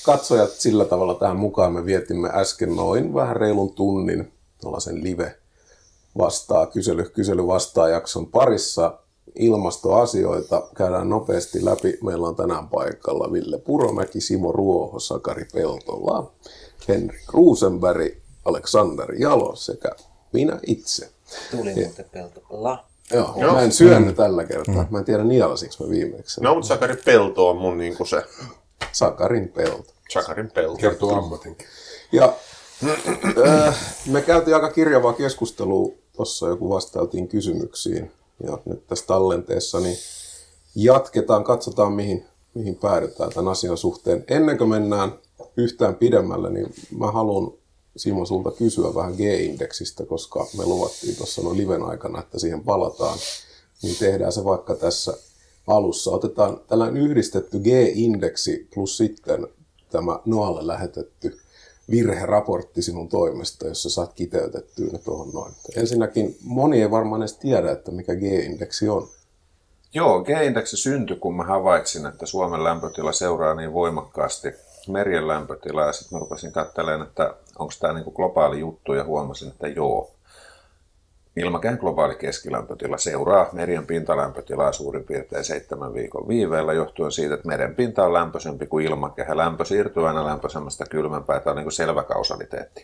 katsojat sillä tavalla tähän mukaan. Me vietimme äsken noin vähän reilun tunnin tuollaisen kysely-vastaa-jakson parissa. Ilmastoasioita käydään nopeasti läpi. Meillä on tänään paikalla Ville Puromäki, Simo Ruoho, Sakari Peltola, Henrik Rosenberg, Alexander Jalo sekä minä itse. Tuli muuten Peltola. Joo, mä en syönyt tällä kertaa. Mä en tiedä nielasinko mä viimeksi. No, mutta Sakari Pelto on mun niinku se. Sakarin Pelto. Sakarin Pelto. Kertoo ammatinkin. Ja me käytiin aika kirjavaa keskustelua. Tuossa joku vastailtiin kysymyksiin. Ja nyt tässä tallenteessa niin jatketaan, katsotaan mihin päädytään tämän asian suhteen. Ennen kuin mennään yhtään pidemmälle, niin mä haluan Simo sulta kysyä vähän G-indeksistä, koska me luvattiin tuossa liven aikana, että siihen palataan. Niin tehdään se vaikka tässä alussa. Otetaan tällainen yhdistetty G-indeksi plus sitten tämä Noalle lähetetty virheraportti sinun toimesta, jossa saat kiteytettyä ne tuohon noin. Ensinnäkin moni ei varmaan edes tiedä, että mikä G-indeksi on. Joo, G-indeksi syntyi, kun mä havaitsin, että Suomen lämpötila seuraa niin voimakkaasti merien lämpötilaa. Ja sitten mä rupesin katselemaan, että onko tämä niinku globaali juttu, ja huomasin, että joo. Ilmakehän globaali keskilämpötila seuraa merien pintalämpötilaa suurin piirtein 7 viikon viiveellä, johtuen siitä, että meren pinta on lämpöisempi kuin ilmakehä. Lämpö siirtyy aina lämpöisemmästä kylmempään, tämä on niin kuin selvä kausaliteetti.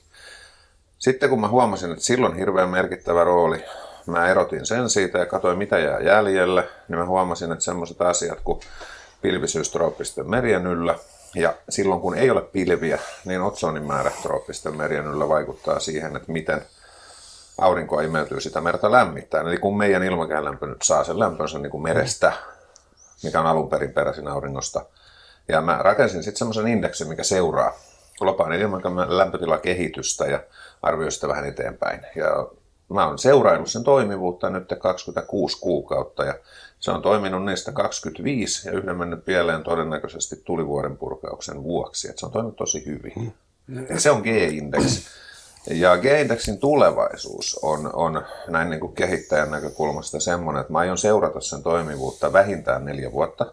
Sitten kun mä huomasin, että silloin hirveän merkittävä rooli, mä erotin sen siitä ja katsoin mitä jää jäljelle, niin mä huomasin, että sellaiset asiat kuin pilvisyys trooppisten merien yllä, ja silloin kun ei ole pilviä, niin otsonin määrä trooppisten merien yllä vaikuttaa siihen, että miten aurinkoa imeytyy sitä merta lämmittäen. Eli kun meidän ilmakehän lämpö nyt saa sen lämpönsä niin kuin merestä, mikä on alun perin peräisin auringosta. Ja mä rakensin sitten semmoisen indeksin, mikä seuraa globaalin ilmakehän lämpötilakehitystä ja arvioi sitä vähän eteenpäin. Ja mä oon seuraillut sen toimivuutta nyt 26 kuukautta ja se on toiminut niistä 25 ja yhden mennyt pieleen todennäköisesti tulivuoren purkauksen vuoksi. Et se on toiminut tosi hyvin. Ja se on G-indeksi. Ja G-indeksin tulevaisuus on näin niin kuin kehittäjän näkökulmasta semmoinen, että mä aion seurata sen toimivuutta vähintään 4 vuotta.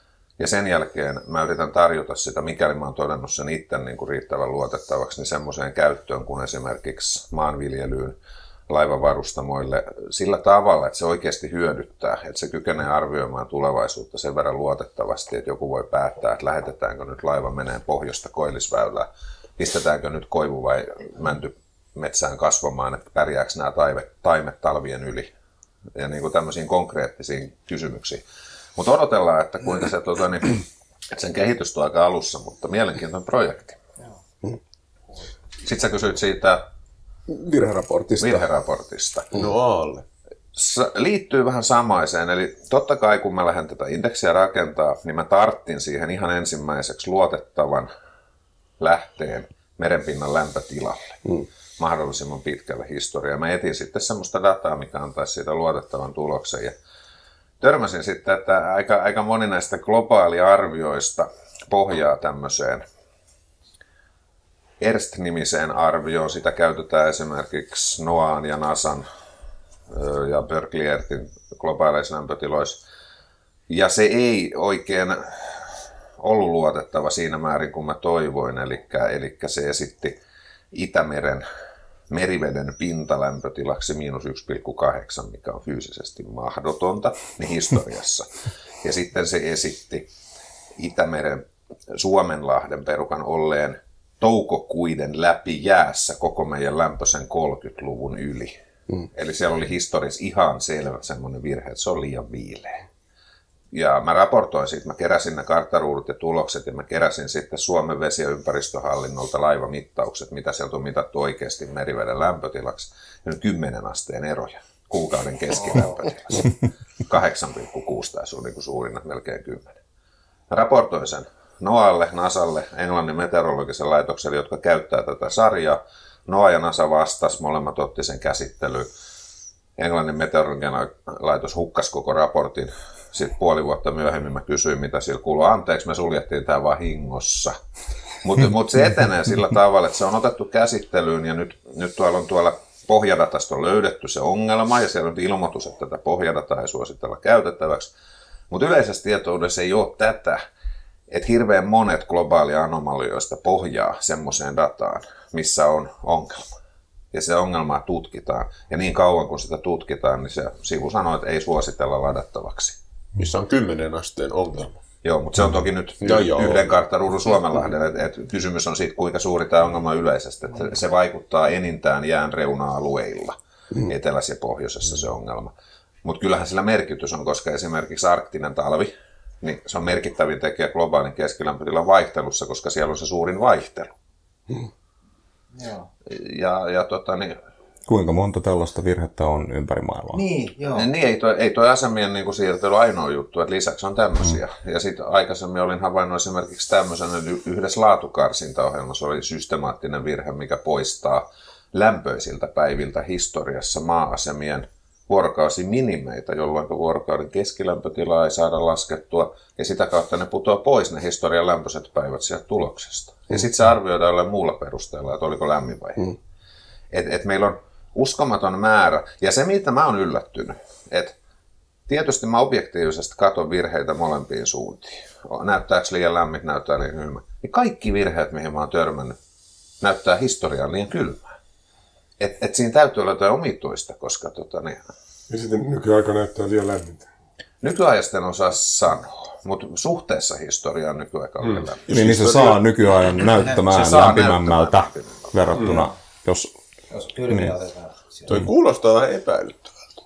Ja sen jälkeen mä yritän tarjota sitä, mikäli mä oon todennut sen itse niin kuin riittävän luotettavaksi, niin semmoiseen käyttöön kuin esimerkiksi maanviljelyyn, laivavarustamoille sillä tavalla, että se oikeasti hyödyttää, että se kykenee arvioimaan tulevaisuutta sen verran luotettavasti, että joku voi päättää, että lähetetäänkö nyt laiva menee pohjoista koillisväylää, pistetäänkö nyt koivu vai mänty metsään kasvamaan, että pärjääkö nämä taimet talvien yli ja niin kuin tämmöisiin konkreettisiin kysymyksiin. Mutta odotellaan, että kuinka se, että sen kehitys on aika alussa, mutta mielenkiintoinen projekti. Sitten sä kysyit siitä virheraportista. Noalle. Liittyy vähän samaiseen, eli totta kai kun mä lähden tätä indeksiä rakentaa, niin mä tarttin siihen ihan ensimmäiseksi luotettavan lähteen merenpinnan lämpötilalle mahdollisimman pitkälle historiaa. Mä etin sitten semmoista dataa, mikä antaisi siitä luotettavan tuloksen. Ja törmäsin sitten, että aika moni näistä globaaliarvioista pohjaa tämmöiseen ERST-nimiseen arvioon. Sitä käytetään esimerkiksi NOAAn ja NASAn ja Berkeley Earthin globaaleissa lämpötiloissa. Ja se ei oikein ollut luotettava siinä määrin kuin mä toivoin, eli se esitti Itämeren meriveden pintalämpötilaksi -1,8, mikä on fyysisesti mahdotonta niin historiassa. Ja sitten se esitti Itämeren Suomenlahden perukan olleen toukokuiden läpi jäässä koko meidän lämpöisen 30-luvun yli. Eli siellä oli historiassa ihan selvä semmoinen virhe, että se on liian viileä. Ja mä raportoin siitä, mä keräsin ne karttaruudut ja tulokset ja mä keräsin sitten Suomen vesi- ja ympäristöhallinnolta laivamittaukset, mitä sieltä on mitattu oikeasti meriveden lämpötilaksi. Ja nyt 10 asteen eroja kuukauden keskilämpötilassa. 8,6 taisi olla niin suurin, melkein 10. Mä raportoin sen NOAalle, NASAlle, Englannin meteorologisen laitokselle, jotka käyttää tätä sarjaa. NOAA ja NASA vastasi, molemmat otti sen käsittelyyn. Englannin meteorologinen laitos hukkasi koko raportin. Sitten puoli vuotta myöhemmin mä kysyin, mitä sillä kuuluu. Anteeksi, me suljettiin tämä vahingossa. Mutta se etenee sillä tavalla, että se on otettu käsittelyyn ja nyt tuolla pohjadatasta on löydetty se ongelma ja siellä on ilmoitus, että tätä pohjadataa ei suositella käytettäväksi. Mutta yleisessä tietoudessa ei ole tätä. että hirveän monet globaalia anomalioista pohjaa semmoiseen dataan, missä on ongelma. Ja se ongelmaa tutkitaan. Ja niin kauan kun sitä tutkitaan, niin se sivu sanoo, että ei suositella ladattavaksi. Missä on 10 asteen ongelma. Joo, mutta se on toki nyt yhden karttaruudun Suomenlahden, että kysymys on siitä, kuinka suuri tämä ongelma on yleisesti. Että se vaikuttaa enintään jään reuna-alueilla, etelässä ja pohjoisessa se ongelma. Mutta kyllähän sillä merkitys on, koska esimerkiksi arktinen talvi, niin se on merkittävin tekijä globaalin keskilämpötilan vaihtelussa, koska siellä on se suurin vaihtelu. Joo. Niin, Kuinka monta tällaista virhettä on ympäri maailmaa? Niin, joo. Niin, ei toi asemien niin siirtely ainoa juttu, että lisäksi on tämmöisiä. Ja sitten aikaisemmin olin havainnut esimerkiksi tämmöisen, yhdessä laatukarsintaohjelmassa oli systemaattinen virhe, mikä poistaa lämpöisiltä päiviltä historiassa maa-asemien vuorokausiminimeitä, jolloin vuorokauden keskilämpötilaa ei saada laskettua, ja sitä kautta ne putoaa pois ne historian lämpöiset päivät sieltä tuloksesta. Ja sitten se arvioidaan jollain muulla perusteella, että oliko lämmin vai ei. Et meillä on uskomaton määrä, ja se mitä mä oon yllättynyt, että tietysti mä objektiivisesti katon virheitä molempiin suuntiin. Näyttääkö liian lämmin, näyttää liian kylmä. Niin kaikki virheet, mihin mä oon törmännyt, näyttää historiaan liian kylmää. Et siinä täytyy olla jotain omituista, koska Ja sitten nykyaika näyttää liian lämmintä. Nykyajasta en osaa sanoa, mutta suhteessa historiaan nykyaika on lämmin. Niin se saa nykyajan näyttämään lämpimämmältä verrattuna, jos Kylmiä otetaan. Toi kuulostaa vähän epäilyttävältä.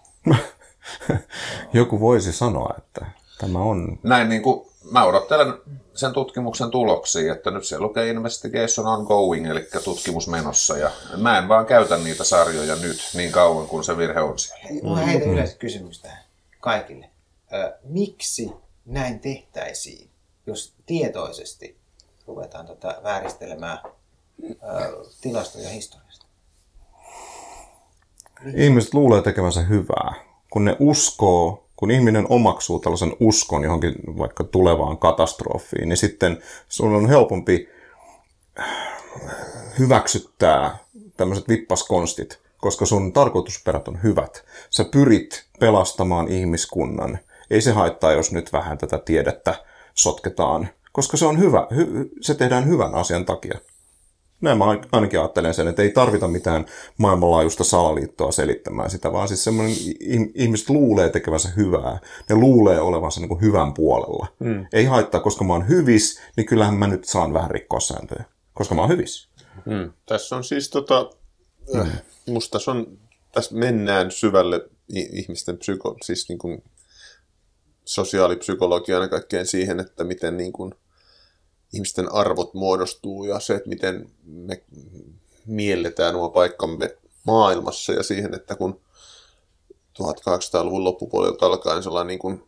joku voisi sanoa, että tämä on... Näin niin kuin mä odottelen sen tutkimuksen tuloksia, että nyt siellä lukee investigation ongoing, eli tutkimus menossa, ja mä en vaan käytä niitä sarjoja nyt niin kauan, kun se virhe on siellä. Mulla heitä yleensä kysymys tähän kaikille. Miksi näin tehtäisiin, jos tietoisesti ruvetaan vääristelemään tilastoja historiasta? Ihmiset luulee tekevänsä hyvää, kun ne uskoo, kun ihminen omaksuu tällaisen uskon johonkin vaikka tulevaan katastrofiin, niin sitten sun on helpompi hyväksyttää tämmöiset vippaskonstit, koska sun tarkoitusperät on hyvät. Sä pyrit pelastamaan ihmiskunnan. Ei se haittaa, jos nyt vähän tätä tiedettä sotketaan, koska se on hyvä. Se tehdään hyvän asian takia. Näin mä ainakin ajattelen sen, että ei tarvita mitään maailmanlaajuista salaliittoa selittämään sitä, vaan siis semmoinen ihmiset luulee tekevänsä hyvää. Ne luulee olevansa niin kuin hyvän puolella. Ei haittaa, koska mä oon hyvis, niin kyllähän mä nyt saan vähän rikkoa sääntöjä, koska mä oon hyvis. Tässä on siis musta tässä mennään syvälle ihmisten siis niin kuin sosiaalipsykologiaan ja kaikkeen siihen, että miten niin kuin ihmisten arvot muodostuu ja se, että miten me mielletään oma paikkamme maailmassa ja siihen, että kun 1800-luvun loppupuolelta alkaen sellainen niin kuin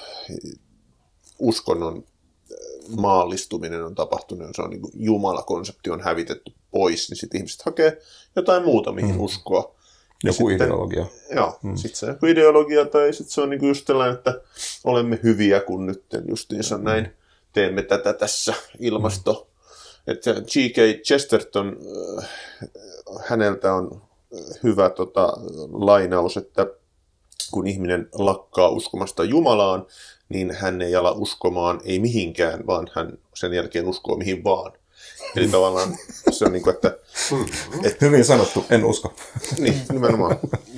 uskonnon maallistuminen on tapahtunut, se on niin kuin Jumala-konsepti on hävitetty pois, niin sitten ihmiset hakee jotain muuta, mihin uskoa. Joku ideologia. Joo, sitten se on joku ideologia tai sitten se on niinku just tällainen, että olemme hyviä, kun nyt justiinsa näin teemme tätä tässä ilmasto. Että G.K. Chesterton, häneltä on hyvä lainaus, että kun ihminen lakkaa uskomasta Jumalaan, niin hän ei ala uskomaan ei mihinkään, vaan hän sen jälkeen uskoo mihin vaan. Eli tavallaan se on niin kuin, että hyvin sanottu, en usko. Niin, nimenomaan.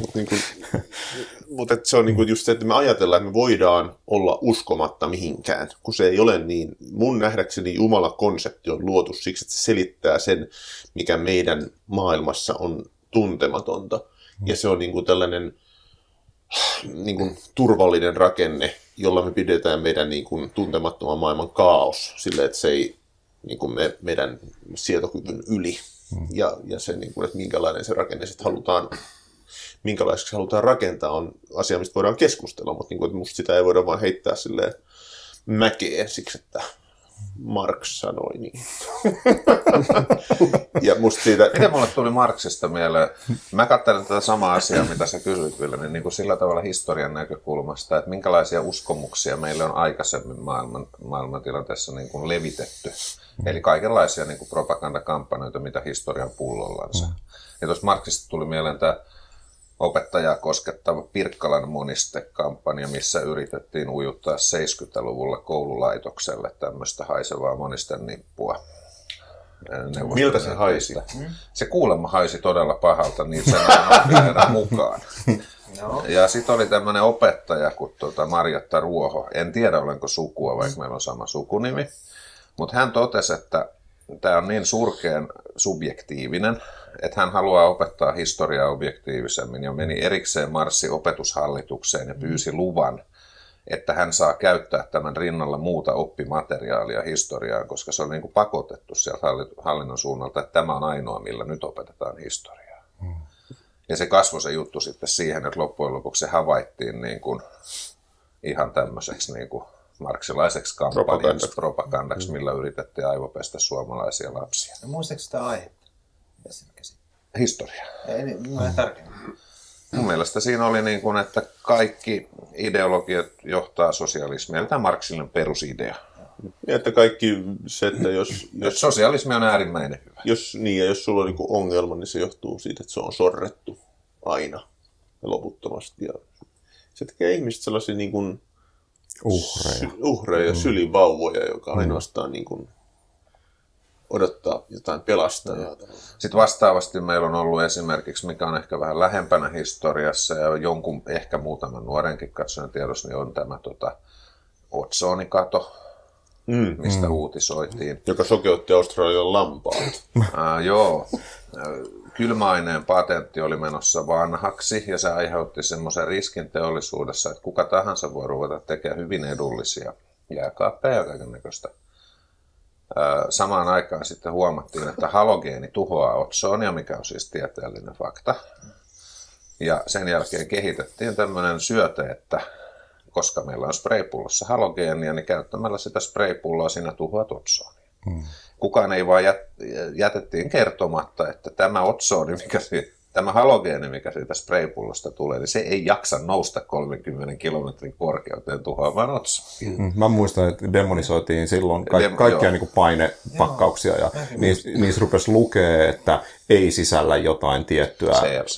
Mutta se on niin kuin just se, että me ajatellaan, että me voidaan olla uskomatta mihinkään, kun se ei ole niin. Mun nähdäkseni Jumala-konsepti on luotu siksi, että se selittää sen, mikä meidän maailmassa on tuntematonta. Ja se on niin kuin tällainen niin kuin turvallinen rakenne, jolla me pidetään meidän niin kuin tuntemattoman maailman kaos sille, että se ei niin kuin meidän sietokyvyn yli. Ja se, niin kuin, että minkälainen se rakenne sitten minkälaiseksi halutaan rakentaa, on asia, mistä voidaan keskustella, mutta niin kuin, että musta sitä ei voida vaan heittää silleen mäkeen siksi, että Marx sanoi niin. Ja musta siitä... Miten mulle tuli Marxista mieleen? Mä katselen tätä samaa asiaa, mitä sä kysyit, Ville, niin kuin sillä tavalla historian näkökulmasta, että minkälaisia uskomuksia meille on aikaisemmin maailmantilanteessa niin kuin levitetty. Eli kaikenlaisia niin kuin propagandakampanjoita, mitä historian pullollansa. Ja tuossa Marxista tuli mieleen tämä opettajaa koskettava Pirkkalan monistekampanja, missä yritettiin ujuttaa 70-luvulla koululaitokselle tämmöistä haisevaa monistenippua. Miltä se haisi? Se kuulemma haisi todella pahalta, niin sen aina mukaan. No. Ja sitten oli tämmöinen opettaja kuin Marjatta Ruoho. En tiedä, olenko sukua, vaikka meillä on sama sukunimi. Mutta hän totesi, että tämä on niin surkean subjektiivinen, että hän haluaa opettaa historiaa objektiivisemmin ja meni erikseen marssi opetushallitukseen ja pyysi luvan, että hän saa käyttää tämän rinnalla muuta oppimateriaalia historiaan, koska se on niin kuin pakotettu sieltä hallinnon suunnalta, että tämä on ainoa, millä nyt opetetaan historiaa. Ja se kasvoi se juttu sitten siihen, että loppujen lopuksi se havaittiin niin kuin ihan tämmöiseksi niin kuin marksilaiseksi kampanjaksi, propagandaksi, millä yritettiin aivopestä suomalaisia lapsia. No, muistatko sitä aihetta? Historia. Ei, mä en tarkemmin. Mun mielestä siinä oli niin kuin, että kaikki ideologiat johtaa sosialismia, eli tämä marksillinen perusidea. Ja että kaikki se, että jos sosialismi on äärimmäinen hyvä. Jos sulla on niin kuin ongelma, niin se johtuu siitä, että se on sorrettu aina ja loputtomasti. Ja se tekee ihmiset sellaisia niin kuin uhreja ja sylivauvoja, joka ainoastaan niin kuin odottaa jotain pelastajaa. Sitten vastaavasti meillä on ollut esimerkiksi, mikä on ehkä vähän lähempänä historiassa ja jonkun ehkä muutaman nuorenkin katsojan tiedossa, niin on tämä otsonikato, mistä uutisoitiin. Joka sokeutti Australian lampaat. Joo. Kylmäaineen patentti oli menossa vanhaksi ja se aiheutti semmoisen riskin teollisuudessa, että kuka tahansa voi ruveta tekemään hyvin edullisia jääkaappeja ja kaikennäköistä. Samaan aikaan sitten huomattiin, että halogeeni tuhoaa otsonia, mikä on siis tieteellinen fakta. Ja sen jälkeen kehitettiin tämmöinen syöte, että koska meillä on spraypullossa halogeenia, niin käyttämällä sitä spraypulloa siinä tuhoat otsonia. Kukaan ei vaan jätettiin kertomatta, että tämä otsoni, tämä halogeeni, mikä siitä spraypullosta tulee, niin se ei jaksa nousta 30 kilometrin korkeuteen tuhoamaan otsonia. Mä muistan, että demonisoitiin silloin kaikkia niin kuin painepakkauksia ja niissä rupesi lukea, että ei sisällä jotain tiettyä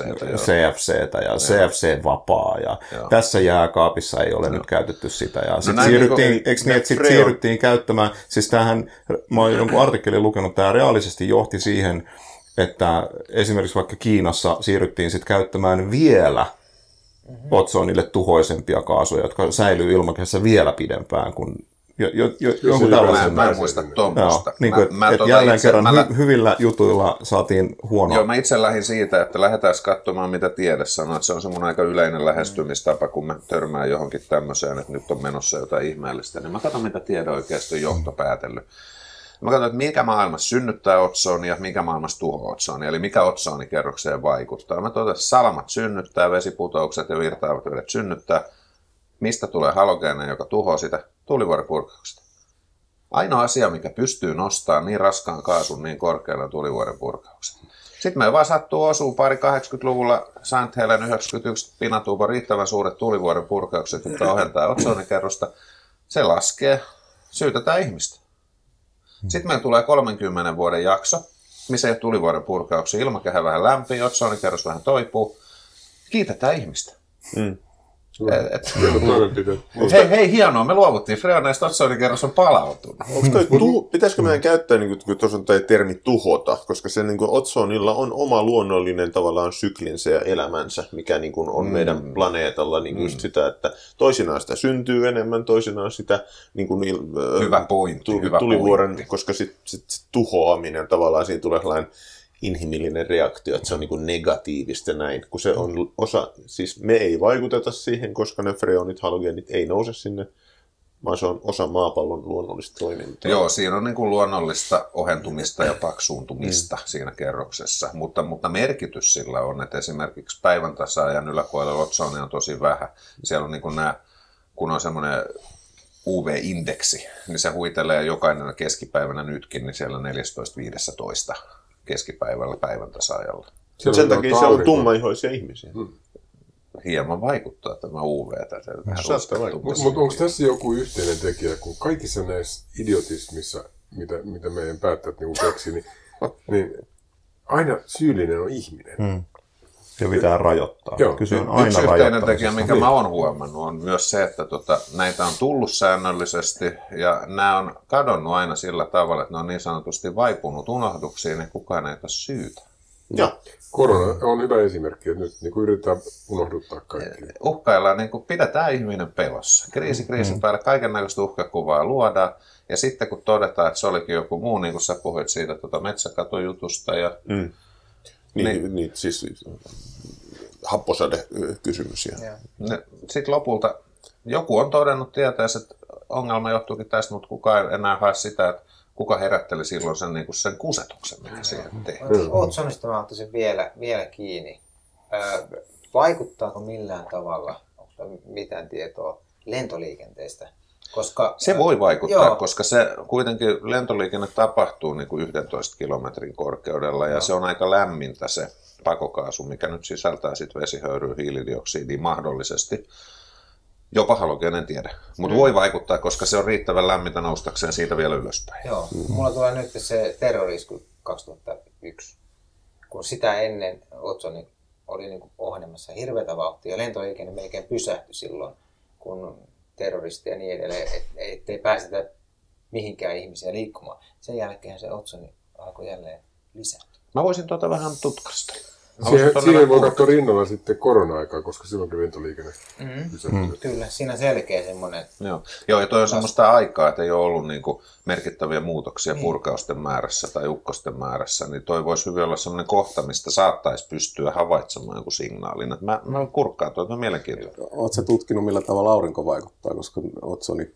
CFCtä ja CFC-vapaa. Ja tässä jääkaapissa ei ole nyt käytetty sitä. Ja sitten siirryttiin käyttämään, siis tämähän, mä oon jonkun artikkelin lukenut, tämä reaalisesti johti siihen, että esimerkiksi vaikka Kiinassa siirryttiin sitten käyttämään vielä otsonille tuhoisempia kaasuja, jotka säilyy ilmakehässä vielä pidempään kuin jonkun tällaisen. Mä en muista tuommoista. Niin jälleen kerran hyvillä jutuilla saatiin huonoa. Joo, mä itse lähdin siitä, että lähdetään katsomaan, mitä tiede sanoo. Että se on semmoinen aika yleinen lähestymistapa, kun mä törmään johonkin tämmöiseen, että nyt on menossa jotain ihmeellistä. Niin mä katson, mitä tiede oikeasti on johtopäätellyt. Mä katson, että mikä maailmassa synnyttää otsonia, mikä maailmassa tuhoaa otsonia, eli mikä otsonikerrokseen vaikuttaa. Mä totesin, että salamat synnyttää, vesiputoukset ja virtaavat vedet synnyttää. Mistä tulee halogeeneja, joka tuhoaa sitä? Tulivuorenpurkauksesta. Ainoa asia, mikä pystyy nostamaan niin raskaan kaasun niin korkealla tulivuorenpurkaukset. Sitten me vaan sattuu osuu pari 80-luvulla St. Helen 91 pinatuupa riittävän suuret tulivuorenpurkaukset, jotka ohentaa otsonikerrosta. Se laskee, syytetään ihmistä. Sitten meillä tulee 30 vuoden jakso, missä ei ole tulivuorenpurkauksia, ilmakehä vähän lämpii, otsonikerros vähän toipuu. Kiitetään ihmistä. Hei, hienoa, me luovuttiin. Freoneista otsonikerros on palautunut. Pitäisikö meidän käyttää, niin kun tuossa on tämä termi tuhota, koska se niin otsonilla on oma luonnollinen tavallaan syklinsä ja elämänsä, mikä niin on meidän planeetalla niin just sitä, että toisinaan sitä syntyy enemmän, toisinaan sitä niin kuin, hyvä pointti. Tulivuoren, koska sit tuhoaminen tavallaan siinä tulee sellainen inhimillinen reaktio, että se on niin kuin negatiivista näin, kun se on osa, siis me ei vaikuteta siihen, koska ne freonit, halogeenit ei nouse sinne, vaan se on osa maapallon luonnollista toimintaa. Joo, siinä on niin kuin luonnollista ohentumista ja paksuuntumista siinä kerroksessa, mutta merkitys sillä on, että esimerkiksi päivän tasaajan yläpuolella otsonia on tosi vähän. Siellä on niin kuin nämä, kun on semmoinen UV-indeksi, niin se huitelee jokainen keskipäivänä nytkin, niin siellä 14-15 keskipäivällä päivän tasaajalla. Sen takia se on tummaihoisia ihmisiä. Hieman vaikuttaa tämä UV. Mutta onko tässä joku yhteinen tekijä, kun kaikissa näissä idiotismissa, mitä meidän päättäjät niin keksii, niin aina syyllinen on ihminen. Ja pitää rajoittaa. Joo. Kyse on Yksi aina yhteinen rajoittamisesta. tekijä, minkä mä oon huomannut, on myös se, että näitä on tullut säännöllisesti ja nämä on kadonnut aina sillä tavalla, että ne on niin sanotusti vaipunut unohduksiin ja kukaan ei ota syytä. Ja Korona on hyvä esimerkki, että nyt niin kuin yritetään unohduttaa kaikki. Uhkaillaan, niin kuin pidetään ihminen pelossa. Kriisin päälle kaiken näköistä uhkakuvaa luodaan. Ja sitten kun todetaan, että se olikin joku muu, niin kuin sä puhuit siitä metsäkatojutusta. Ja, niin, siis happosade-kysymys. Sitten lopulta joku on todennut tietäessä, että ongelma johtuukin tästä, mutta kukaan ei enää hae sitä, että kuka herätteli silloin sen, niin kuin sen kusetuksen, mikä siihen tehtiin. Otsonista mä ottaisin vielä kiinni. Vaikuttaako millään tavalla, onko mitään tietoa lentoliikenteestä? Koska, se voi vaikuttaa, koska se kuitenkin lentoliikenne tapahtuu niin kuin 11 kilometrin korkeudella ja se on aika lämmintä se pakokaasu, mikä nyt sisältää sitten vesihöyryä, hiilidioksidia mahdollisesti. Jopa halogen, en tiedä. Mutta voi vaikuttaa, koska se on riittävän lämmintä noustakseen siitä vielä ylöspäin. Joo, mulla tulee nyt se terrorisku 2001, kun sitä ennen Otsoni oli niin ohenemassa hirveätä vauhtia ja lentoliikenne melkein pysähtyi silloin, kun terroristia ja niin edelleen, ettei päästetä mihinkään ihmisiä liikkumaan. Sen jälkeen se Otsoni alkoi jälleen lisääntyä. Mä voisin vähän tutkasta. Siihen voi katsoa rinnalla sitten korona-aikaa, koska silloin lentoliikenne pysähtyy. Kyllä, siinä on selkeä semmoinen. Joo, ja toi on semmoista aikaa, että ei ole ollut niinku merkittäviä muutoksia purkausten määrässä tai ukkosten määrässä, niin toi voisi hyvin olla semmoinen kohta, mistä saattaisi pystyä havaitsemaan joku signaalin. Mä kurkkaan, toi on mielenkiintoista. Oletko tutkinut, millä tavalla aurinko vaikuttaa, koska Otsoni,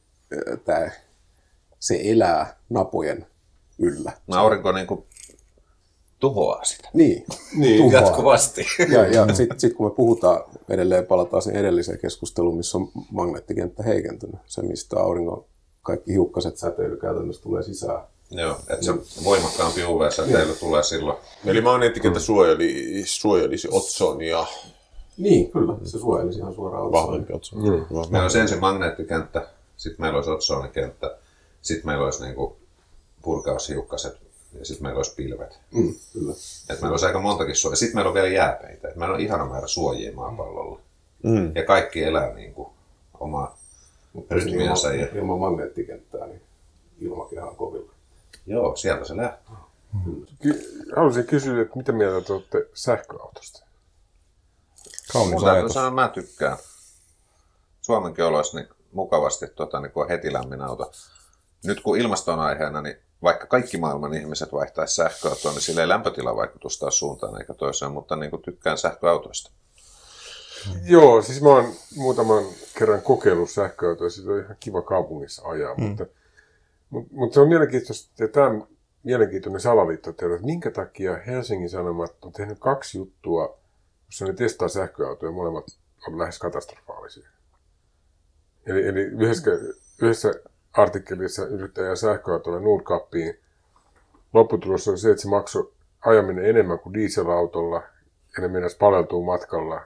se elää napojen yllä. Aurinko niinku tuhoaa sitä. Niin tuhoaa. Jatkuvasti. Ja sitten kun me puhutaan, edelleen palataan sen edelliseen keskusteluun, missä on magneettikenttä heikentynyt. Se, mistä auringon kaikki hiukkaset säteily käytännössä tulee sisään. Joo, että se voimakkaampi UV-säteily tulee silloin. Eli magneettikenttä suojelisi Otsonia. Niin, kyllä. Se suojelisi ihan suoraan Otsonia. Vahvempi Otsonia. Meillä olisi ensin magneettikenttä, sitten meillä olisi otsonikenttä, sitten meillä olisi niinku purkaushiukkaset. Ja sitten meillä olisi pilvet. Kyllä. Et meillä olisi aika montakin suojaa. Sitten meillä on vielä jääpeitä. Et meillä on ihana määrä suojia maapallolla. Ja kaikki elää niin kuin omaa rytmiänsä. Ilman magneettikenttää, niin ilmakehä on kovilla. Joo, sieltä se lähtee. Haluaisin kysyä, että mitä mieltä te olette sähköautosta? Kaunis ajatus. Mä tykkään. Suomenkin oloissa niin mukavasti, niin kun on heti lämmin auto. Nyt kun ilmasto on aiheena, niin vaikka kaikki maailman ihmiset vaihtaisi sähköautoa, niin sillä ei lämpötilavaikutusta ole suuntaan eikä toiseen, mutta niin kuin tykkään sähköautoista. Joo, siis mä oon muutaman kerran kokeillut sähköautoa, ja siitä on ihan kiva kaupungissa ajaa, mutta se on mielenkiintoista, ja tämä on mielenkiintoinen salaliittoteoria, että minkä takia Helsingin Sanomat on tehnyt 2 juttua, jossa ne testaa sähköautoja, ja molemmat on lähes katastrofaalisia. Eli yhdessä artikkelissa yrittäjä sähköautolla Nordkappiin. Lopputulos on se, että se maksoi ajaminen enemmän kuin dieselautolla ja ne mennäisi paleltuu matkalla.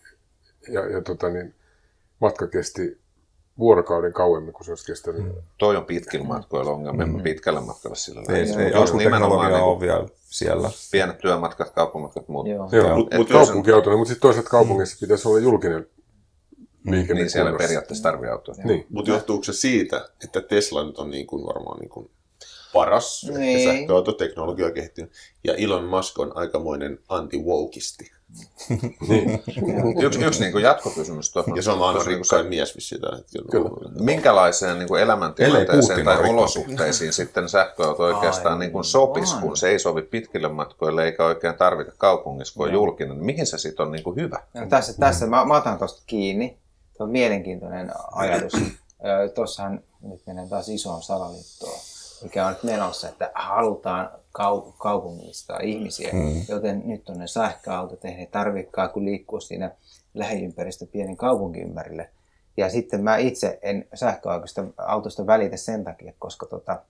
Matka kesti vuorokauden kauemmin kuin se olisi kestänyt. Toi on pitkillä matkoilla ongelma, pitkällä matkalla sillä ei akkuteknologia ole vielä siellä. Pienet työmatkat, kauppamatkat, muut. Kaupunkiautoilla, mutta sitten toisaalta kaupungissa pitäisi olla julkinen liikenne. Niin siellä periaatteessa tarvii autoa. Niin. Mutta johtuuko se siitä, että Tesla nyt on varmaan paras sähköautoteknologia kehittynyt, ja Elon Musk on aikamoinen anti-wokisti. Niin. Yksi niin kuin jatkokysymys tuohon. Ja se on maailman rikkain mies vissiin tällä hetkellä. Minkälaiseen niin kuin elämäntilanteeseen tai olosuhteisiin sitten sähköauto oikeastaan niin kuin sopisi, kun se ei sovi pitkille matkoille eikä oikein tarvita kaupungissa, kun on julkinen. Mihin se sitten on niin kuin hyvä? No, tässä mä otan tuosta kiinni. Tuo on mielenkiintoinen ajatus. Tuossahan nyt mennään taas isoon salaliittoon, mikä on nyt menossa, että halutaan kaupungistaa ihmisiä, joten nyt on ne sähköautot, ei ne tarvitsekaan kun liikkua lähiympäristö pienen kaupungin ympärille. Ja sitten mä itse en sähköautosta välitä sen takia, koska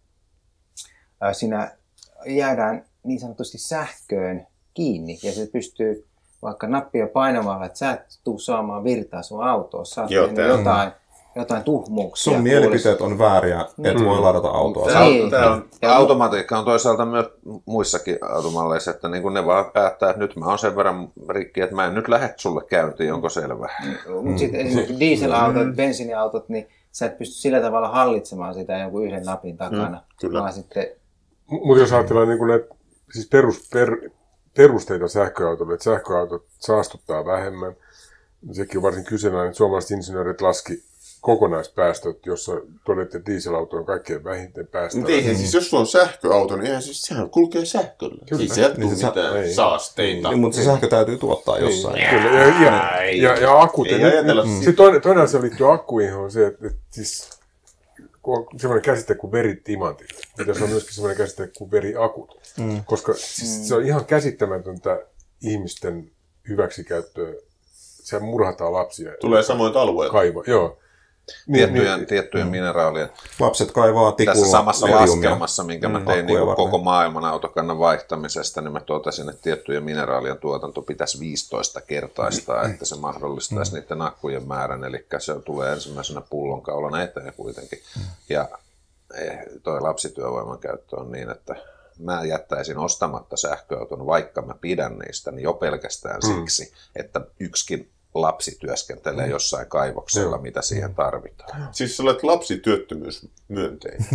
siinä jäädään niin sanotusti sähköön kiinni ja se pystyy vaikka nappia painamalla, että sä et tuu saamaan virtaa sun autoon, sä oot tehnyt jotain jotain tuhmuuksia. Sun mielipiteet on vääriä, et voi ladata autoa. Automatiikka on toisaalta myös muissakin automalleissa, että niin kun ne vaan päättää, että nyt mä oon sen verran rikki, että mä en nyt lähde sulle käyntiin, onko selvää? Mutta sitten esimerkiksi dieselautot, bensiiniautot, niin sä et pysty sillä tavalla hallitsemaan sitä jonkun yhden napin takana. Vaan sitten... Mutta jos ajatellaan niin näitä siis perusteita sähköautolle, että sähköautot saastuttaa vähemmän, niin sekin on varsin kyseenalainen, että suomalaiset insinöörit laski kokonaispäästöt, jossa todettiin, että dieselauto on kaikkein vähiten päästöä. Eihän siis, jos sulla on sähköauto, niin siis sehän kulkee sähköllä. Ei sieltä tule mitään saasteita. Niin, mutta se sähkö täytyy tuottaa jossain. Kyllä, ja akut. Sitten toinen asia liittyy akkuihin on se, että siis on sellainen käsite kuin veritimantit. Pitäisi olla myöskin sellainen käsite kuin veriakut. Koska siis se on ihan käsittämätöntä ihmisten hyväksikäyttöä. Se murhataan lapsia. Tulee samoin alueelta. Joo. Tiettyjen mineraalien. Lapset kaivaa tikulla. Tässä samassa laskelmassa, minkä mä tein niin koko maailman autokannan vaihtamisesta, niin mä totesin, että tiettyjen mineraalien tuotanto pitäisi 15 kertaistaa, että se mahdollistaisi niiden akkujen määrän. Eli se tulee ensimmäisenä pullonkaulana eteen kuitenkin. Ja toi lapsityövoiman käyttö on niin, että mä jättäisin ostamatta sähköauton, vaikka mä pidän niistä, niin jo pelkästään siksi, että yksikin lapsi työskentelee jossain kaivoksella, mitä siihen tarvitaan. Siis sä olet lapsityöttömyysmyönteinen.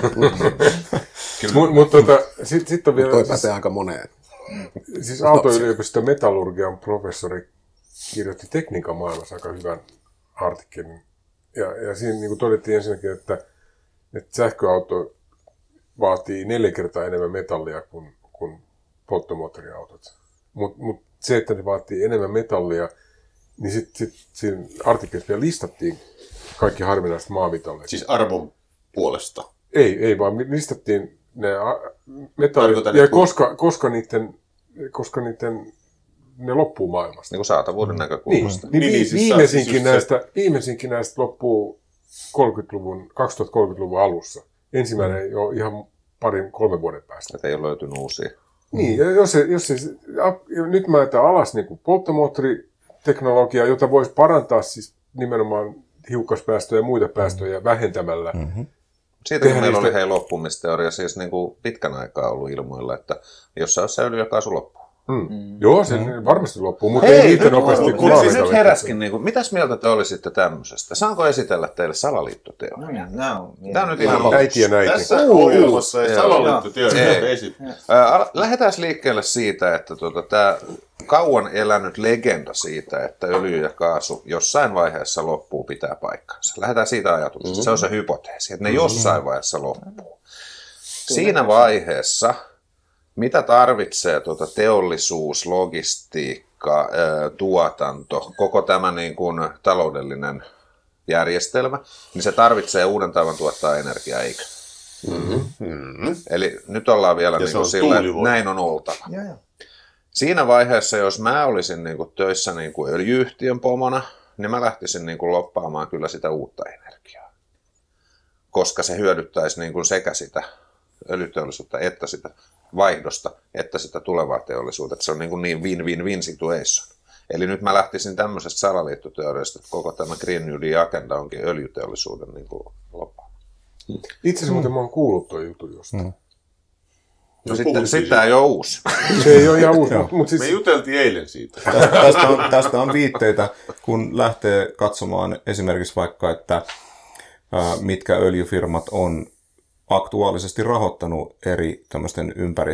Mutta sitten on vielä... Toi pätee aika moneen. Siis Aalto-yliopiston metallurgian professori kirjoitti tekniikan maailmassa aika hyvän artikkelin. Ja siinä niin kuin todettiin ensinnäkin, että sähköauto vaatii 4 kertaa enemmän metallia kuin polttomoottoriautot. Mutta se, että ne vaatii enemmän metallia, niin sitten siinä artikkelissa vielä listattiin kaikki harvinaiset maametallit. Siis arvon puolesta? Ei vaan listattiin ne metallit, ja koska niiden ne loppuu maailmasta. Niin kuin saatavuuden näkökulmasta. Viimeisinkin näistä loppuu 2030-luvun alussa. Ensimmäinen jo ihan 2-3 vuoden päästä. Että ei ole löytynyt uusia. Niin, nyt mä ajetaan alas niin polttomoottoriteknologiaa, jota voisi parantaa siis nimenomaan hiukkaspäästöjä ja muita päästöjä vähentämällä. Siitä kun meillä oli loppumisteoria siis niin kuin pitkän aikaa ollut ilmoilla, että jossain se öljy ja kaasu loppuu. Joo, se varmasti loppuu, mutta ei niitä nopeasti kuin siis nyt heräskin, niin kuin, mitäs mieltä te olisitte tämmöisestä? Saanko esitellä teille salaliittoteorian? Tämä on nyt ihan äiti ja näiti. Tässä ohjelmassa ei salaliittoteoria esitellä. Lähdetään liikkeelle siitä, että tämä kauan elänyt legenda siitä, että öljy ja kaasu jossain vaiheessa loppuu, pitää paikkansa. Lähdetään siitä ajatuksesta. Se on se hypoteesi, että ne jossain vaiheessa loppuu. Siinä vaiheessa... Mitä tarvitsee teollisuus, logistiikka, tuotanto, koko tämä niin kuin taloudellinen järjestelmä, niin se tarvitsee uuden tavan tuottaa energiaa, eikö? Eli nyt ollaan vielä niin kuin sillä, että näin on oltava. Siinä vaiheessa, jos mä olisin niin kuin töissä niin kuin öljy-yhtiön pomona, niin mä lähtisin niin kuin loppaamaan kyllä sitä uutta energiaa. Koska se hyödyttäisi niin kuin sekä sitä öljyteollisuutta että sitä vaihdosta, että sitä tulevaa teollisuutta. Että se on niin win-win-win situation. Eli nyt mä lähtisin tämmöisestä salaliittoteoriasta, että koko tämä Green New Deal-agenda onkin öljyteollisuuden niin loppaa. Itse asiassa muuten mä oon kuullut tuon jutun jostain. No sitten tämä ei ole uusi. Se ei ole ihan uusi. Siis... Me juteltiin eilen siitä. Tästä on viitteitä, kun lähtee katsomaan esimerkiksi vaikka, että mitkä öljyfirmat on aktuaalisesti rahoittanut eri tämmöisten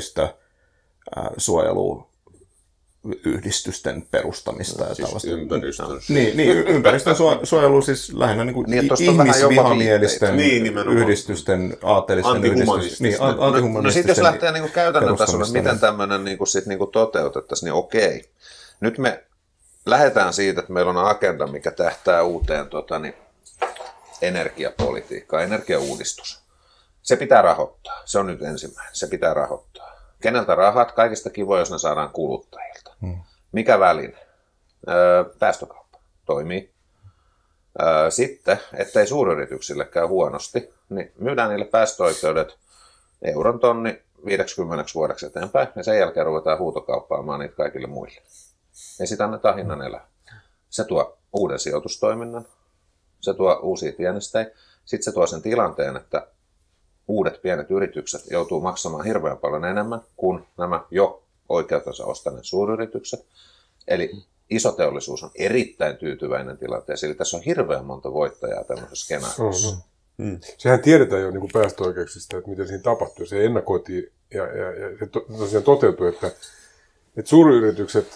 ympäristösuojeluyhdistysten perustamista. Ja siis ympäristön. Ympäristön suojelu siis lähinnä niin kuin ihmisvihamielisten yhdistysten, aatteellisten yhdistysten. No sitten jos lähtee niin kuin käytännön tasolla, miten tämmöinen niin kuin sit niin kuin toteutettaisiin, niin okei. Nyt me lähdetään siitä, että meillä on agenda, mikä tähtää uuteen energiapolitiikkaan, energiauudistus. Se pitää rahoittaa. Se on nyt ensimmäinen. Se pitää rahoittaa. Keneltä rahat? Kaikista kivoja, jos ne saadaan kuluttajilta. Mikä väline? Päästökauppa. Toimii. Sitten, ettei suuryrityksille käy huonosti, niin myydään niille päästöoikeudet euron tonni 50 vuodeksi eteenpäin, ja sen jälkeen ruvetaan huutokauppaamaan niitä kaikille muille. Ja sitä annetaan hinnan elää. Se tuo uuden sijoitustoiminnan. se tuo uusia tienestejä. Sitten se tuo sen tilanteen, että uudet pienet yritykset joutuu maksamaan hirveän paljon enemmän kuin nämä jo oikeutensa ostaneet suuryritykset. Eli isoteollisuus on erittäin tyytyväinen tilanteeseen. Eli tässä on hirveän monta voittajaa tämmöisessä skenaariossa. Sehän tiedetään jo niin kuin päästöoikeuksista, että mitä siinä tapahtuu. Se ennakoitiin ja se tosiaan toteutui, että suuryritykset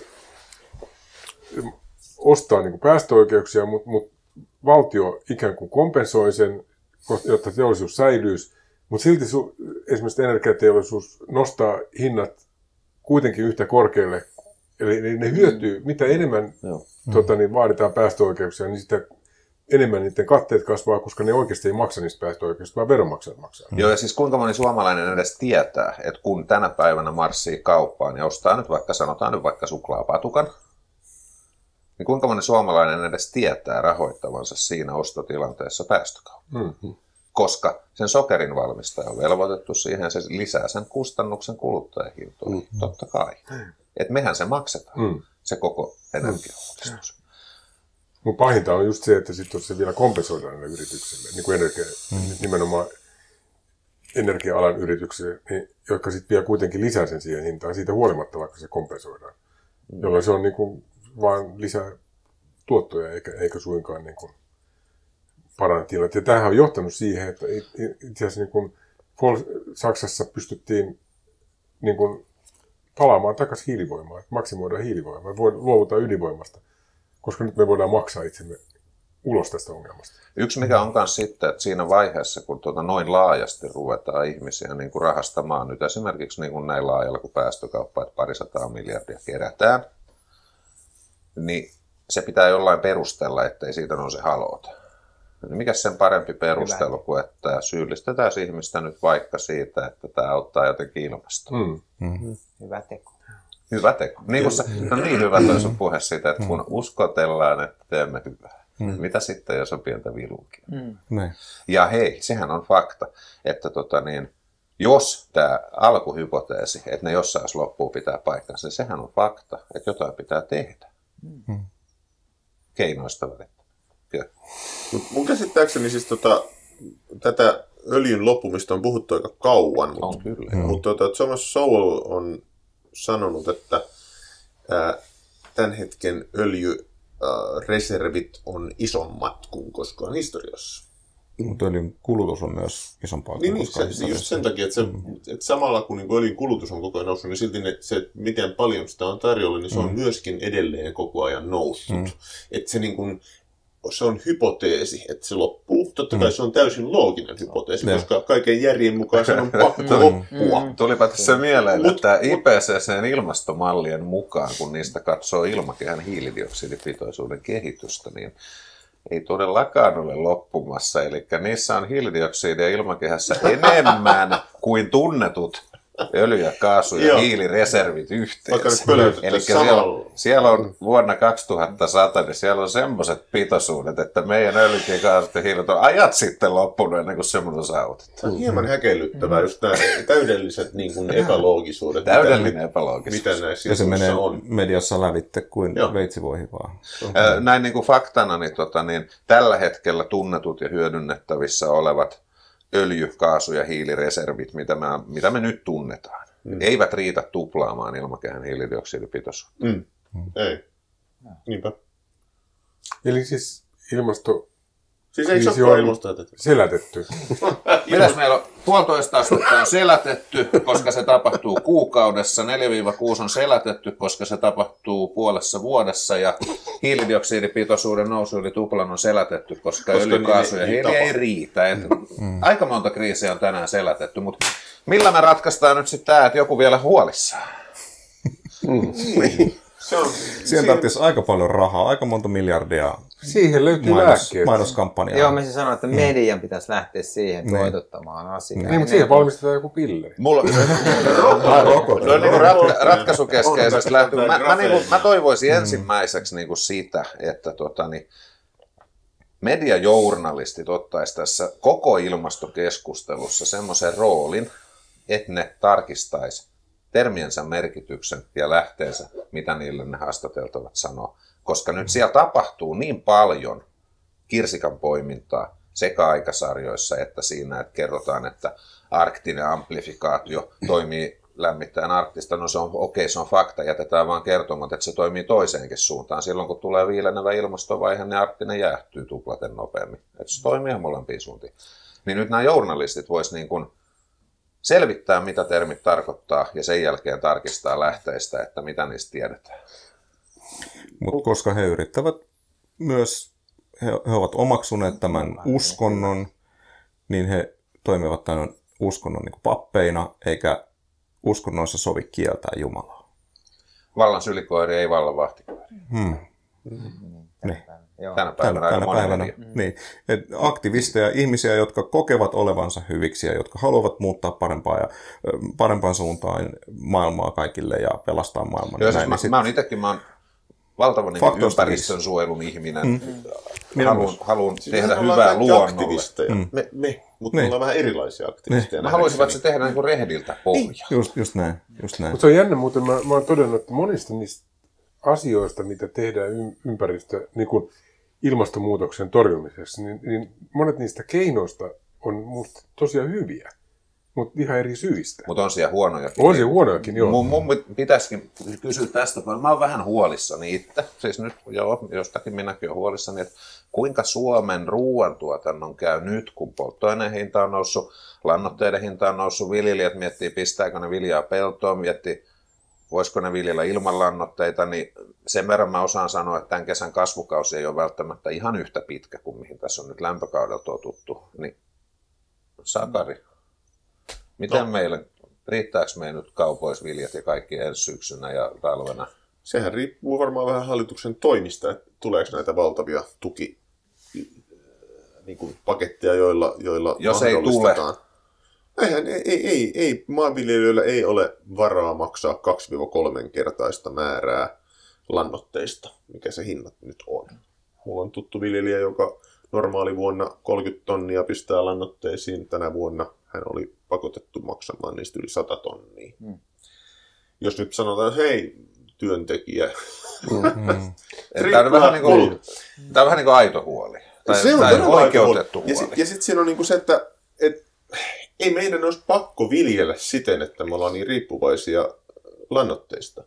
ostaa niin kuin päästöoikeuksia, mutta valtio ikään kuin kompensoi sen, jotta teollisuus säilyisi. Mutta silti esimerkiksi energiateollisuus nostaa hinnat kuitenkin yhtä korkealle. Eli ne hyötyy, mitä enemmän vaaditaan päästöoikeuksia, niin sitä enemmän niiden katteet kasvaa, koska ne oikeasti ei maksa niistä päästöoikeuksista, vaan veronmaksajat maksaa. Joo, ja siis kuinka moni suomalainen edes tietää, että kun tänä päivänä marssii kauppaan ja ostaa nyt vaikka, sanotaan nyt vaikka suklaapatukan, niin kuinka moni suomalainen edes tietää rahoittavansa siinä ostotilanteessa päästökauppaa? Koska sen sokerin valmistaja on velvoitettu siihen, se lisää sen kustannuksen kuluttajahintoon, totta kai. Että mehän se maksetaan, se koko energiauudistus. Mutta pahinta on just se, että sitten se vielä kompensoidaan näille yrityksille, niin kuin nimenomaan energia-alan yrityksille, niin, jotka sitten vielä kuitenkin lisää sen siihen hintaan siitä huolimatta, vaikka se kompensoidaan. Jolloin se on niin kuin vaan lisää tuottoja, eikä suinkaan niin kuin paranna tilannetta. Ja tämähän on johtanut siihen, että itse asiassa niin kuin Saksassa pystyttiin niin kuin palaamaan takaisin hiilivoimaan, että maksimoidaan hiilivoimaa, luovutaan ydinvoimasta, koska nyt me voidaan maksaa itsemme ulos tästä ongelmasta. Yksi mikä on myös sitten, että siinä vaiheessa, kun noin laajasti ruvetaan ihmisiä niin kuin rahastamaan, nyt esimerkiksi niin kuin näin laajalla kuin päästökauppa, että 200 miljardia kerätään, niin se pitää jollain perustella, ettei siitä nouse haloota. Mikäs sen parempi perustelu kuin, että syyllistetään ihmistä nyt vaikka siitä, että tämä auttaa jotenkin ilmastoa. Hyvä teko. Hyvä teko. Niin kuin niin hyvä toi sun puhe siitä, että kun uskotellaan, että teemme hyvää. Mitä sitten, jos on pientä viluukia? Ja hei, sehän on fakta, että jos tämä alkuhypoteesi, että ne jossain loppuu pitää paikkansa, niin sehän on fakta, että jotain pitää tehdä. Keinoista välittää. Mun käsittääkseni siis tätä öljyn loppumista on puhuttu aika kauan, mutta Thomas Sowell on sanonut, että tämän hetken öljyreservit on isommat kuin koskaan historiassa. Mutta öljyn kulutus on myös isompaa kuin koskaan historiassa. Just sen takia, että samalla kun niin öljyn kulutus on koko ajan noussut, niin silti se, miten paljon sitä on tarjolla, niin se on myöskin edelleen koko ajan noussut. Että se se on hypoteesi, että se loppuu. Totta kai se on täysin looginen hypoteesi, koska kaiken järjen mukaan se on pakko loppua. Tulipa tässä mieleen, että IPCC:n ilmastomallien mukaan, kun niistä katsoo ilmakehän hiilidioksidipitoisuuden kehitystä, niin ei todellakaan ole loppumassa. Eli niissä on hiilidioksidia ilmakehässä enemmän kuin tunnetut öljy- ja kaasu- ja hiilireservit yhteensä. Eli siellä on vuonna 2100, niin siellä on semmoiset pitoisuudet, että meidän öljyt ja kaasut ja hiilet on ajat sitten loppunut ennen kuin semmoinen saavutetaan. Se on hieman häkellyttävää, just nämä täydelliset niin kuin epäloogisuudet. Täydellinen epäloogisuus. Mitä näissä ja se menee on mediassa lävitte kuin veitsivoihin vaan. Näin niin kuin faktana, niin tällä hetkellä tunnetut ja hyödynnettävissä olevat öljy-, kaasu- ja hiilireservit, mitä me nyt tunnetaan, eivät riitä tuplaamaan ilmakehän hiilidioksidipitoisuutta. Ei. Niinpä. Eli siis Siis ei se ole ilmastoatettu. Selätetty. Mitäs meillä on? 1,5 astetta on selätetty, koska se tapahtuu kuukaudessa. 4-6 on selätetty, koska se tapahtuu puolessa vuodessa. Ja hiilidioksidipitoisuuden nousu yli tuplan on selätetty, koska öljy, kaasu ja hiili ei riitä. Aika monta kriisiä on tänään selätetty, mutta millä me ratkaistaan nyt sitten tämä, että joku vielä huolissaan? Siihen tarvitsisi aika paljon rahaa, aika monta miljardia. Siihen löytyy lääkkeet. Mainoskampanjaa. Joo, mä siis sanoin, että median pitäisi lähteä siihen toitottamaan asiaa. Niin, mutta siihen valmistetaan joku pilleri. Mulla on niin ratkaisukeskeisesti lähtöä. Mä toivoisin ensimmäiseksi niin kuin sitä, että mediajournalistit ottaisi tässä koko ilmastokeskustelussa semmoisen roolin, että ne tarkistaisi termiensä merkityksen ja lähteensä, mitä niille ne haastateltavat sanoo. Koska nyt siellä tapahtuu niin paljon kirsikan poimintaa sekä aikasarjoissa että siinä, että kerrotaan, että arktinen amplifikaatio toimii lämmittäen arktista. No se on okei, se on fakta, jätetään vaan kertomat, että se toimii toiseenkin suuntaan. Silloin kun tulee viilenevä ilmastovaihe, niin arktinen jäähtyy tuplaten nopeammin. Että se toimii molempiin suuntiin. Niin nyt nämä journalistit vois niin kuin selvittää, mitä termit tarkoittaa, ja sen jälkeen tarkistaa lähteistä, että mitä niistä tiedetään. Mutta koska he yrittävät myös, he ovat omaksuneet tämän uskonnon, niin he toimivat tämän uskonnon niin kuin pappeina, eikä uskonnoissa sovi kieltää Jumalaa. Vallan sylikoiri ei vallan vahtikoiri. Tänä päivänä. Niin. Et aktivisteja, ihmisiä, jotka kokevat olevansa hyviksi ja jotka haluavat muuttaa parempaan suuntaan maailmaa kaikille ja pelastaa maailman. Joo, siis mä oon itsekin valtavan niin ympäristön suojelun ihminen. Haluan tehdä hyvää luonnolle. Mutta me ollaan vähän erilaisia aktivisteja. Mä haluaisin, että se tehdään niin rehdiltä pohjaa. Just näin. Mutta se on jännä, muuten mä oon todennut, että monista niistä asioista, mitä tehdään ympäristö, niin kuin ilmastonmuutoksen torjumisessa, niin monet niistä keinoista on musta tosiaan hyviä, mutta ihan eri syistä. Mutta on siellä huonojakin. On siellä huonojakin, joo. Mun pitäisikin kysyä tästä, kun mä oon vähän huolissani itse. Siis nyt, jostakin minäkin olen huolissani, että kuinka Suomen ruoantuotannon käy nyt, kun polttoaineen hinta on noussut, lannoitteiden hinta on noussut, viljelijät miettii, pistääkö ne viljaa peltoon, miettii, voisiko ne viljellä ilman lannoitteita, niin sen verran mä osaan sanoa, että tämän kesän kasvukausi ei ole välttämättä ihan yhtä pitkä kuin mihin tässä on nyt lämpökaudella totuttu. Niin, Sakari, miten meillä, riittääkö meillä nyt kaupoissa viljat ja kaikki ensi syksynä ja talvena? Sehän riippuu varmaan vähän hallituksen toimista, että tuleeko näitä valtavia paketteja, joilla jos ei tule. Ei, maanviljelijöillä ei ole varaa maksaa 2-3-kertaista määrää lannoitteista, mikä se hinnat nyt on. Mulla on tuttu viljelijä, joka normaali vuonna 30 tonnia pistää lannoitteisiin. Tänä vuonna hän oli pakotettu maksamaan niistä yli 100 tonnia. Jos nyt sanotaan, että hei, työntekijä. Tämä on vähän niin kuin aito huoli. Se on oikeutettu huoli. Ja sitten siinä on niin kuin se, että ei meidän olisi pakko viljellä siten, että me ollaan niin riippuvaisia lannoitteista.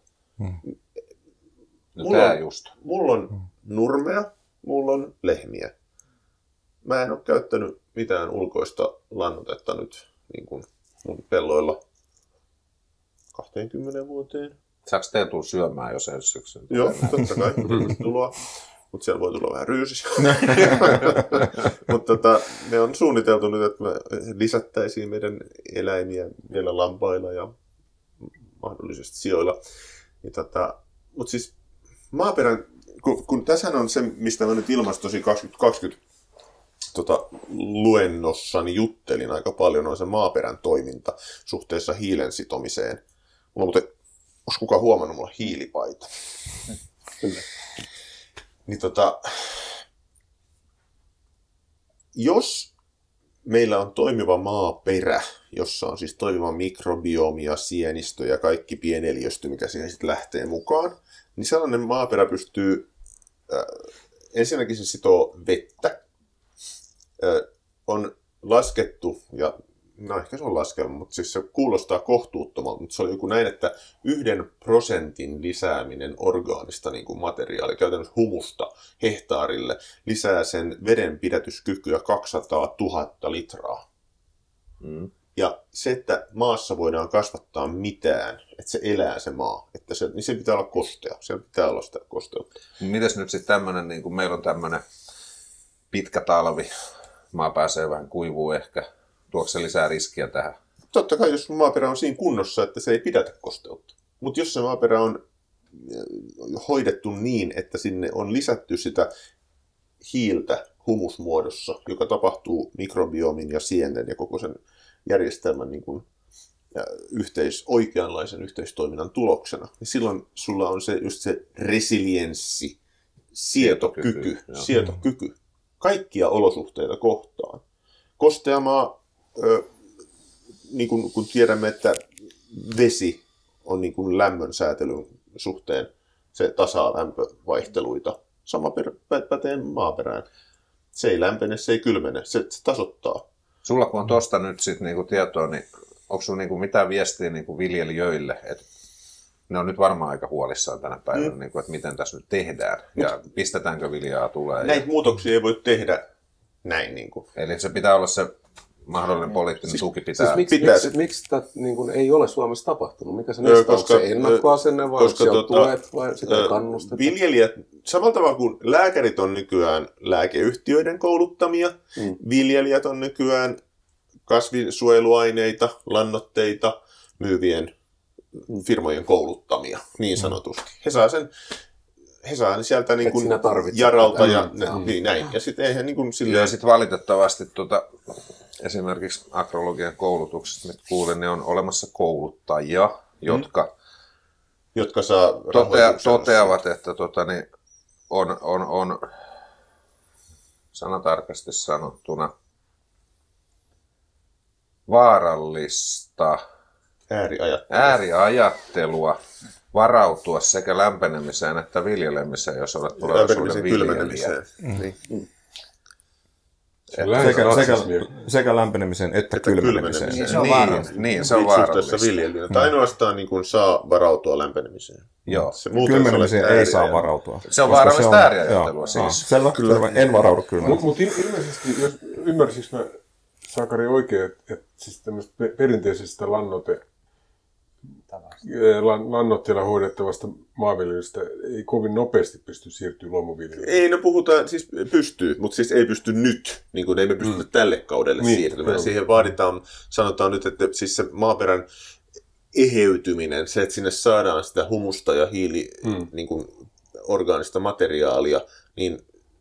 Mulla on nurmea, mulla on lehmiä. Mä en ole käyttänyt mitään ulkoista lannoitetta nyt niin kuin mun pelloilla 20 vuoteen. Saako te tulla syömään jos ensi syksyn? Joo, totta kai. Tuloa. Mutta siellä voi tulla vähän ryysiä. Mutta me on suunniteltu nyt, että me lisättäisiin meidän eläimiä vielä lampailla ja mahdollisesti sioilla. Mutta siis maaperän, kun tässähän on se, mistä mä nyt Ilmastosi 2020 luennossani juttelin aika paljon, on se maaperän toiminta suhteessa hiilen sitomiseen. Mulla on muuten, onko kukaan huomannut, mulla on hiilipaita? Kyllä. Niin jos meillä on toimiva maaperä, jossa on siis toimiva mikrobiomi ja sienistö ja kaikki pieneliöstö, mikä siihen sitten lähtee mukaan, niin sellainen maaperä pystyy, ensinnäkin se sitoo vettä, on laskettu, ja no ehkä se on laskelma, mutta siis se kuulostaa kohtuuttomalta, mutta se oli joku näin, että 1% lisääminen orgaanista niin kuin materiaalia, käytännössä humusta hehtaarille, lisää sen vedenpidätyskykyä 200 000 litraa. Ja se, että maassa voidaan kasvattaa mitään, että se elää se maa, että niin se pitää olla kostea, se pitää olla sitä kosteutta. Mites nyt sitten tämmöinen, niin kuin meillä on tämmöinen pitkä talvi, maa pääsee vähän kuivuu ehkä, tuoko se lisää riskiä tähän? Totta kai, jos maaperä on siinä kunnossa, että se ei pidätä kosteutta. Mutta jos se maaperä on hoidettu niin, että sinne on lisätty sitä hiiltä humusmuodossa, joka tapahtuu mikrobiomin ja sienten ja koko sen järjestelmän niin kuin, oikeanlaisen yhteistoiminnan tuloksena, niin silloin sulla on just se resilienssi, sietokyky kaikkia olosuhteita kohtaan. Kosteamaa, niin kun tiedämme, että vesi on niin kuin lämmön säätelyn suhteen, se tasaa lämpövaihteluita. Sama pätee maaperään. Se ei lämpene, se ei kylmene, se tasoittaa. Sulla kun on tuosta nyt sit niinku tietoa, niin onko sinulla niinku mitään viestiä niinku viljelijöille? Et ne on nyt varmaan aika huolissaan tänä päivänä, niinku, että miten tässä nyt tehdään ja pistetäänkö viljaa tulee. Näitä muutoksia ei voi tehdä näin. Niin Eli se pitää olla se mahdollinen poliittinen tuki pitää. Miksi tämä niin ei ole Suomessa tapahtunut? Mikä se näistä on? Se ennakkoasenne vai onko siellä tuet vai sitä kannustetta? Viljelijät, samalla tavalla kuin lääkärit on nykyään lääkeyhtiöiden kouluttamia, viljelijät on nykyään kasvinsuojeluaineita, lannoitteita myyvien firmojen kouluttamia, niin sanotusti. He saa sieltä niin kuin jaralta ja niin, näin. Ja sitten eihän niin kuin silleen... Ja sitten valitettavasti esimerkiksi agrologian koulutuksesta, mitä kuulin, niin on olemassa kouluttajia, jotka saa toteavat, että niin on sanatarkasti sanottuna vaarallista ääriajattelua varautua sekä lämpenemiseen että viljelemiseen, jos olet tulevaisuuden viljelijä. Sekä lämpenemiseen että kylmenemiseen. Niin, se on vaarallista. Niin, se on vaarallista. Ainoastaan niin kuin saa varautua lämpenemiseen. Joo. Kylmenemiseen ei saa varautua. Se on vaarallista ääriajattelua siis. Selvä, en varaudu kylmenemiseen. Mutta ilmeisesti, jos ymmärsikö mä Sakari oikein, että siis tämmöistä perinteisestä lannoitteella hoidettavasta maanviljelystä ei kovin nopeasti pysty siirtymään luomuviljelyyn. Ei, no puhutaan, siis pystyy, mutta siis ei pysty nyt, niin kuin ei me pystytä tälle kaudelle siirtymään. Siihen vaaditaan, sanotaan nyt, että siis se maaperän eheytyminen, se, että sinne saadaan sitä humusta ja niin kuin orgaanista materiaalia, niin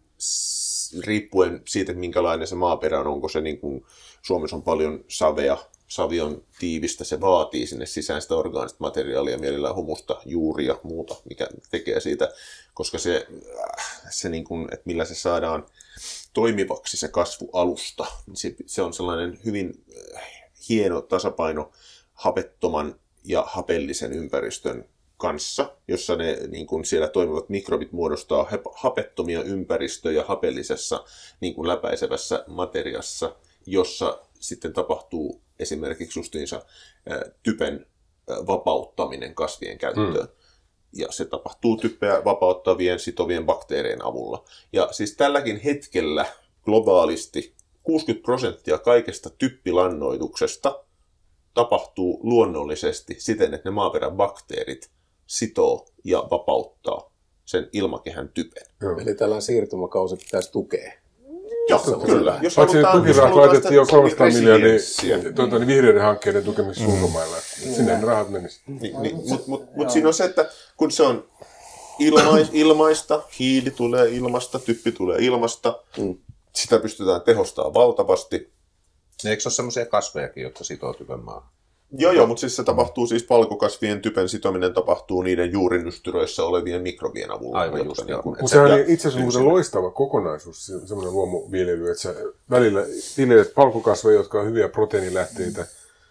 riippuen siitä, että minkälainen se maaperä on, onko se niin kuin, Suomessa on paljon savea, savi on tiivistä, se vaatii sinne sisään sitä orgaanista materiaalia, mielellään humusta, juuria, muuta, mikä tekee siitä, koska se niin kuin, että millä se saadaan toimivaksi se kasvualusta, se on sellainen hyvin hieno tasapaino hapettoman ja hapellisen ympäristön kanssa, jossa ne niin kuin siellä toimivat mikrobit muodostaa hapettomia ympäristöjä hapellisessa niin kuin läpäisevässä materiassa, jossa sitten tapahtuu esimerkiksi justiinsa typen vapauttaminen kasvien käyttöön. Ja se tapahtuu typpeä vapauttavien sitovien bakteerien avulla. Ja siis tälläkin hetkellä globaalisti 60% kaikesta typpilannoituksesta tapahtuu luonnollisesti siten, että ne maaperän bakteerit sitoo ja vapauttaa sen ilmakehän typen. Eli tällainen siirtymäkausi pitäisi tukea. Joo, kyllä. Jos tukirahat laitettiin jo 300 miljoonaa niin vihreiden hankkeiden tukemista ulkomailla. Sinne ne rahat menisivät. Mutta siinä on se, että kun se on ilmaista, hiili tulee ilmasta, typpi tulee ilmasta, sitä pystytään tehostamaan valtavasti. Eikö se ole sellaisia kasvejakin, jotka sitoo typen maahan? Joo, mutta siis se tapahtuu siis valkokasvien typen sitominen tapahtuu niiden juurinystyröissä olevien mikrobien avulla. Aivan just, joo. Mutta sehän on itse asiassa loistava kokonaisuus, semmoinen luomuviljely, että sä välillä viljelet palkokasveja, jotka on hyviä proteiinilähteitä.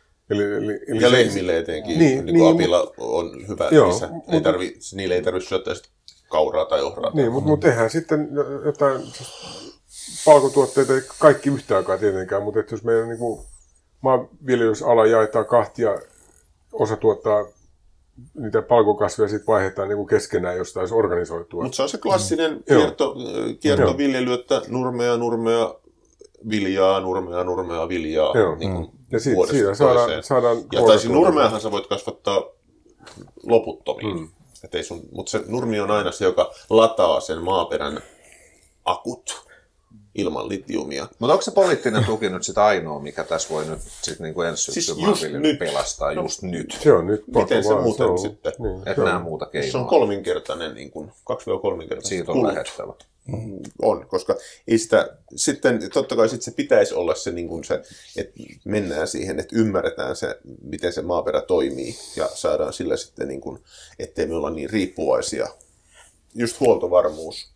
Ja lehmille etenkin, niin apilla on hyvä lisä. Niille ei tarvitse syöttää kauraa tai ohraa. Niin, mutta tehdään sitten jotain palkotuotteita, ei kaikki yhtä aikaa tietenkään, mutta jos meidän niin kuin maanviljelysala jaetaan kahtia, osa tuottaa niitä palkokasveja, sitten vaihdetaan niin keskenään, jos taisi organisoitua. Mutta se on se klassinen kiertoviljely, että nurmea, viljaa, viljaa. Niin ja siitä saadaan ja tai nurmeahan sä voit kasvattaa loputtomiin. Mutta se nurmi on aina se, joka lataa sen maaperän akut ilman litiumia. Mutta onko se poliittinen tuki nyt sitä ainoa, mikä tässä voi nyt sit niinku ensi syksyn maanviljelyn pelastaa just nyt? Se on nyt. Miten se muuten sitten? Että nämä muuta keinoa. Se on kolminkertainen, niin kuin 2-3-kertainen. Siitä on lähettävä. On, koska ei sitä, sitten totta kai sit se pitäisi olla se, niin kuin se, että mennään siihen, että ymmärretään se, miten se maaperä toimii ja saadaan sillä sitten, niin kuin, ettei me olla niin riippuvaisia. Just huoltovarmuus.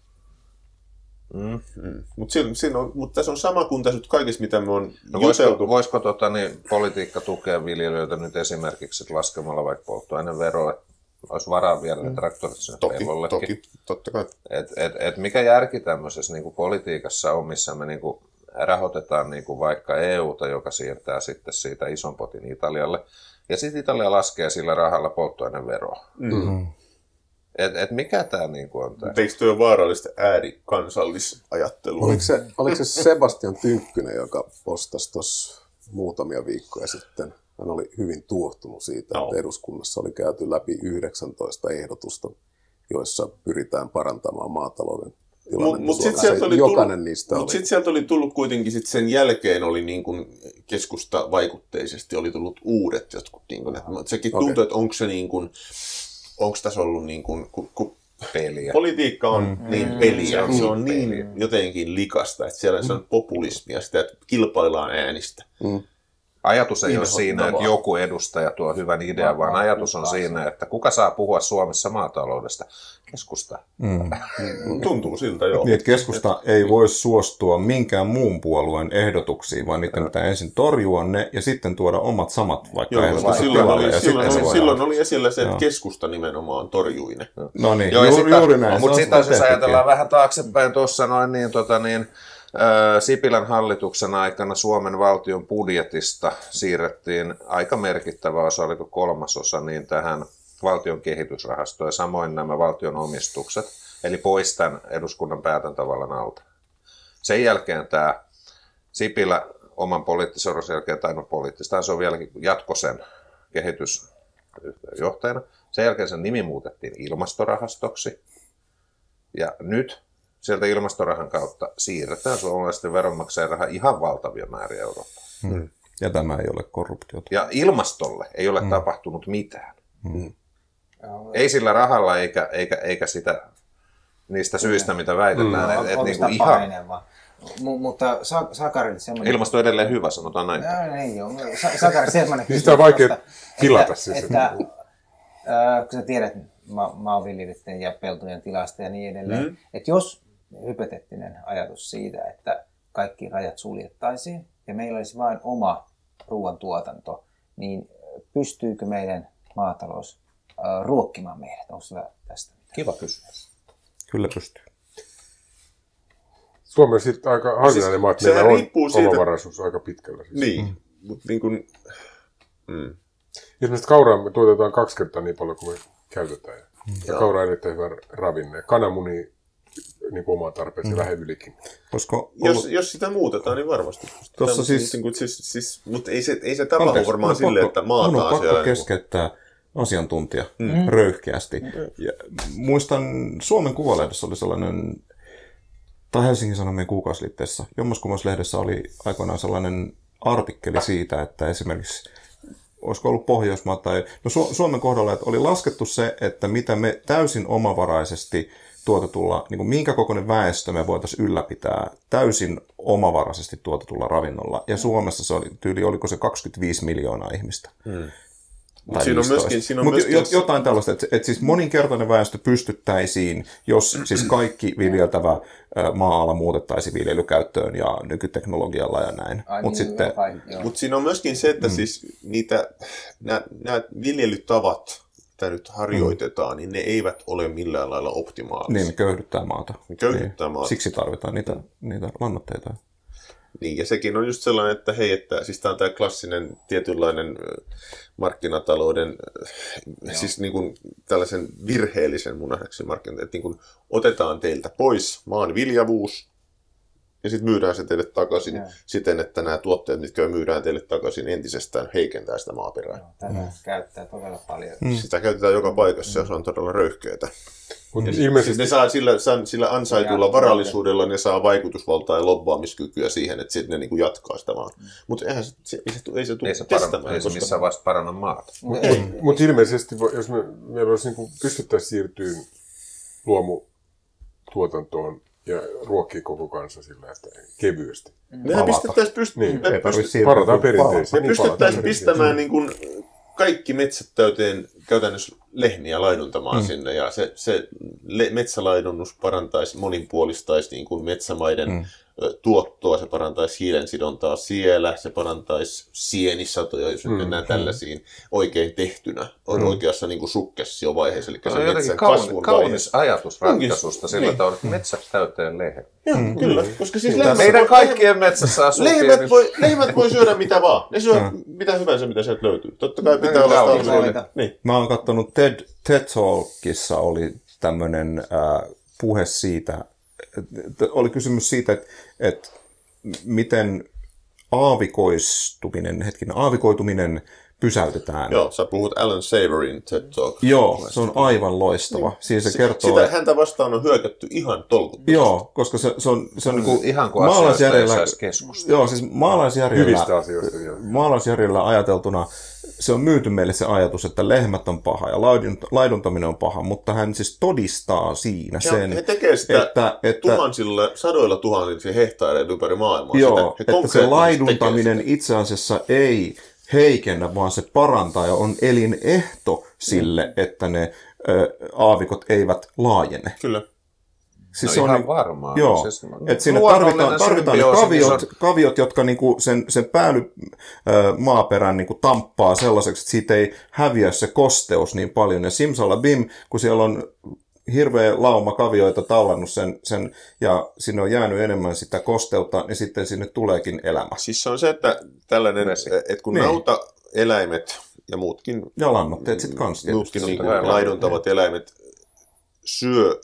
Mutta tässä on sama kuin tässä nyt kaikissa, mitä me on juteltu. Voisiko politiikka tukea viljelijöitä nyt esimerkiksi laskemalla vaikka polttoaineveroa, olisi varaa viedä ne traktorit sinne pellollekin. Toki, totta kai. Et mikä järki tämmöisessä niin kuin politiikassa on, missä me niin kuin rahoitetaan niin kuin vaikka EUta, joka siirtää sitten siitä ison potin Italialle, ja sitten Italia laskee sillä rahalla polttoaineveroa. Mikä tämä niin kuin on tämä? Eikö tuo ole vaarallista äärikansallisajattelua? Oliko se Sebastian Tynkkynen, joka postasi tuossa muutamia viikkoja sitten? Hän oli hyvin tuohtunut siitä, että eduskunnassa oli käyty läpi 19 ehdotusta, joissa pyritään parantamaan maatalouden tilannetta. Mutta sitten sieltä oli tullut kuitenkin sen jälkeen oli niin kuin keskusta-vaikutteisesti oli tullut uudet jotkut. Niin kuin, sekin tuntuu, että onko se niin kuin, onko tässä ollut niin kuin, peliä. Politiikka on niin peliä, se on niin jotenkin likasta, että siellä se on populismia, sitä, että kilpaillaan äänistä. Ajatus ei ole siinä, että joku edustaja tuo hyvän idean, vaan ajatus on siinä, että kuka saa puhua Suomessa maataloudesta. Keskusta. Tuntuu siltä, joo. Niin, että keskusta ei voi suostua minkään muun puolueen ehdotuksiin, vaan niiden pitää ensin torjua ne ja sitten tuoda omat samat vaikka ehdotukset tilalle. Silloin oli esillä se, että keskusta nimenomaan torjui ne. No niin, juuri näin. Mutta sitten jos ajatellaan vähän taaksepäin tuossa Sipilän hallituksen aikana Suomen valtion budjetista siirrettiin aika merkittävä osa, oliko 1/3, niin tähän valtion kehitysrahastoon ja samoin nämä valtion omistukset, eli pois tämän eduskunnan päätäntävallan alta. Sen jälkeen tämä Sipilä oman poliittisen osan jälkeen, tai poliittista, se on vieläkin jatkosen kehitysjohtajana. Sen jälkeen sen nimi muutettiin ilmastorahastoksi ja nyt sieltä ilmastorahan kautta siirretään suomalaisten veronmaksajien rahaa ihan valtavia määriä Eurooppaan. Ja tämä ei ole korruptiota. Ja ilmastolle ei ole tapahtunut mitään. Ei sillä rahalla eikä sitä niistä syistä, mitä väitetään. Niinku ihan... Mutta Sakarille semmoinen... Ilmasto on edelleen hyvä, sanotaan näin. Ei joo. Sakarille semmoinen... Sitä on vaikea pilata siis. Kun sä tiedät maanviljelijöiden ja peltojen tilasta ja niin edelleen, että jos hypoteettinen ajatus siitä, että kaikki rajat suljettaisiin ja meillä olisi vain oma ruoantuotanto, niin pystyykö meidän maatalous ruokkimaan meidät? Onko sulla tästä mitään? Kiva kysymys. Kyllä pystyy. Suomen sitten aika harvinainen maa, että meillä on omavaraisuus aika pitkällä. Siis. Niin, mutta niin kuin... Esimerkiksi kauraa me tuotetaan 2 kertaa niin paljon kuin me käytetään. Ja kaura on erittäin hyvä ravinne. Kananmuni niin kuin omaan tarpeeseen vähän ylikin. Jos sitä muutetaan, niin varmasti. Tuossa mutta ei se tapahdu varmaan silleen, että maataan siellä. On pakko niin keskeyttää asiantuntija röyhkeästi. Ja muistan, Suomen Kuvalehdessä oli sellainen, tai Helsingin Sanomien kuukausiliitteessä, Jommaskumoislehdessä oli aikoinaan sellainen artikkeli siitä, että esimerkiksi olisiko ollut Pohjoismaat tai Suomen kohdalla, että oli laskettu se, että mitä me täysin omavaraisesti tuotetulla, niin kuin minkä kokoinen väestö me voitaisiin ylläpitää täysin omavaraisesti tuotetulla ravinnolla. Ja Suomessa se oli tyyli, oliko se 25 miljoonaa ihmistä. Mutta siinä on myöskin jotain tällaista, että siis moninkertainen väestö pystyttäisiin, jos siis kaikki viljeltävä maa-ala muutettaisiin viljelykäyttöön ja nykyteknologialla ja näin. Mutta siinä on myöskin se, että siis nämä viljelytavat, mitä nyt harjoitetaan, niin ne eivät ole millään lailla optimaalisia. Niin, ne köyhdyttää maata. Maata. Siksi tarvitaan niitä lannoitteita. Niin, ja sekin on just sellainen, että hei, että siis tämä on tämä klassinen tietynlainen markkinatalouden, siis niin kuin tällaisen virheellisen mun nähdäkseni markkinatalouden, että niin kuin otetaan teiltä pois maan viljavuus, ja sitten myydään se teille takaisin siten, että nämä tuotteet, mitkä myydään teille takaisin, entisestään heikentää sitä maaperää. Tätä käyttää todella paljon. Sitä käytetään joka paikassa ja se on todella röyhkeätä. Ilmeisesti... Ne saa sillä ansaitulla varallisuudella ne saa vaikutusvaltaa ja lobbaamiskykyä siihen, että sitten ne niin kuin jatkaa sitä vaan. Mutta ei se tule kestämään. Ei se missään vaiheessa paranna maata. Mutta ilmeisesti, jos meillä olisi niin pystyttäisiin siirtymään luomutuotantoon ja ruokkii koko kansa sillä, että kevyesti. Mehän pystyttäisiin pistämään niin kuin kaikki metsät täyteen käytännössä lehmiä laiduntamaan sinne, ja se metsälaidunnos parantaisi, monipuolistaisi niin kuin metsämaiden tuottoa, se parantaisi hiilensidontaa siellä, se parantaisi sienisatoja, jos nyt mennään tällaisiin oikein tehtynä, on oikeassa niin kuin sukkessiovaiheessa, eli se on metsän kasvun kaunis ajatus ratkaisusta sillä tavalla, että metsät täyteen lehmät. Kyllä, koska siis meidän kaikkien metsässä asuu lehmät voi syödä mitä vaan. Ne syö mitä hyvänsä, mitä sieltä löytyy. Totta kai pitää olla talvella. Niin. Mä oon katsonut TED Talkissa oli tämmöinen puhe siitä, oli kysymys siitä, että miten aavikoituminen pysäytetään. Joo, sä puhut Alan Savorin TED Talk. Joo, se on aivan loistava. Siis se kertoo, häntä vastaan on hyökätty ihan tolkuttomasti. Joo, koska se on niin kuin ihan kuin maalaisjärjellä keskustelua. Joo, siis maalaisjärjellä ajateltuna se on myyty meille se ajatus, että lehmät on paha ja laiduntaminen on paha, mutta hän siis todistaa siinä sen, he tekee sitä tuhansilla, sadoilla tuhansilla hehtaareilla ympäri maailmaa. Joo, että se laiduntaminen itse asiassa ei heikennä, vaan se parantaa ja on elinehto sille, että ne aavikot eivät laajene. Kyllä. Siis se on ihan varmaa. Joo, siis, että sinne tarvitaan ne kaviot, jotka niinku sen päälymaaperän niinku tamppaa sellaiseksi, että siitä ei häviä se kosteus niin paljon. Ja simsalabim, kun siellä on hirveä lauma kavioita tallannut sen ja sinne on jäänyt enemmän sitä kosteutta, niin sitten sinne tuleekin elämä. Siis se on se, että tällainen, että kun nautaeläimet ja muutkin, ja lannoitteet sitten kanssa muutkin niin laiduntavat eläimet syö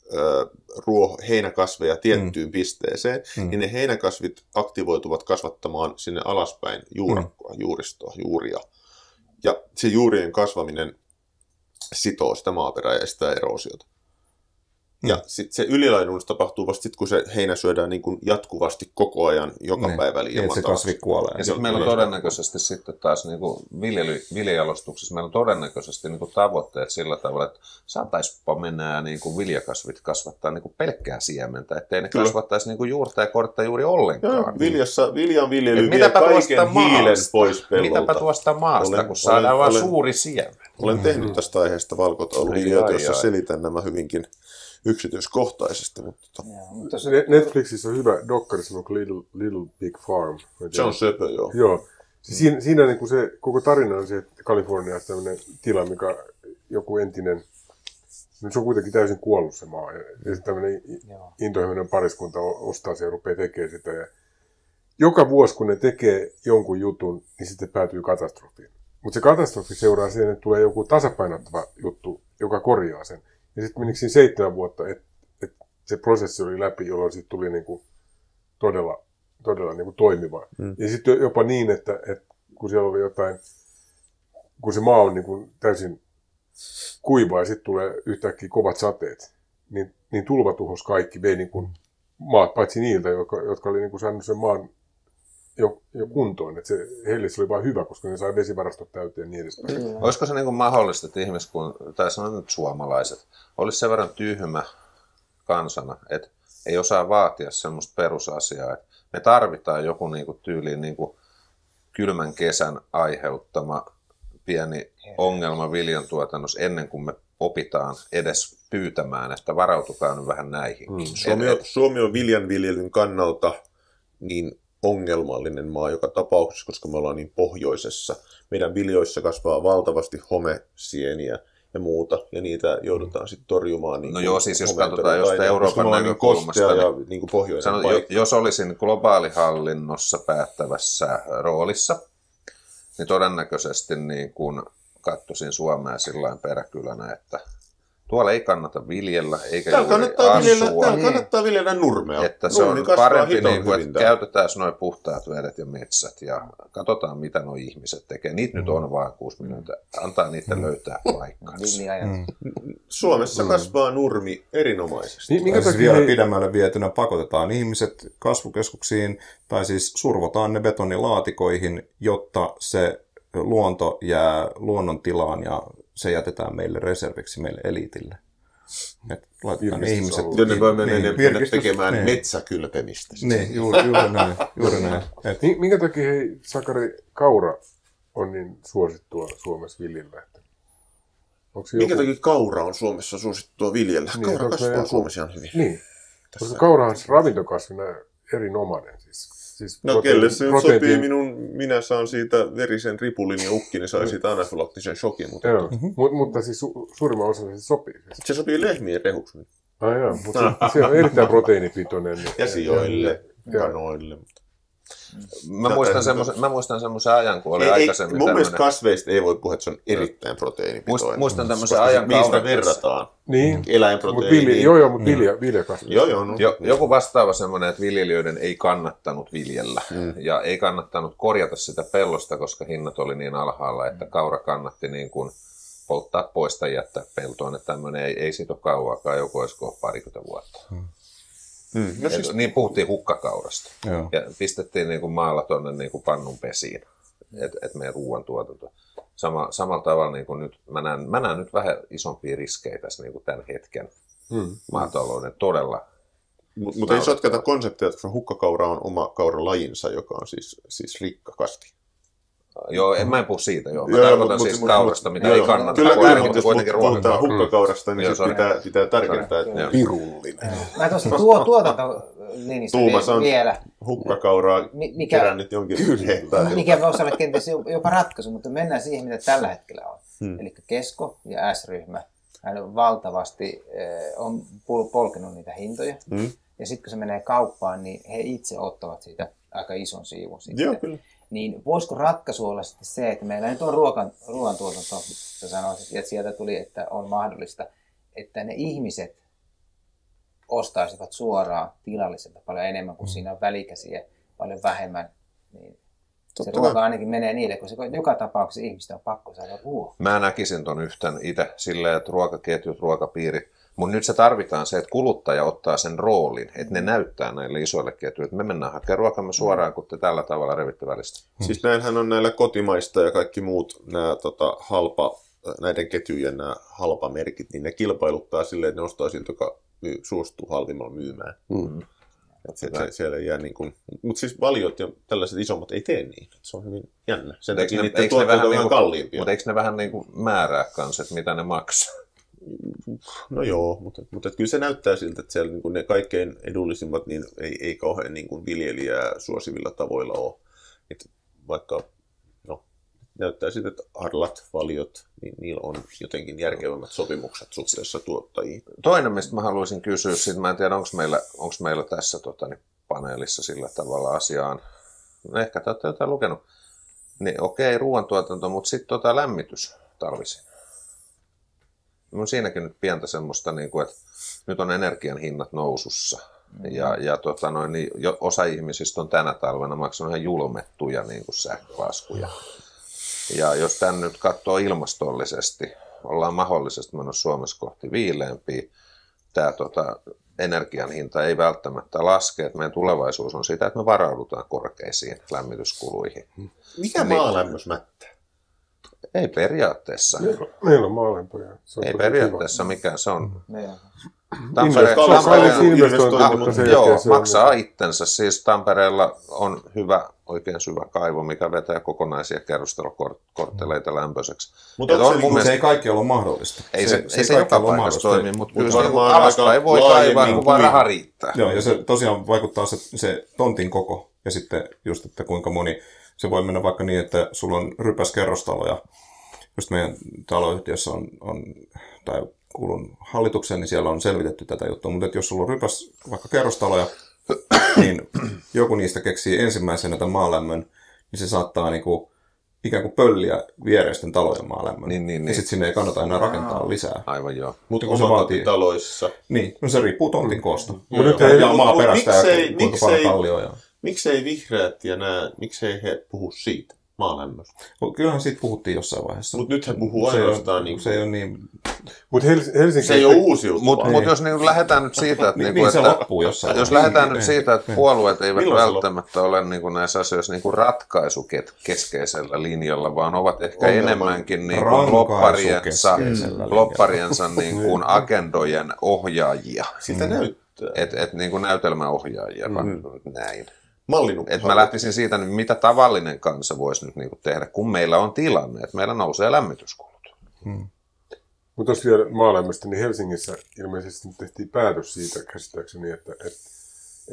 heinäkasveja tiettyyn pisteeseen, niin ne heinäkasvit aktivoituvat kasvattamaan sinne alaspäin juurakkoa, juuristoa, juuria. Ja se juurien kasvaminen sitoo sitä maaperää ja sitä eroosiota. Ja sitten se ylilaidunus tapahtuu vasta sitten, kun se heinä syödään niin kuin jatkuvasti koko ajan, joka päivä liian se kasvi kuolee. Ja sitten meillä on todennäköisesti sitten taas niin kuin viljajalostuksessa, meillä on todennäköisesti niin kuin tavoitteet sillä tavalla, että saataisiinpa mennä niin kuin viljakasvit kasvattaa niin kuin pelkkää siementä, ettei ne kasvattaisi niin kuin juurta ja kortta juuri ollenkaan. Viljan viljely vie kaiken hiilen pois pellolta. Mitäpä tuosta maasta, kun saadaan vain suuri siemen. Olen tehnyt tästä aiheesta valkotauluvideoita, jossa selitän nämä hyvinkin yksityiskohtaisesti. Mutta Netflixissä on hyvä dokkari, se on Little Big Farm. Se on söpö, joo. Joo. Siinä niin kuin se koko tarina on se, että Kaliforniassa tämmöinen tila, mikä joku entinen, se on kuitenkin täysin kuollut se maa. Ja tämmöinen intohimoinen pariskunta ostaa se ja rupeaa tekemään sitä. Ja joka vuosi, kun ne tekee jonkun jutun, niin sitten päätyy katastrofiin. Mutta se katastrofi seuraa siihen, että tulee joku tasapainottava juttu, joka korjaa sen. Ja sitten menikö siinä 7 vuotta, että se prosessi oli läpi, jolloin sitten tuli niinku todella niinku toimiva. Ja sitten jopa niin, että kun siellä oli jotain, kun se maa on niinku täysin kuiva ja sitten tulee yhtäkkiä kovat sateet, niin tulva tuhosi kaikki, vei niinku maat, paitsi niiltä, jotka oli niinku saanut sen maan jo kuntoon. Että heille se oli vain hyvä, koska ne sai vesivarastot täyteen niin edespäin. Olisiko se niin kuin mahdollista, että tai sanon nyt suomalaiset, olisi sen verran tyhmä kansana, että ei osaa vaatia semmoista perusasiaa, että me tarvitaan joku niin kuin tyyliin niin kuin kylmän kesän aiheuttama pieni ongelma viljantuotannossa ennen kuin me opitaan edes pyytämään, että varautukaa nyt vähän näihinkin. Suomi on viljanviljelyn kannalta niin ongelmallinen maa joka tapauksessa, koska me ollaan niin pohjoisessa. Meidän viljoissa kasvaa valtavasti homesieniä ja muuta, ja niitä joudutaan sitten torjumaan. Niin siis jos katsotaan jostain Euroopan näkökulmasta, niin pohjoisen jos olisin globaalihallinnossa päättävässä roolissa, niin todennäköisesti niin kun katsoisin Suomea sillain peräkylänä, että tuolla ei kannata viljellä, eikä juuri asua. Täällä kannattaa viljellä nurmea. Että se on parempi, niin kuin, että käytetään noin puhtaat vedet ja metsät ja katsotaan, mitä nuo ihmiset tekee. Niitä nyt on vain 6 minuuttia. Antaa niiden löytää paikkansa. Suomessa kasvaa nurmi erinomaisesti. Siis vielä pidemmälle vietynä pakotetaan ihmiset kasvukeskuksiin, tai siis survotaan ne betonilaatikoihin, jotta se luonto jää luonnon tilaan ja se jätetään meille reserviksi, meille eliitille. Et laitetaan ihmiset... Jonne voi mennä tekemään metsäkylpemistä. Niin, juuri näin. Minkä takia, Sakari, kaura on niin suosittua Suomessa viljellä? Minkä takia kaura on Suomessa suosittua viljellä? Kaura kasvaa Suomessa ihan hyvin. Niin, koska kaura on ravintokasvina erinomainen. Siis No kelle se nyt sopii minä saan siitä verisen ripulin ja ukkini sai siitä anafylaktisen shokin. Mutta, joo, mutta siis suurimman osan se sopii. Se sopii lehmien rehuksi. Ai joo, mutta se on erittäin proteiinipitoinen. Ja sijoille, kanoille. Mä muistan semmoisen ajan, kun oli aikaisemmin mun mielestä kasveista ei voi puhua, että se on erittäin proteiinipitoinen. Muistan tämmöisen ajan mistä verrataan eläinproteiiniin. Joo, mutta viljakasveista. Joku vastaava semmoinen, että viljelijöiden ei kannattanut viljellä. Ja ei kannattanut korjata sitä pellosta, koska hinnat oli niin alhaalla, että kaura kannatti niin kuin polttaa pois tai jättää peltoon. Että tämmöinen ei siitä ole kauaakaan, joku olisiko parikymmentä vuotta. No siis, niin puhuttiin hukkakaurasta. Joo. Ja pistettiin niin kuin maalla tuonne niin kuin pannun pesiin, että meidän ruoantuotanto. Samalla tavalla niin kuin nyt, mä näen nyt vähän isompia riskejä tässä niin kuin tämän hetken maatalouden todella. Mutta ei sotketa konseptia, että hukkakaura on oma kauralajinsa, joka on siis rikkakasvi. Joo, mä en puhu siitä, joo. Mä tarkoitan siis kaurasta, mitä ei kannata. Kyllä, mutta jos puhutaan hukkakaurasta, niin pitää tarkentaa, että pirullinen. Mä tuossa tuotantolinjasta vielä. Hukkakauraa kerännyt jonkin hehtaan. Mikä voisi olla kenties jopa ratkaisu, mutta mennään siihen, mitä tällä hetkellä on. Eli Kesko ja S-ryhmä. Hän on valtavasti on polkenut niitä hintoja. Ja sitten kun se menee kauppaan, niin he itse ottavat siitä aika ison siivun sitten. Joo, kyllä. Niin voisiko ratkaisu olla sitten se, että meillä nyt on ruoantuotanto, sä sanoisit, että sieltä tuli, että on mahdollista, että ne ihmiset ostaisivat suoraan tilalliselta paljon enemmän, kuin siinä on välikäsiä paljon vähemmän, niin se ruoka ainakin menee niille, koska joka tapauksessa ihmistä on pakko saada ruokaa. Mä näkisin ton yhtään itse silleen, että ruokaketjut, ruokapiiri, mutta nyt se tarvitaan se, että kuluttaja ottaa sen roolin, että ne näyttää näille isoille ketjuille, että me mennään hakemaan ruokamme suoraan, kun te tällä tavalla revitte välistä. Siis näinhän on näillä kotimaista ja kaikki muut nämä näiden ketjujen nämä halpamerkit, niin ne kilpailuttaa silleen, että ne ostaa siltä, joka suostuu halvimmalla myymään. Siellä jää niin kuin, mutta siis valiot ja tällaiset isommat ei tee niin. Se on hyvin jännä. Sen takia niiden tuotteet on vähän kalliimpia. Mutta eikö ne vähän niin kuin määrää kanssa, että mitä ne maksaa? No joo, mutta kyllä se näyttää siltä, että siellä niin kuin ne kaikkein edullisimmat niin ei kauhean niin kuin viljelijää suosivilla tavoilla ole. Että vaikka näyttää siltä, että Arlat, valiot, niin niillä on jotenkin järkevämmät sopimukset suhteessa tuottajiin. Toinen, mistä mä haluaisin kysyä, mä en tiedä, onko meillä tässä paneelissa sillä tavalla asiaan, no ehkä te olette jotain lukenut, niin okei, ruoantuotanto, mutta sitten lämmitys talvisin. No siinäkin nyt pientä semmoista, että nyt on energian hinnat nousussa. Ja osa ihmisistä on tänä talvena maksanut ihan julmettuja sähkölaskuja. Ja jos tämän nyt katsoo ilmastollisesti, ollaan mahdollisesti menossa Suomessa kohti viileämpiä. Tämä energian hinta ei välttämättä laske, että meidän tulevaisuus on sitä, että me varaudutaan korkeisiin lämmityskuluihin. Mikä maalämmös mättää? Ei periaatteessa. Meillä on maalämpöjä. Ei periaatteessa mikään se on. Maksaa itsensä. Siis Tampereella on hyvä, oikein syvä kaivo, mikä vetää kokonaisia kerrostalokortteleita lämpöiseksi. Mutta se ei kaikki ole mahdollista. Ei se joka paikassa toimi, mutta kyllä alasta ei voi kaivaa, kun vaan raha riittää. Joo, ja se tosiaan vaikuttaa se tontin koko ja sitten just, että kuinka moni, se voi mennä vaikka niin, että sulla on rypäs kerrostalo ja just meidän taloyhtiössä on tai kuulun hallitukseen, niin siellä on selvitetty tätä juttua, mutta jos sulla on rypäs vaikka kerrostaloja, niin joku niistä keksii ensimmäisenä tämän maalämmön, niin se saattaa ikään kuin pölliä viereisten talojen maalämmön. Niin. Ja sitten sinne ei kannata enää rakentaa lisää. Aivan joo. Mutta omakotitaloissa. Niin, no se riippuu tontin koosta. Ja maaperästä ja kuinka paljon kallioja. Miksei vihreät ja miksei he puhu siitä? Maalämmöstä. Kyllähän siitä puhuttiin jossain vaiheessa. Mutta nyt he puhuu ainoastaan se ei ole niin. Mutta Helsinki se ei ole uusiutuvaa. Mutta jos lähdetään nyt siitä, että se loppuu jossain. Jos lähdetään nyt siitä, että puolueet eivät välttämättä ole näissä asioissa ratkaisukeskeisellä linjalla, vaan ovat ehkä enemmänkin loppariensa agendojen ohjaajia. Sitä näyttää. Näytelmäohjaajia, näin. Et mä lähtisin siitä, mitä tavallinen kansa voisi nyt tehdä, kun meillä on tilanne, että meillä nousee lämmityskulut. Mutta jos vielä maalämmöstä, niin Helsingissä ilmeisesti tehtiin päätös siitä käsittääkseni, että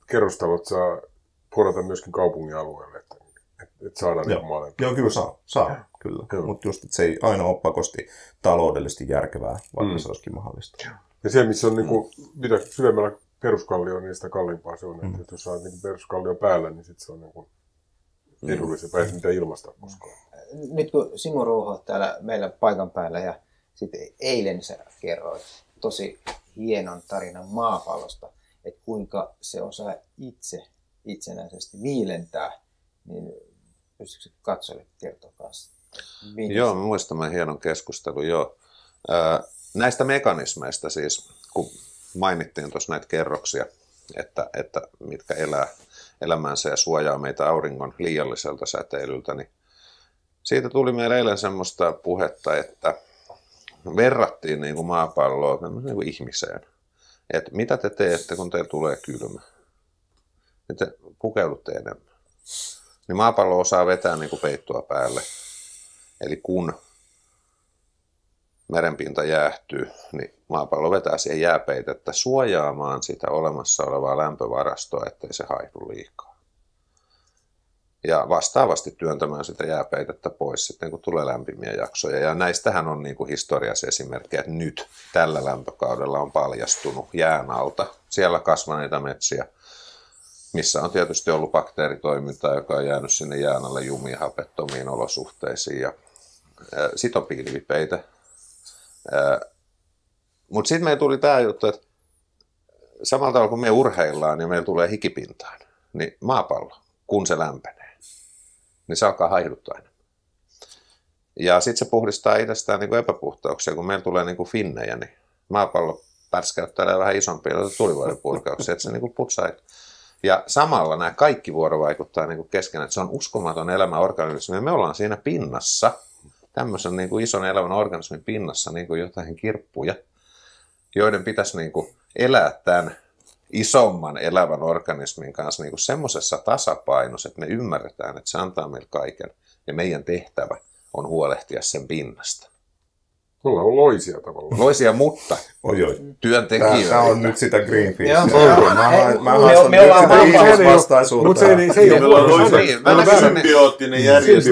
kerrostalot saa porata myöskin kaupungin alueelle, että saadaan niin maalämpöä. Joo, kyllä saa kyllä. Mutta just, että se ei aina ole pakosti taloudellisesti järkevää, vaikka se olisikin mahdollista. Ja se, missä on niinku, mitä syvemmällä peruskallio, niin sitä kalliimpaa se on. Että jos saa niinku peruskallion päällä, niin sit se on niinku edullisempaa, ei mitä ilmasta koskaan. Nyt kun Simo Ruoho täällä meillä paikan päällä ja sitten eilen sä kerroit tosi hienon tarinan maapallosta, että kuinka se osaa itsenäisesti viilentää, niin pystytkö katsojille kertoa kanssa? Joo, me muistamme hienon keskustelun, joo. Näistä mekanismeista siis, kun mainittiin tuossa näitä kerroksia, että mitkä elää elämänsä ja suojaa meitä auringon liialliselta säteilyltä, niin siitä tuli meille eilen semmoista puhetta, että verrattiin niin kuin maapalloa niin kuin ihmiseen. Että mitä te teette, kun teillä tulee kylmä? Ja te pukeudutte enemmän. Niin maapallo osaa vetää niin kuin peittoa päälle. Eli kun merenpinta jäähtyy, niin maapallo vetää siihen jääpeitettä suojaamaan sitä olemassa olevaa lämpövarastoa, ettei se haihdu liikaa. Ja vastaavasti työntämään sitä jääpeitettä pois sitten, kun tulee lämpimiä jaksoja. Ja näistähän on niin kuin historiassa esimerkkejä, että nyt tällä lämpökaudella on paljastunut jään alta siellä kasvaneita metsiä, missä on tietysti ollut bakteeritoimintaa, joka on jäänyt sinne jään alle jumiin hapettomiin olosuhteisiin. Ja sitten on pilvipeitä. Mutta sitten meillä tuli tämä juttu, että samalla tavalla kun me urheillaan ja meillä tulee hikipintaan, niin maapallo, kun se lämpenee, niin se alkaa haihduttaa enemmän. Ja sitten se puhdistaa itsestään niin kuin epäpuhtauksia, kun meillä tulee niin kuin finnejä, niin maapallo pärskäyttää vähän isompia tulivuoden purkauksia, että se niin kuin putsaa. Ja samalla nämä kaikki vuorovaikuttaa niin kuin keskenään, että se on uskomaton elämäorganismi. Me ollaan siinä pinnassa, tämmöisen niin kuin ison elävän organismin pinnassa niin kuin jotain kirppuja, joiden pitäisi niin kuin elää tämän isomman elävän organismin kanssa niin kuin semmoisessa tasapainossa, että me ymmärretään, että se antaa meille kaiken ja meidän tehtävä on huolehtia sen pinnasta. Me ollaan loisia tavallaan. Loisia, mutta työntekijöitä. Tämä on nyt sitä Greenpeace. Me ollaan vastaisuutta. Mutta se ei ole symbioottinen järjestö.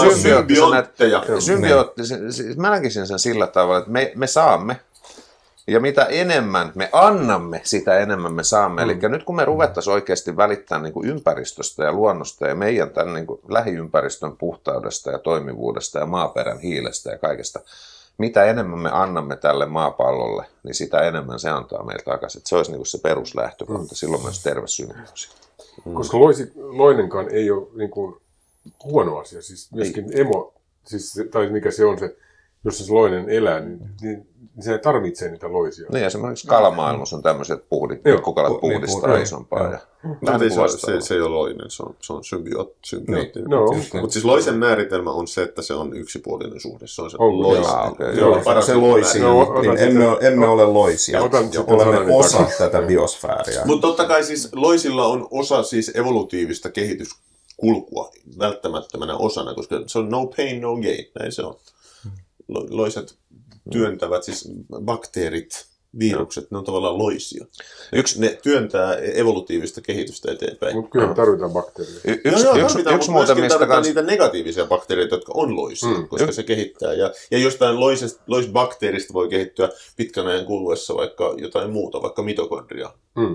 Mä näkisin sen sillä tavalla, että me saamme. Ja mitä enemmän me annamme, sitä enemmän me saamme. Eli nyt kun me ruvettaisiin oikeasti välittämään niin kuin ympäristöstä ja luonnosta ja meidän tämän niin kuin lähiympäristön puhtaudesta ja toimivuudesta ja maaperän hiilestä ja kaikesta, mitä enemmän me annamme tälle maapallolle, niin sitä enemmän se antaa meiltä takaisin. Se olisi niin kuin se peruslähtökohta. Silloin myös terve symbioosi. Koska loinenkaan ei ole niin kuin huono asia. Siis myöskin emo, siis, tai mikä se on se, jos se loinen elää, niin se tarvitsee niitä loisia. Niin, esimerkiksi kalamaailmassa on tämmöiset pikkukalat puhdistaa isompaa. Se ei ole loinen, se on symbioottinen. Mutta siis loisen määritelmä on se, että se on yksipuolinen suhde. Se on se loisen. Se loisia, niin emme ole loisia. Olemme osa tätä biosfääriä. Mutta totta kai siis loisilla on osa siis evolutiivista kehityskulkua välttämättömänä osana, koska se on no pain, no gain. Näin se on. Loiset työntävät, siis bakteerit, virukset, ne on tavallaan loisia. Ne työntää evolutiivista kehitystä eteenpäin. Mutta kyllä tarvitaan bakteereita. Yksi muuten, mistä tarvitaan niitä negatiivisia bakteereita, jotka on loisia, koska se kehittää. Ja jostain loisbakteerista voi kehittyä pitkän ajan kuluessa vaikka jotain muuta, vaikka mitokondria.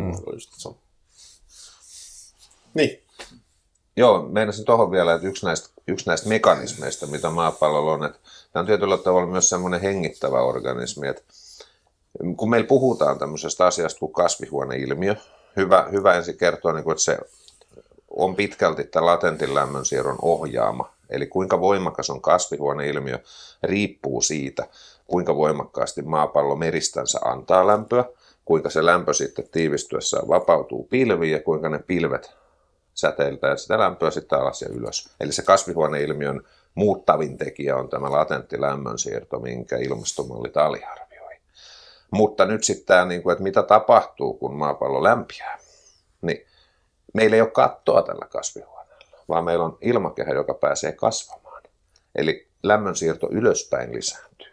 Niin. Joo, meinasin tuohon vielä, että yksi näistä mekanismeista, mitä maapallolla on, että tämä on tietyllä tavalla myös semmoinen hengittävä organismi, että kun meillä puhutaan tämmöisestä asiasta kuin kasvihuoneilmiö, hyvä ensin kertoa, että se on pitkälti tämän latentin lämmönsiirron ohjaama. Eli kuinka voimakas on kasvihuoneilmiö riippuu siitä, kuinka voimakkaasti maapallo meristänsä antaa lämpöä, kuinka se lämpö sitten tiivistyessään vapautuu pilviin ja kuinka ne pilvet säteiltää sitä lämpöä sitten alas ja ylös. Eli se kasvihuoneilmiön muuttavin tekijä on tämä latentti lämmönsiirto, minkä ilmastomallit aliarvioi. Mutta nyt sitten tämä, että mitä tapahtuu, kun maapallo lämpiää, niin meillä ei ole kattoa tällä kasvihuoneella, vaan meillä on ilmakehä, joka pääsee kasvamaan. Eli lämmönsiirto ylöspäin lisääntyy.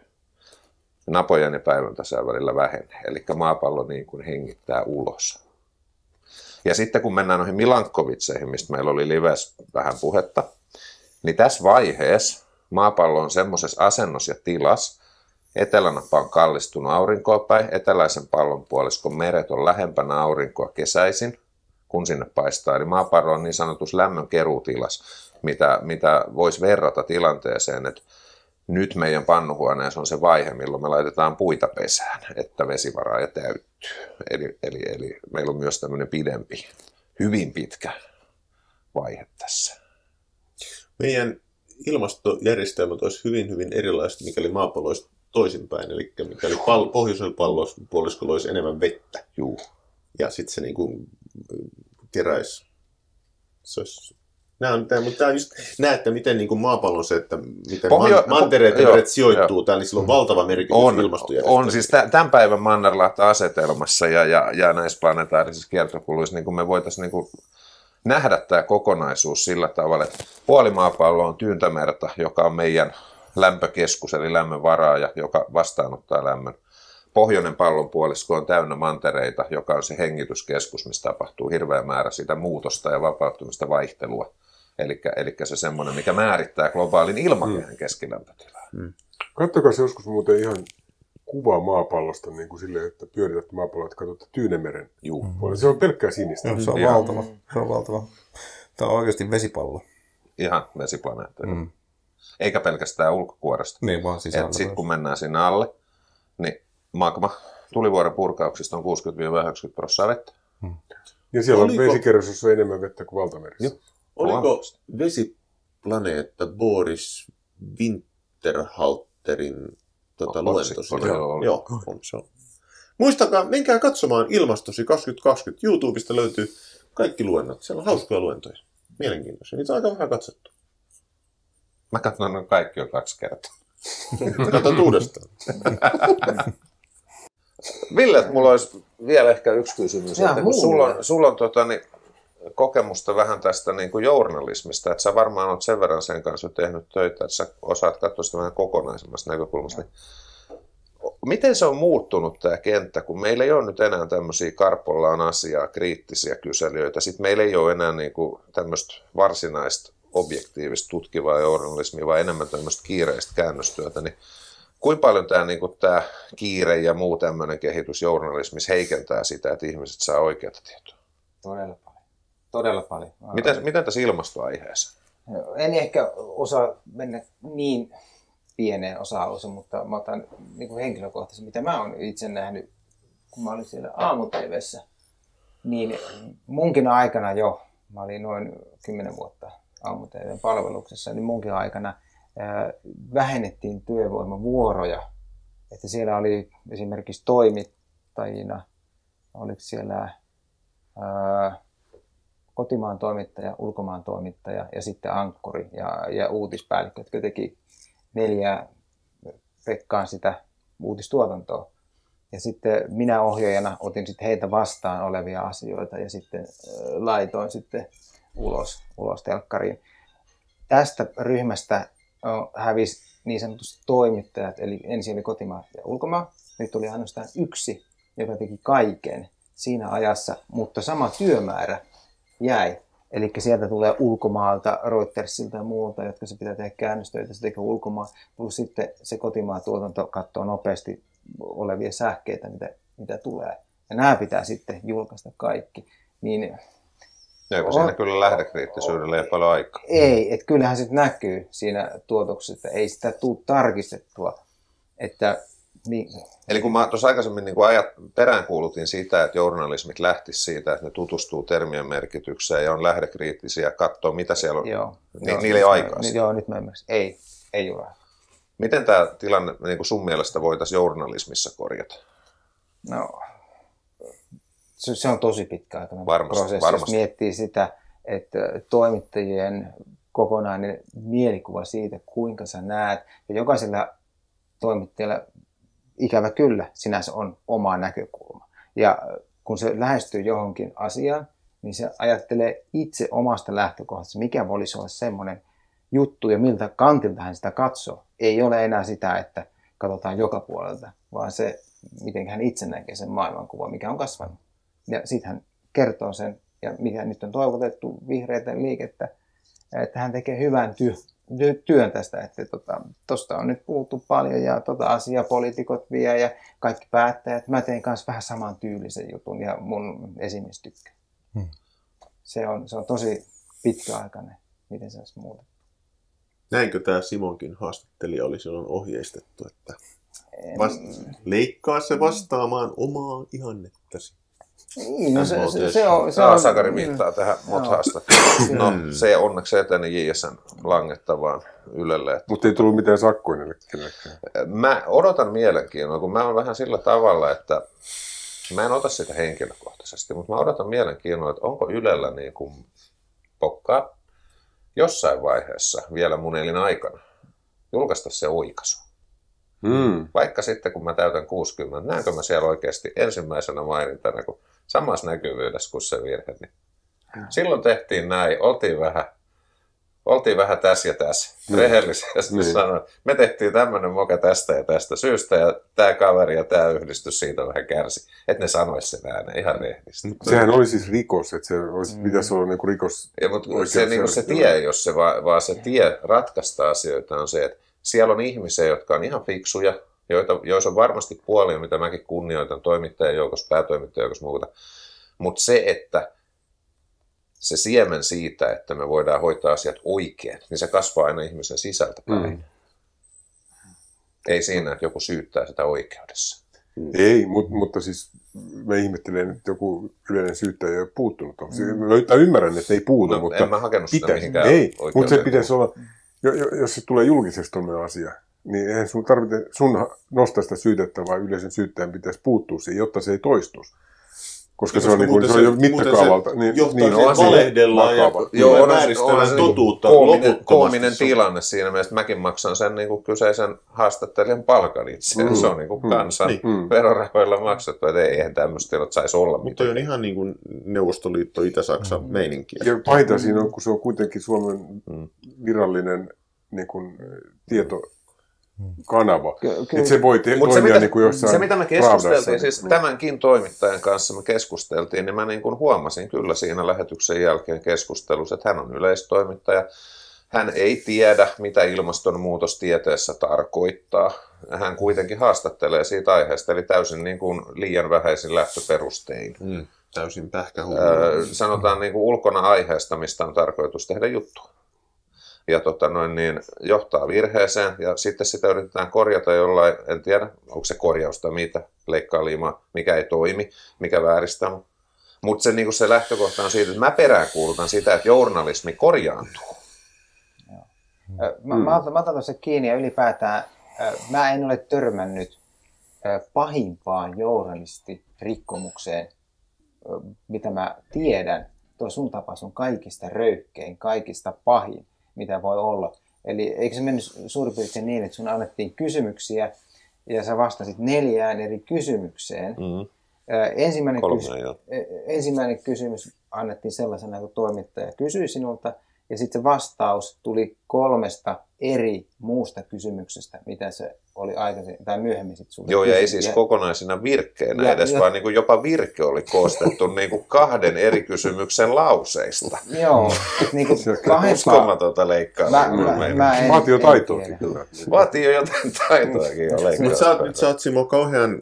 Napojen ja päivän tasaan välillä vähenee, eli maapallo niin kuin hengittää ulos. Ja sitten kun mennään noihin Milankovitseihin, mistä meillä oli lives vähän puhetta, niin tässä vaiheessa maapallo on semmoisessa asennossa ja tilassa, etelänapa on kallistunut aurinkoa päin, eteläisen pallonpuoliskon meret on lähempänä aurinkoa kesäisin, kun sinne paistaa. Eli maapallo on niin sanotus lämmön keruutilas, mitä voisi verrata tilanteeseen, että nyt meidän pannuhuoneessa on se vaihe, milloin me laitetaan puita pesään, että vesivaraaja täyttyy. Eli meillä on myös tämmöinen pidempi, hyvin pitkä vaihe tässä. Meidän ilmastojärjestelmät olisi hyvin, hyvin erilaiset, mikäli maapallo olisi toisinpäin. Eli mikäli pohjoisella pallonpuoliskolla olisi enemmän vettä. Juu. Ja sitten se niin kuin keräisi. Se olisi... Mutta just näette, miten niin kuin maapallon se, että miten mantereet ja meret sijoittuu täällä, niin sillä on valtava merkitys ilmastojärjestelmässä. On siis tämän päivän Mannerlahta-asetelmassa ja näissä planetaarisissa kiertokuluissa niin me voitaisiin niin nähdä tämä kokonaisuus sillä tavalla, että puoli maapallo on tyyntämerta, joka on meidän lämpökeskus, eli lämmön varaaja, joka vastaanottaa lämmön. Pohjoinen pallonpuolisko on täynnä mantereita, joka on se hengityskeskus, missä tapahtuu hirveä määrä sitä muutosta ja vapauttumista vaihtelua. Eli se semmoinen, mikä määrittää globaalin ilmakehän keskilämpötilaa. Katsokaa se joskus muuten ihan kuvaa maapallosta niin kuin silleen, että pyöritätte maapalloa, että katsotte Tyynemeren. Se on pelkkää sinistä. Se on valtava. Se on valtava. Tämä on oikeasti vesipallo. Ihan vesiplaneetta. Eikä pelkästään ulkokuoresta. Niin, vaan sisällä. Sitten kun mennään sinne alle, niin magma tulivuoren purkauksista on 60-90% vettä. Ja siellä on vesikerros, jossa on enemmän vettä kuin valtamerissä. Joo. Oliko vesiplaneetta Boris Winterhalterin luento siinä? Joo, on se on. Muistakaa, menkää katsomaan Ilmastosi 2020. YouTubesta löytyy kaikki luennot. Siellä on hauskoja luentoja. Mielenkiintoisia. Niitä on aika vähän katsottu. Mä katson ne kaikki jo 2 kertaa. Katson uudestaan. Ville, mulla olisi vielä ehkä yksi kysymys. Että kun sulla on kokemusta vähän tästä niin kuin journalismista, että sä varmaan olet sen verran sen kanssa tehnyt töitä, että sä osaat katsoa sitä vähän kokonaisemmasta näkökulmasta. Miten se on muuttunut tämä kenttä, kun meillä ei ole nyt enää tämmöisiä karpollaan asiaa, kriittisiä kyselijöitä, sitten meillä ei ole enää niin kuin tämmöistä varsinaista objektiivista tutkivaa journalismia, vaan enemmän tämmöistä kiireistä käännöstyötä, niin kuinka paljon tämä kiire ja muu tämmöinen kehitys journalismissa heikentää sitä, että ihmiset saa oikeaa tietoa? Todella paljon. Todella paljon. Miten tässä ilmastoaiheessa? En ehkä osaa mennä niin pieneen osa-alueeseen, mutta mä otan niin kuin henkilökohtaisesti, mitä mä oon itse nähnyt, kun mä olin siellä aamu-tv:ssä, niin munkin aikana jo, mä olin noin 10 vuotta aamu-tv:n palveluksessa, niin munkin aikana vähennettiin työvoimavuoroja. Että siellä oli esimerkiksi toimittajina, oliko siellä kotimaan toimittaja, ulkomaan toimittaja ja sitten ankkuri ja uutispäällikkö, jotka teki 4 Pekkaan sitä uutistuotantoa. Ja sitten minä ohjaajana otin sitten heitä vastaan olevia asioita ja sitten laitoin sitten ulos telkkariin. Tästä ryhmästä hävisi niin sanotusti toimittajat, eli ensin oli kotimaa ja ulkomaa. Nyt oli ainoastaan yksi, joka teki kaiken siinä ajassa, mutta sama työmäärä jäi. Eli sieltä tulee ulkomaalta, Reutersilta ja muulta, jotka se pitää tehdä käännöstöitä, se tekee ulkomaan. Plus sitten se kotimaan tuotanto katsoo nopeasti olevia sähkeitä, mitä tulee. Ja nämä pitää sitten julkaista kaikki. Niin eikö siinä kyllä lähdekriittisyydellä ei paljon aikaa? Ei, että kyllähän se näkyy siinä tuotoksessa, ei sitä tule tarkistettua. Eli kun mä tuossa aikaisemmin niin peräänkuulutin sitä, että journalismit lähtis siitä, että ne tutustuu termien merkitykseen ja on lähdekriittisiä, katsoo mitä siellä on. Niillä ei ole aikaa. Joo, nyt mä ymmärsin. Ei ole. Miten tämä tilanne niin kuin sun mielestä voitaisiin journalismissa korjata? No, se on tosi pitkäaikainen prosessi. Varmasti. Jos miettii sitä, että toimittajien kokonainen mielikuva siitä, kuinka sä näet, ja jokaisella toimittajalla ikävä kyllä sinänsä on oma näkökulma. Ja kun se lähestyy johonkin asiaan, niin se ajattelee itse omasta lähtökohdasta, mikä voisi olla semmoinen juttu ja miltä kantilta hän sitä katsoo. Ei ole enää sitä, että katsotaan joka puolelta, vaan se, miten hän itse näkee sen maailmankuvan, mikä on kasvanut. Ja sitten hän kertoo sen ja mitä nyt on toivotettu vihreitä liikettä, että hän tekee hyvän työn tästä, että tuosta on nyt puhuttu paljon ja asiaa poliitikot vie ja kaikki päättäjät. Mä teen kanssa vähän saman tyylisen jutun ja mun esimies tykkää. Se on tosi pitkäaikainen, miten se olisi muuta. Näinkö tämä Simonkin haastattelija oli silloin ohjeistettu, että leikkaa se vastaamaan omaa ihannettasi? Niin, no se on. Sakari viittaa tähän MOT-haastatteluun. No, se onneksi eteni JSN langettavaan Ylelle. Mutta ei tullut mitään sakkoja kenellekään. Mä odotan mielenkiinnolla, kun mä oon vähän sillä tavalla, että mä en ota sitä henkilökohtaisesti, mutta mä odotan mielenkiinnolla, että onko Ylellä niin kuin pokkaa jossain vaiheessa vielä mun elinaikana julkaista se oikaisu. Vaikka sitten kun mä täytän 60, näenkö mä siellä oikeasti ensimmäisenä mainintana, kun samassa näkyvyydessä kuin se virhe. Niin silloin tehtiin näin, oltiin vähän tässä ja tässä. Rehellisesti sanoin, me tehtiin tämmöinen moka tästä ja tästä syystä ja tämä kaveri ja tämä yhdistys siitä vähän kärsi. Että ne sanoisi sen ääneen ihan rehellisesti. Sehän oli siis rikos, että se pitäisi olla niinku rikos. Ja, mutta se tie, jos se vaan se tie ratkaista asioita on se, että siellä on ihmisiä, jotka on ihan fiksuja, joissa on varmasti puolia, mitä mäkin kunnioitan toimittajan joukossa, päätoimittajan joukossa muuta. Mutta se, että se siemen siitä, että me voidaan hoitaa asiat oikein, niin se kasvaa aina ihmisen sisältä päin. Ei siinä, että joku syyttää sitä oikeudessa. Ei, mutta siis mä ihmettelen, että joku yleinen syyttäjä ei ole puuttunut. Mä ymmärrän, että ei puutu, mutta en mä hakenut sitä mihinkään. Ei, mutta se pitäisi olla, jos se tulee julkisesti tuollainen asia, niin eihän sun tarvitse nostaa sitä syytettä, vaan yleisen syyttäjän pitäisi puuttua siihen, jotta se ei toistuisi. Koska se on, se on jo mittakaavalta. Johtaa siihen valehdellaan ja vääristellään totuutta loputtomasti. Koominen tilanne siinä mielessä, mäkin maksan sen niin kuin kyseisen haastattelijan palkan itse. Se on niin kuin kansan verorahoilla maksettu, että eihän tämmöistä tilot saisi olla. Mutta toi on ihan niin kuin Neuvostoliitto, Itä-Saksa meininkiä. Ja pahinta siinä on, kun se on kuitenkin Suomen virallinen niin kuin, tietokanava. Että se voi toimia niin kuin jossain. Se, mitä me keskusteltiin, siis tämänkin toimittajan kanssa me keskusteltiin, niin mä niin kuin huomasin kyllä siinä lähetyksen jälkeen keskustelussa, että hän on yleistoimittaja. Hän ei tiedä, mitä ilmastonmuutostieteessä tarkoittaa. Hän kuitenkin haastattelee siitä aiheesta, eli täysin niin kuin liian vähäisin lähtöperustein. Täysin pähkähullu. Sanotaan niin kuin ulkona aiheesta, mistä on tarkoitus tehdä juttua. Ja niin johtaa virheeseen ja sitten sitä yritetään korjata jollain, en tiedä, onko se korjausta mitä, leikkaa liimaa, mikä ei toimi, mikä vääristää. Mutta se, niin se lähtökohta on siitä, että mä peräänkuulutan sitä, että journalismi korjaantuu. Mä otan tuossa kiinni ja ylipäätään mä en ole törmännyt pahimpaan journalistirikkomukseen, mitä mä tiedän. Tuo sun tapaus on kaikista röyhkein, kaikista pahin, mitä voi olla. Eli eikö se mennyt suurin piirtein niin, että sun annettiin kysymyksiä ja sä vastasit 4 eri kysymykseen. Ensimmäinen kysymys annettiin sellaisena, kun toimittaja kysyi sinulta, ja sitten se vastaus tuli 3 eri muusta kysymyksestä, mitä se oli aikaisemmin tai myöhemmin sitten sulle. Joo, ja ei siis kokonaisina virkkeinä edes, vaan niin kuin jopa virke oli koostettu niin kuin 2 eri kysymyksen lauseista. Joo, niin kuin uskomatonta leikkaa. Vaatii jo taitoakin kyllä. Vaatii jo jotain taitoakin jo leikkaa. Mutta sä oot Simo kauhean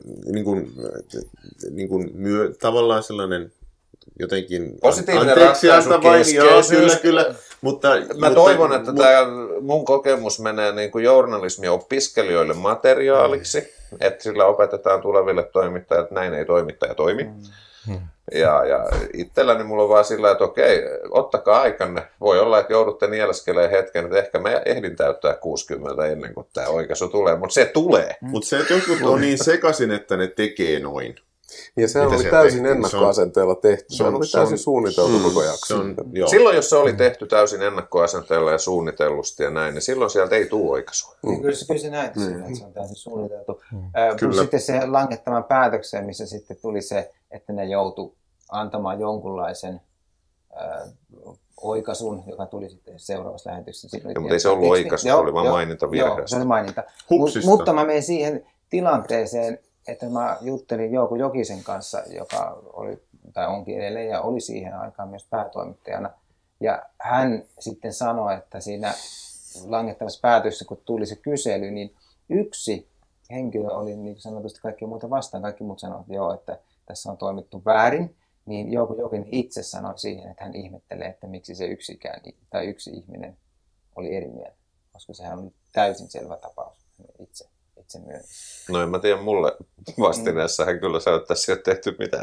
tavallaan sellainen jotenkin positiivinen ratkaisukeskeisyys. Kyllä. Mutta toivon, että tämä mun kokemus menee niin kuin journalismiopiskelijoille materiaaliksi, että sillä opetetaan tuleville toimittajille, että näin ei toimittaja toimi. Ja itselläni mulla on vaan sillä, että okei, ottakaa aikanne. Voi olla, että joudutte nieleskelemään hetken, että ehkä mä ehdin täyttää 60 ennen kuin tämä oikaisu tulee, mutta se tulee. Mutta se, että jotkut on niin sekaisin, että ne tekee noin. Ja se oli täysin ennakkoasenteella tehty. Se oli täysin suunniteltu koko jakso. Silloin, jos se oli tehty täysin ennakkoasenteella ja suunnitellusti ja näin, niin silloin sieltä ei tule oikaisua. Kyllä se näytti sillä, että se on täysin suunniteltu. Sitten se langettavan päätökseen, missä sitten tuli se, että ne joutu antamaan jonkunlaisen oikaisun, joka tuli sitten seuraavassa lähetyksessä. Mutta ei se ollut oikaisu, se oli vaan maininta virheestä. Joo, se oli maininta. Mutta mä menen siihen tilanteeseen, että mä juttelin Jouko Jokisen kanssa, joka oli tai onkin edelleen ja oli siihen aikaan myös päätoimittajana. Ja hän sitten sanoi, että siinä langettavassa päätöksessä, kun tuli se kysely, niin yksi henkilö oli niin sanotusti kaikkia muuta vastaan. Kaikki muut sanoivat, että joo, että tässä on toimittu väärin. Niin jokin itse sanoi siihen, että hän ihmettelee, että miksi se yksi ihminen oli eri mieltä. Koska sehän oli täysin selvä tapaus itse myönti. No en mä tiedä, mulle vastineessa hän kyllä sanoi, että tässä ei ole tehty mitään.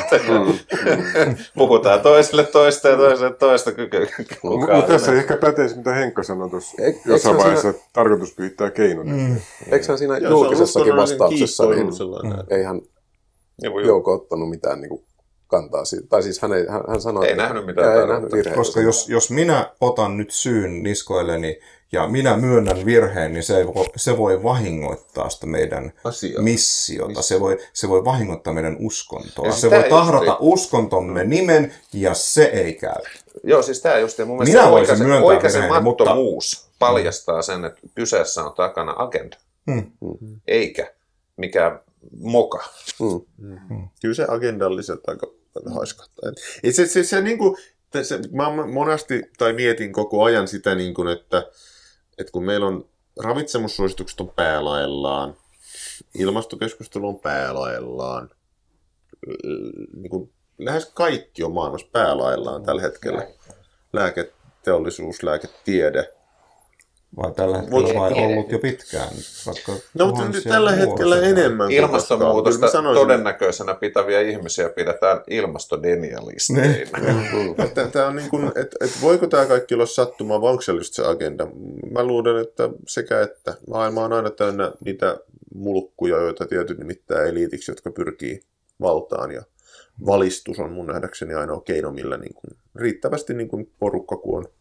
Puhutaan toiselle toista ja toiselle toista. Mutta tässä ei ehkä päteisi, mitä Henkka sanoi tuossa jossain vaiheessa, että tarkoitus pyytää keinon. Eikö hän siinä julkisessakin vastauksessa, niin ei hän Jouko ottanut mitään niin kuin kantaa siitä. Tai siis hän sanoi, ei nähnyt mitään virheitä. Koska jos minä otan nyt syyn niskoilleni ja minä myönnän virheen, niin se voi vahingoittaa sitä meidän missiota. Se voi vahingoittaa meidän uskontoa. Se voi tahrata uskontomme nimen ja se ei käy. Joo, siis tämä just, mun mielestä oikaisemattomuus paljastaa sen, että kyseessä on takana agenda. Eikä mikään moka. Kyllä se agendalliset aika haiskahtaa. Se niinku, mä monesti mietin koko ajan sitä, niin kuin, että kun meillä on ravitsemussuositukset on päälaellaan, ilmastokeskustelu on päälaellaan, niin kuin lähes kaikki on maailmassa päälaellaan tällä hetkellä. Lääketeollisuus, lääketiede. Vai tällä hetkellä vai ollut jo pitkään? No, mutta nyt tällä hetkellä enemmän. Ilmastonmuutosta todennäköisenä pitäviä ihmisiä pidetään ilmastodenialisteina. Tämä on niin kuin, että voiko tämä kaikki olla sattumaa, vai onko se just se agenda? Mä luulen, että sekä että. Maailma on aina täynnä niitä mulkkuja, joita tietyt nimittää eliitiksi, jotka pyrkii valtaan. Ja valistus on mun nähdäkseni ainoa keino, millä niin kuin riittävästi niin kuin porukka, kun on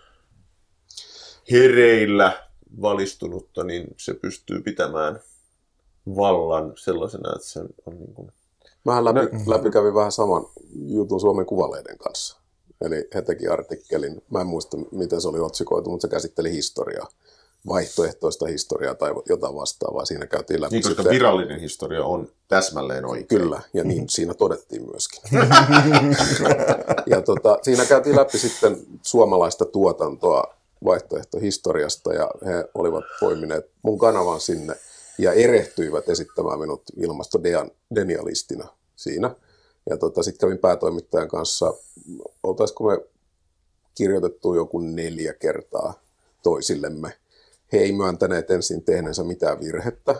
hereillä valistunutta, niin se pystyy pitämään vallan sellaisena, että se on niin kuin... Mähän läpikävin vähän saman jutun Suomen Kuvalehden kanssa. Eli he teki artikkelin, mä en muista miten se oli otsikoitu, mutta se käsitteli historiaa. Vaihtoehtoista historiaa tai jotain vastaavaa. Siinä käytiin läpi. Niin, koska virallinen historia on täsmälleen oikein. Kyllä, ja niin siinä todettiin myöskin. Ja siinä käytiin läpi sitten suomalaista tuotantoa vaihtoehtohistoriasta, ja he olivat poimineet mun kanavan sinne ja erehtyivät esittämään minut ilmastodenialistina siinä. Ja sitten kävin päätoimittajan kanssa, oltaisiko me kirjoitettu joku 4 kertaa toisillemme. He ei myöntäneet ensin tehneensä mitään virhettä.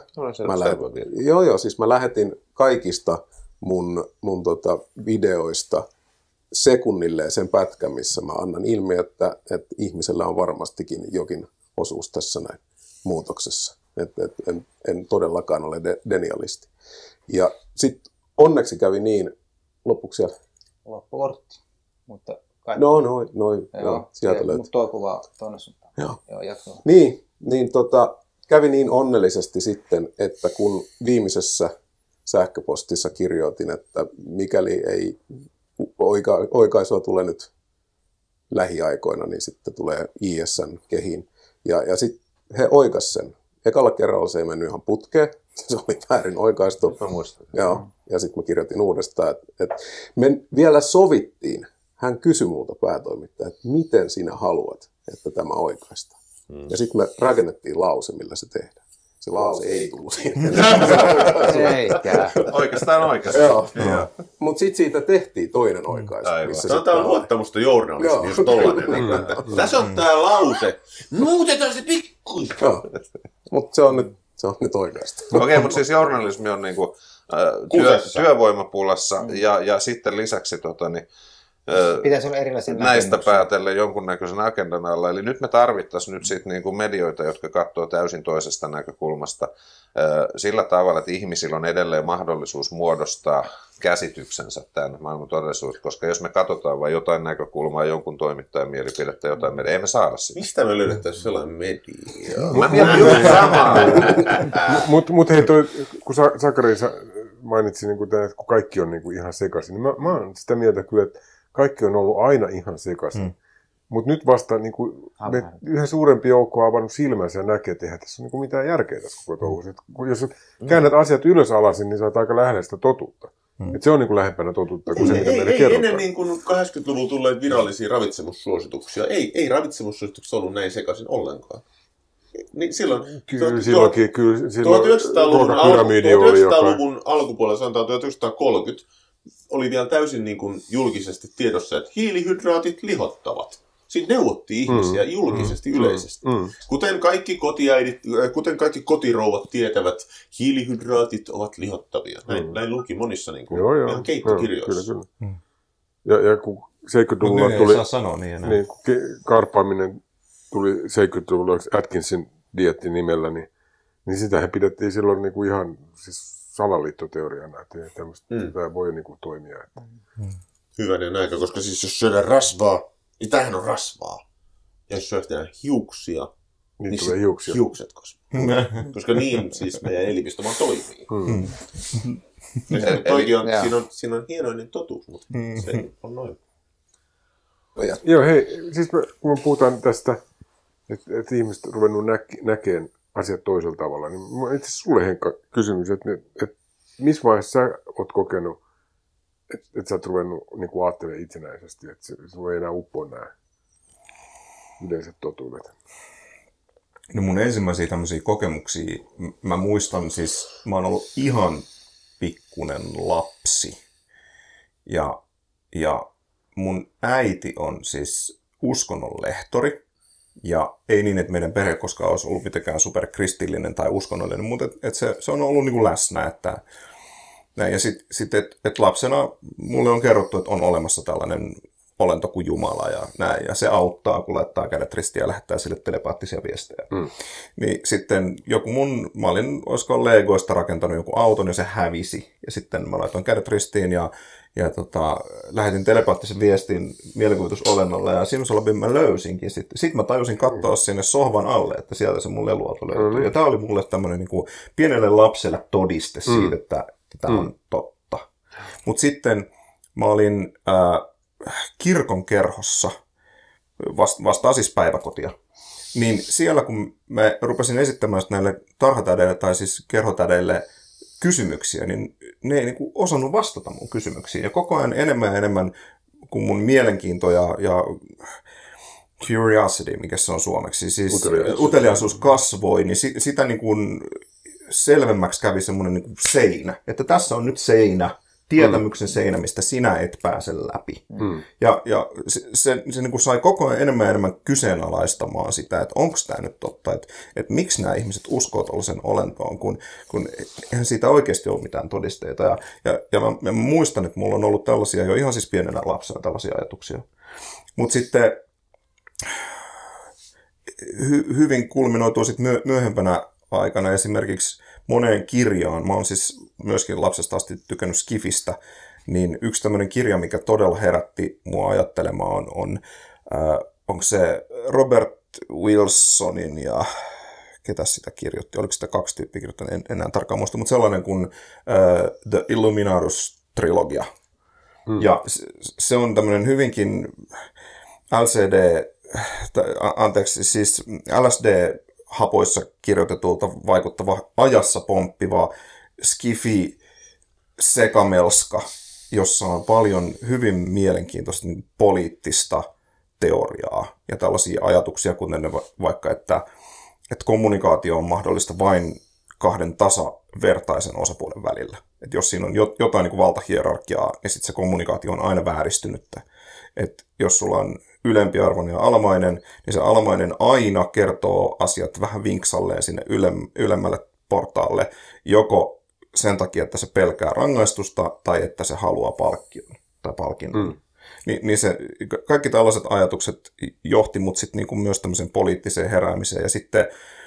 Siis mä lähetin kaikista mun videoista sekunnilleen sen pätkän, missä mä annan ilmi, että ihmisellä on varmastikin jokin osuus tässä näin muutoksessa. En todellakaan ole denialisti. Ja sitten onneksi kävi niin, lopuksi... Loppukortti, mutta... Joo, sieltä löytyy. Mutta tuo kuva tuonne suuntaan. Joo, jatkuu. Niin, kävi niin onnellisesti sitten, että kun viimeisessä sähköpostissa kirjoitin, että mikäli ei oikaisua tulee nyt lähiaikoina, niin sitten tulee ISN kehiin. Ja sitten he oikas sen. Ekalla kerralla se ei mennyt ihan putkeen. Se oli väärin oikaistu. Joo. Ja sitten mä kirjoitin uudestaan, että me vielä sovittiin. Hän kysyi multa päätoimittaja, että miten sinä haluat, että tämä oikaistaan. Ja sitten me rakennettiin lause, millä se tehdään. Se lause ei tullut siihen. Eikä. Oikeastaan. Joo. Mutta sitten siitä tehtiin toinen oikaisu. Tämä on luottamusta journalismiin, jos tollainen. Tässä on tämä lause. Muutetaan se pikkuisen. Mutta se on nyt oikeasti. Okei, mutta siis journalismi on niinku, työvoimapulassa ja sitten lisäksi pitäisi olla erilaisia näistä päätellen jonkunnäköisen agendan alla. Eli nyt me tarvittaisiin nyt sit niinku medioita, jotka katsoo täysin toisesta näkökulmasta sillä tavalla, että ihmisillä on edelleen mahdollisuus muodostaa käsityksensä tämän maailman todellisuudesta, koska jos me katsotaan vain jotain näkökulmaa, jonkun toimittajan mielipidettä, jotain media, ei me saada sitä. Mistä me löydettäisiin sellainen media? Mä mietin just samaa. Mutta hei, kun Sakari mainitsi, niin että kun kaikki on niin ihan sekaisin, niin mä oon sitä mieltä kyllä, että kaikki on ollut aina ihan sekaisin. Mutta nyt vasta niin yhä suurempi joukko on avannut silmänsä ja näkee, että eihän tässä ole mitään järkeä tässä koko touhussa. Jos käännät asiat ylös alasin, niin sä oot aika lähellä sitä totuutta. Että se on niin kuin lähempänä totuutta kuin se, mitä meille ei kerrotaan. ennen niin kuin 80-luvulla tulleet virallisia ravitsemussuosituksia. Ei ravitsemussuosituksia ollut näin sekaisin ollenkaan. Niin silloin, Silloinkin 1900-luvun alkupuolella, sanotaan 1930, oli vielä täysin niin kuin julkisesti tiedossa, että hiilihydraatit lihottavat. Siinä neuvottiin ihmisiä julkisesti yleisesti. Kuten kaikki kotiäidit, kuten kaikki kotirouvat tietävät, hiilihydraatit ovat lihottavia. Näin luki monissa niin kuin, ihan keittokirjoissa. Kyllä. Ja kun 70-luvulla tuli, niin, kun karppaaminen tuli 70-luvulla Atkinsin dieetti nimellä, niin sitähän pidettiin silloin niin kuin ihan siis salaliittoteoriana, että tämä voi niin kuin toimia. Hyvänen aika, koska siis jos syödään rasvaa, niin tämähän on rasvaa. Ja jos syödään hiuksia, niin tulee hiuksia. Hiukset kasvaa. Koska niin siis meidän elimistö vaan toimii. Siinä on hienoinen totuus, mutta se on noin. Joo, hei, siis kun me puhutaan tästä, että ihmiset on ruvennut näkemään asiat toisella tavalla, niin itse asiassa sulle, Henkka, kysymys, että missä vaiheessa sä oot kokenut, että sä oot ruvennut niin kuin ajattelemaan itsenäisesti, että sulla ei enää uppoa nämä yleiset totuudet? No mun ensimmäisiä tämmöisiä kokemuksia, mä muistan siis, mä oon ollut ihan pikkunen lapsi. Ja mun äiti on siis uskonnonlehtori. Ja ei niin, että meidän perhe koskaan olisi ollut mitenkään superkristillinen tai uskonnollinen, mutta se on ollut niin kuin läsnä. Ja sitten että lapsena mulle on kerrottu, että on olemassa tällainen olento kuin Jumala ja näin. Ja se auttaa, kun laittaa kädet ristiin ja lähettää sille telepaattisia viestejä. Niin sitten mä olin, olisiko Legoista rakentanut joku auton ja se hävisi. Ja sitten mä laitoin kädet ristiin ja lähetin telepaattisen viestin mielikuvitusolennolle ja siinä mä löysinkin. Sitten mä tajusin katsoa sinne sohvan alle, että sieltä se mun leluauto löytyi. Ja tää oli mulle tämmönen niin kuin pienelle lapselle todiste siitä, että tämä on totta. Mutta sitten mä olin kirkon kerhossa, vastaan siis päiväkotia. Niin siellä kun mä rupesin esittämään näille tarhatädeille tai siis kerhotädeille kysymyksiä, niin ne ei niinku osannut vastata mun kysymyksiin. Ja koko ajan enemmän ja enemmän, kun mun mielenkiinto ja curiosity, mikä se on suomeksi, siis uteliaisuus kasvoi, niin sitä niinku selvemmäksi kävi semmoinen niinku seinä. Että tässä on nyt seinä, tietämyksen seinä, mistä sinä et pääse läpi. Ja se niin kuin sai koko ajan enemmän kyseenalaistamaan sitä, että onko tämä nyt totta, että miksi nämä ihmiset uskoo tuollaisen olentoon, kun eihän siitä oikeasti ole mitään todisteita. Ja mä muistan, että mulla on ollut tällaisia jo ihan siis pienenä lapsena tällaisia ajatuksia. Mutta sitten hyvin kulminoituu sitten myöhempänä aikana esimerkiksi moneen kirjaan. Mä oon siis myöskin lapsesta asti tykännyt Skifistä, niin yksi tämmöinen kirja, mikä todella herätti mua ajattelemaan, onko se Robert Wilsonin ja ketä sitä kirjoitti? Oliko sitä 2 tyyppiä kirjoittanut? En enää tarkkaan muista, mutta sellainen kuin The Illuminatus-trilogia. Ja se on tämmöinen hyvinkin LSD-hapoissa kirjoitetulta vaikuttava, ajassa pomppiva skifi sekamelska, jossa on paljon hyvin mielenkiintoista poliittista teoriaa ja tällaisia ajatuksia, kuten vaikka, että kommunikaatio on mahdollista vain 2 tasavertaisen osapuolen välillä. Että jos siinä on jotain niin kuin valtahierarkiaa, niin sitten se kommunikaatio on aina vääristynyttä. Että jos sulla on ylempiarvoinen ja alamainen, niin se alamainen aina kertoo asiat vähän vinksalleen sinne ylemmälle portaalle, joko sen takia, että se pelkää rangaistusta tai että se haluaa palkinnon. Niin se, kaikki tällaiset ajatukset johti mut sitten niinku myös tämmöiseen poliittiseen heräämiseen. Ja sitten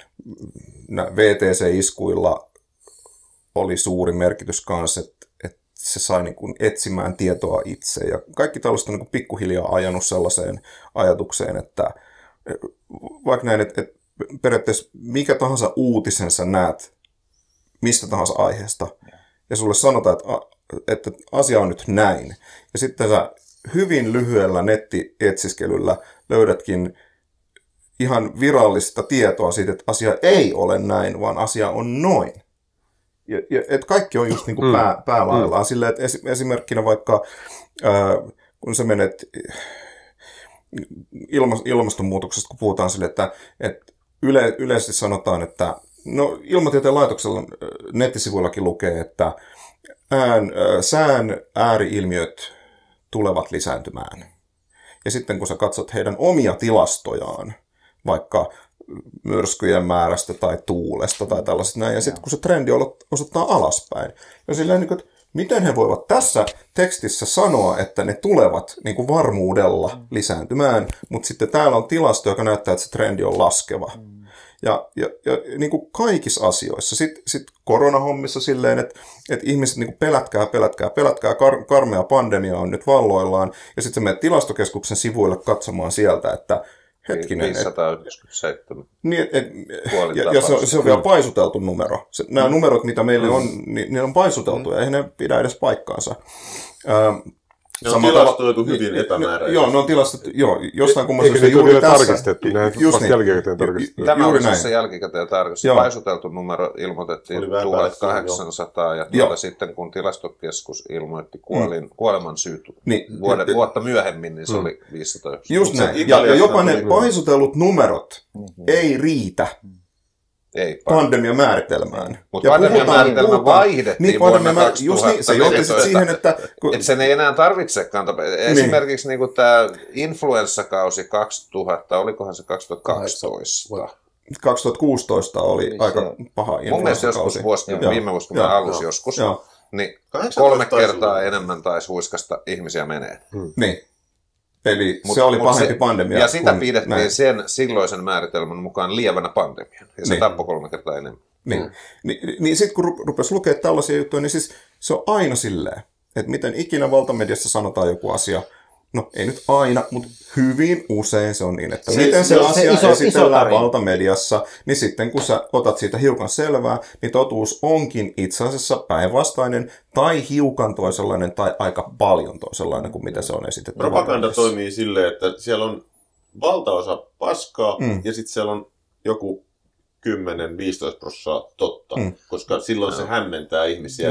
VTC-iskuilla oli suuri merkitys kanssa, että se sai niinku etsimään tietoa itse. Ja kaikki tällaista niinku pikkuhiljaa ajanut sellaiseen ajatukseen, että vaikka näin, että periaatteessa mikä tahansa uutisen sä näet mistä tahansa aiheesta, ja sulle sanotaan, että asia on nyt näin. Ja sitten sä hyvin lyhyellä nettietsiskelyllä löydätkin ihan virallista tietoa siitä, että asia ei ole näin, vaan asia on noin. Et kaikki on just niin kuin päälaillaan. Silleen, että esimerkkinä vaikka, kun sä menet ilmastonmuutoksesta, kun puhutaan sille, että yleisesti sanotaan, että no Ilmatieteen laitoksella nettisivuillakin lukee, että sään ääri-ilmiöt tulevat lisääntymään. Ja sitten kun sä katsot heidän omia tilastojaan, vaikka myrskyjen määrästä tai tuulesta tai tällaisesta näin, ja sitten kun se trendi osoittaa alaspäin, ja silleen, niin kuin, että miten he voivat tässä tekstissä sanoa, että ne tulevat niin kuin varmuudella lisääntymään, mutta sitten täällä on tilasto, joka näyttää, että se trendi on laskeva. Ja niin kuin kaikissa asioissa. Sitten koronahommissa silleen, että ihmiset niin kuin pelätkää, karmea pandemia on nyt valloillaan, ja sitten sä menet tilastokeskuksen sivuille katsomaan sieltä, että hetkinen. 597. Ja se on vielä paisuteltu numero. Nämä numerot, mitä meille on, niin ne on paisuteltu, ja eihän ne pidä edes paikkaansa. Ne on tilastoitu hyvin epämääräisesti. Joo, ne on tilastoitu, jostain kumman se juuri tässä. Tarkistettu, nehän vasta jälkikäteen tarkistettu. Tämä oli se jälkikäteen tarkistettu. Paisuteltu numero ilmoitettiin 1800, ja sitten kun tilastokeskus ilmoitti kuoleman syyt vuotta myöhemmin, niin se oli 500. Just näin, ja jopa ne paisutellut numerot ei riitä pandemian määritelmään. Mutta pandemian määritelmä vaihdettiin vuonna 2000. Se johti siihen, että sen ei enää tarvitsekaan. Esimerkiksi niin tämä influenssakausi 2000, olikohan se 2012? 2016 oli aika paha influenssakausi. Mun mielestä joskus viime vuosikymmen alussa joskus, niin 3 kertaa enemmän taisi huiskasta ihmisiä menee. Niin. Eli se oli pahempi pandemia. Ja sitä pidettiin sen silloisen määritelmän mukaan lievänä pandemian. Ja se tappoi 3 kertaa enemmän. Niin sitten kun rupesi lukemaan tällaisia juttuja, niin siis se on aina silleen, että miten ikinä valtamediassa sanotaan joku asia. No ei nyt aina, mutta hyvin usein se on niin, että miten se asia esitellään valtamediassa, niin sitten kun sä otat siitä hiukan selvää, niin totuus onkin itse asiassa päinvastainen tai hiukan toisenlainen tai aika paljon toisenlainen kuin mitä se on esitetty. Propaganda toimii silleen, että siellä on valtaosa paskaa ja sitten siellä on joku 10-15% totta, koska silloin se hämmentää ihmisiä.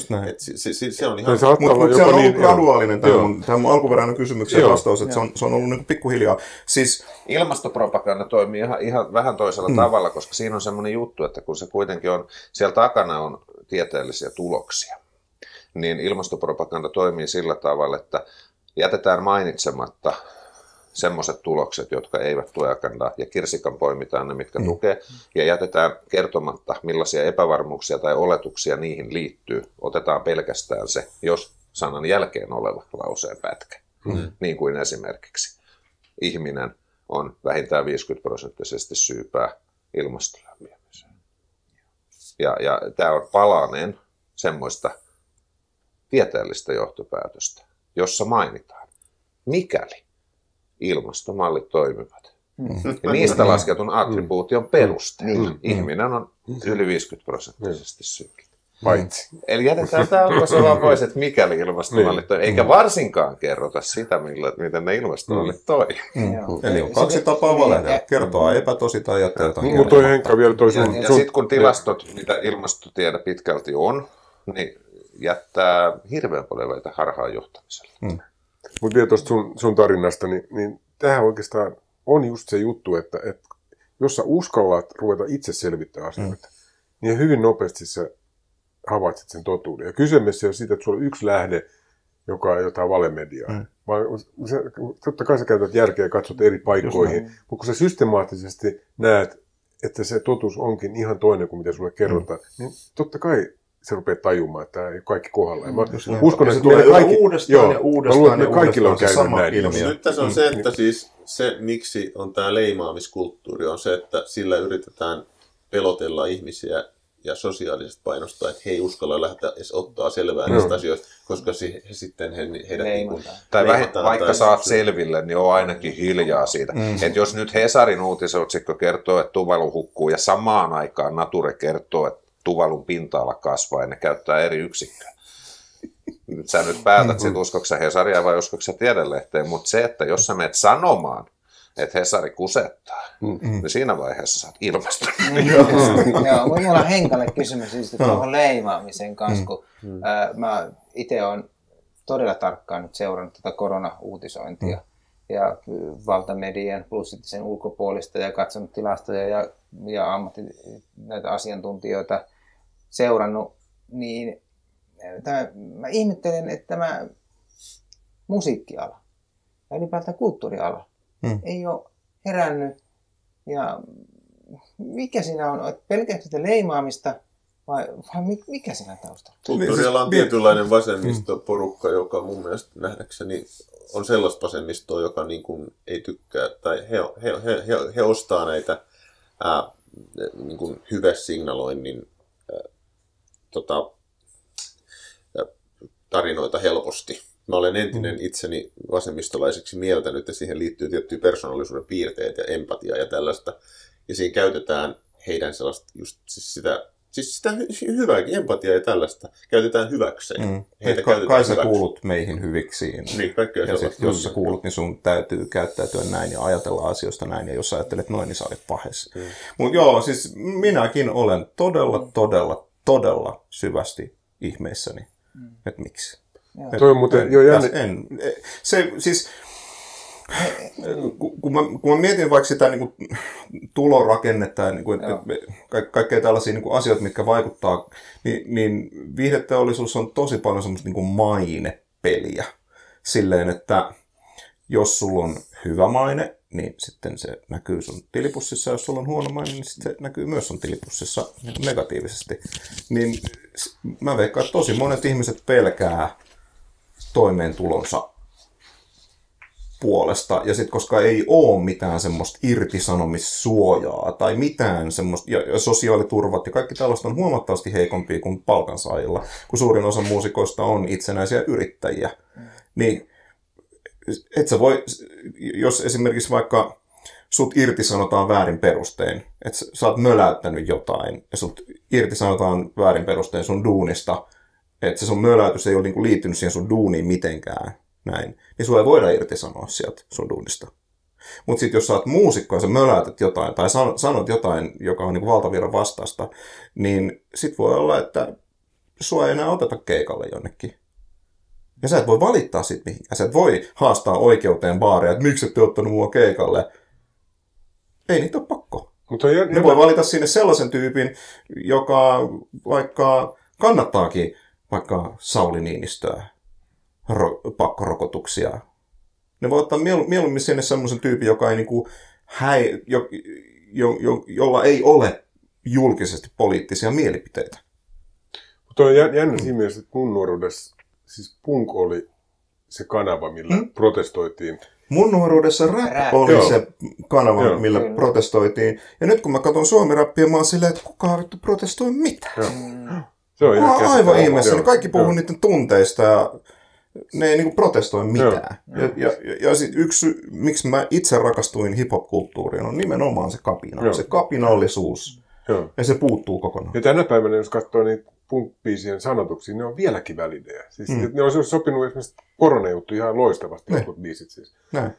Se on ihan... Mutta se on ollut graduaalinen tämä mun alkuperäinen kysymyksen vastaus, että se on ollut niin pikkuhiljaa. Siis... Ilmastopropaganda toimii ihan vähän toisella tavalla, koska siinä on semmoinen juttu, että kun se kuitenkin on, siellä takana on tieteellisiä tuloksia, niin ilmastopropaganda toimii sillä tavalla, että jätetään mainitsematta semmoiset tulokset, jotka eivät tue agendaa, ja kirsikan poimitaan ne, mitkä tukee, ja jätetään kertomatta, millaisia epävarmuuksia tai oletuksia niihin liittyy. Otetaan pelkästään se, jos sanan jälkeen oleva lauseen pätkä. Niin kuin esimerkiksi ihminen on vähintään 50% syypää ilmaston lämpiämiseen. Ja tämä on palanen semmoista tieteellistä johtopäätöstä, jossa mainitaan, mikäli ilmastomallit toimivat. Ja niistä lasketun attribuution perusteella ihminen on yli 50% syyllinen. Eli jätetään tämä vaan pois, että mikäli ilmastomallit toimivat, eikä varsinkaan kerrota sitä, miten ne ilmastomallit toimivat. Eli on 2 tapaa valehdella. Kertoa epätosi tai jättää jotain. Mutta toi Henkka vielä toi sun... Ja sitten kun tilastot, mitä ilmastotiede pitkälti on, niin jättää hirveän paljon väitä harhaan johtamisella. Mutta vielä tuosta sun tarinasta, niin tämähän oikeastaan on just se juttu, että jos sä uskallat ruveta itse selvittämään asioita, niin hyvin nopeasti sä havaitset sen totuuden. Ja kysymys ei ole siitä, että sulla on yksi lähde, joka on jotain valemediaa. Totta kai sä käytät järkeä ja katsot eri paikkoihin, mutta kun sä systemaattisesti näet, että se totuus onkin ihan toinen kuin mitä sulle kerrotaan, niin totta kai se rupeaa tajumaan, että tämä ei ole kaikki kohdallaan. Mä uskon, että se tulee uudestaan ja uudestaan. Kaikilla on käynyt näin. Nyt tässä on se, että siis se, miksi on tämä leimaamiskulttuuri, on se, että sillä yritetään pelotella ihmisiä ja sosiaalisesti painostaa, että he ei uskalla lähteä edes ottaa selvää niistä asioista, koska heidät tai vaikka saat selville, niin on ainakin hiljaa siitä. Että jos nyt Hesarin uutisotsikko kertoo, että Tuvalu hukkuu, ja samaan aikaan Nature kertoo, että Tuvalun pinta-ala kasvaa ja ne käyttää eri yksikköä. Sä nyt päätät, että uskotko sä Hesaria vai uskotko sä Tiedelehteen, mutta se, että jos sä menet sanomaan, että Hesari kusettaa, niin siinä vaiheessa sä oot ilmastunut. Joo, mulla on Henkalle kysymys siis tuohon leimaamisen kanssa, kun mä itse olen todella tarkkaan nyt seurannut tätä korona-uutisointia ja valtamedian plus sen ulkopuolista ja katsonut tilastoja ja näitä asiantuntijoita seurannut, niin mä ihmettelen, että tämä musiikkiala ja ylipäätään kulttuuriala ei ole herännyt. Ja mikä siinä on? Pelkääkö sitä leimaamista vai mikä siinä taustalla? Kulttuuriala on tietynlainen vasemmistoporukka, joka mun mielestä nähdäkseni on sellaista vasemmistoa, joka niin kuin ei tykkää, tai he ostaa näitä niin kuin hyvesignaloinnin tarinoita helposti. Mä olen entinen itseni vasemmistolaiseksi mieltänyt, ja siihen liittyy tiettyjä persoonallisuuden piirteitä ja empatiaa ja tällaista. Ja siinä käytetään heidän sellaista just sitä hyvääkin empatiaa ja tällaista käytetään hyväkseen. Heitä Kai sä kuulut meihin hyviksiin. Niin, kaikkea ja sellaista. Jos sä kuulut, niin sun täytyy käyttäytyä näin ja ajatella asioista näin. Ja jos sä ajattelet noin, niin sä olet pahessa. Mutta joo, siis minäkin olen todella syvästi ihmeissäni. Että miksi? Toi on muuten jo kun mä mietin vaikka sitä niin kuin tulorakennetta ja niin kuin, kaikkea tällaisia niin kuin asioita, mitkä vaikuttaa, niin viihdeteollisuus on tosi paljon semmoista niin kuin mainepeliä. Silleen, että jos sulla on hyvä maine, niin sitten se näkyy sun tilipussissa. Jos sulla on huono maine, niin sitten se näkyy myös sun tilipussissa niin negatiivisesti. Niin mä veikkaan, että tosi monet ihmiset pelkää toimeentulonsa puolesta, ja sitten koska ei ole mitään semmoista irtisanomissuojaa tai mitään semmoista, ja sosiaaliturvat ja kaikki tällaista on huomattavasti heikompia kuin palkansaajilla, kun suurin osa muusikoista on itsenäisiä yrittäjiä, niin et sä voi, jos esimerkiksi vaikka sut irtisanotaan väärin perustein, että sä oot möläyttänyt jotain, ja sut irtisanotaan väärin perustein sun duunista, että se sun möläytys ei ole niinku liittynyt siihen sun duuniin mitenkään, näin, niin sulla ei voida irtisanoa sieltä sun duunista. Mutta sitten jos sä oot muusikko ja sä möläytät jotain, tai sanot jotain, joka on niinku valtavirran vastaista, niin sit voi olla, että sua ei enää oteta keikalle jonnekin. Ja sä et voi valittaa siitä mihinkään. Sä et voi haastaa oikeuteen baaria, että miksi ette ottanut mua keikalle. Ei niitä ole pakko. Ne voi valita sinne sellaisen tyypin, joka vaikka kannattaakin vaikka Sauli Niinistöä, pakkorokotuksia. Ne voi ottaa mieluummin sinne sellaisen tyypin, joka ei niinku jolla ei ole julkisesti poliittisia mielipiteitä. Mutta on jännä siinä mielessä, että mun nuoruudessa siis punk oli se kanava, millä protestoitiin. Mun nuoruudessa rap oli se kanava, millä protestoitiin. Ja nyt kun mä katson suomi-rappia, mä oon silleen, että kukaan vittu protestoi mitään. Se on aivan ihmeessä. Kaikki puhuu niiden tunteista ja ne ei niinku protestoi mitään. Ja sit yksi, miksi mä itse rakastuin hip-hop-kulttuuriin, on nimenomaan se kapina. Se kapinallisuus. Ja se puuttuu kokonaan. Ja tänä päivänä, jos katsoo niitä punk-biisien sanotuksia, ne on vieläkin validejä. Siis ne on sopinut esimerkiksi koronajuttu ihan loistavasti, jotkut biisit siis.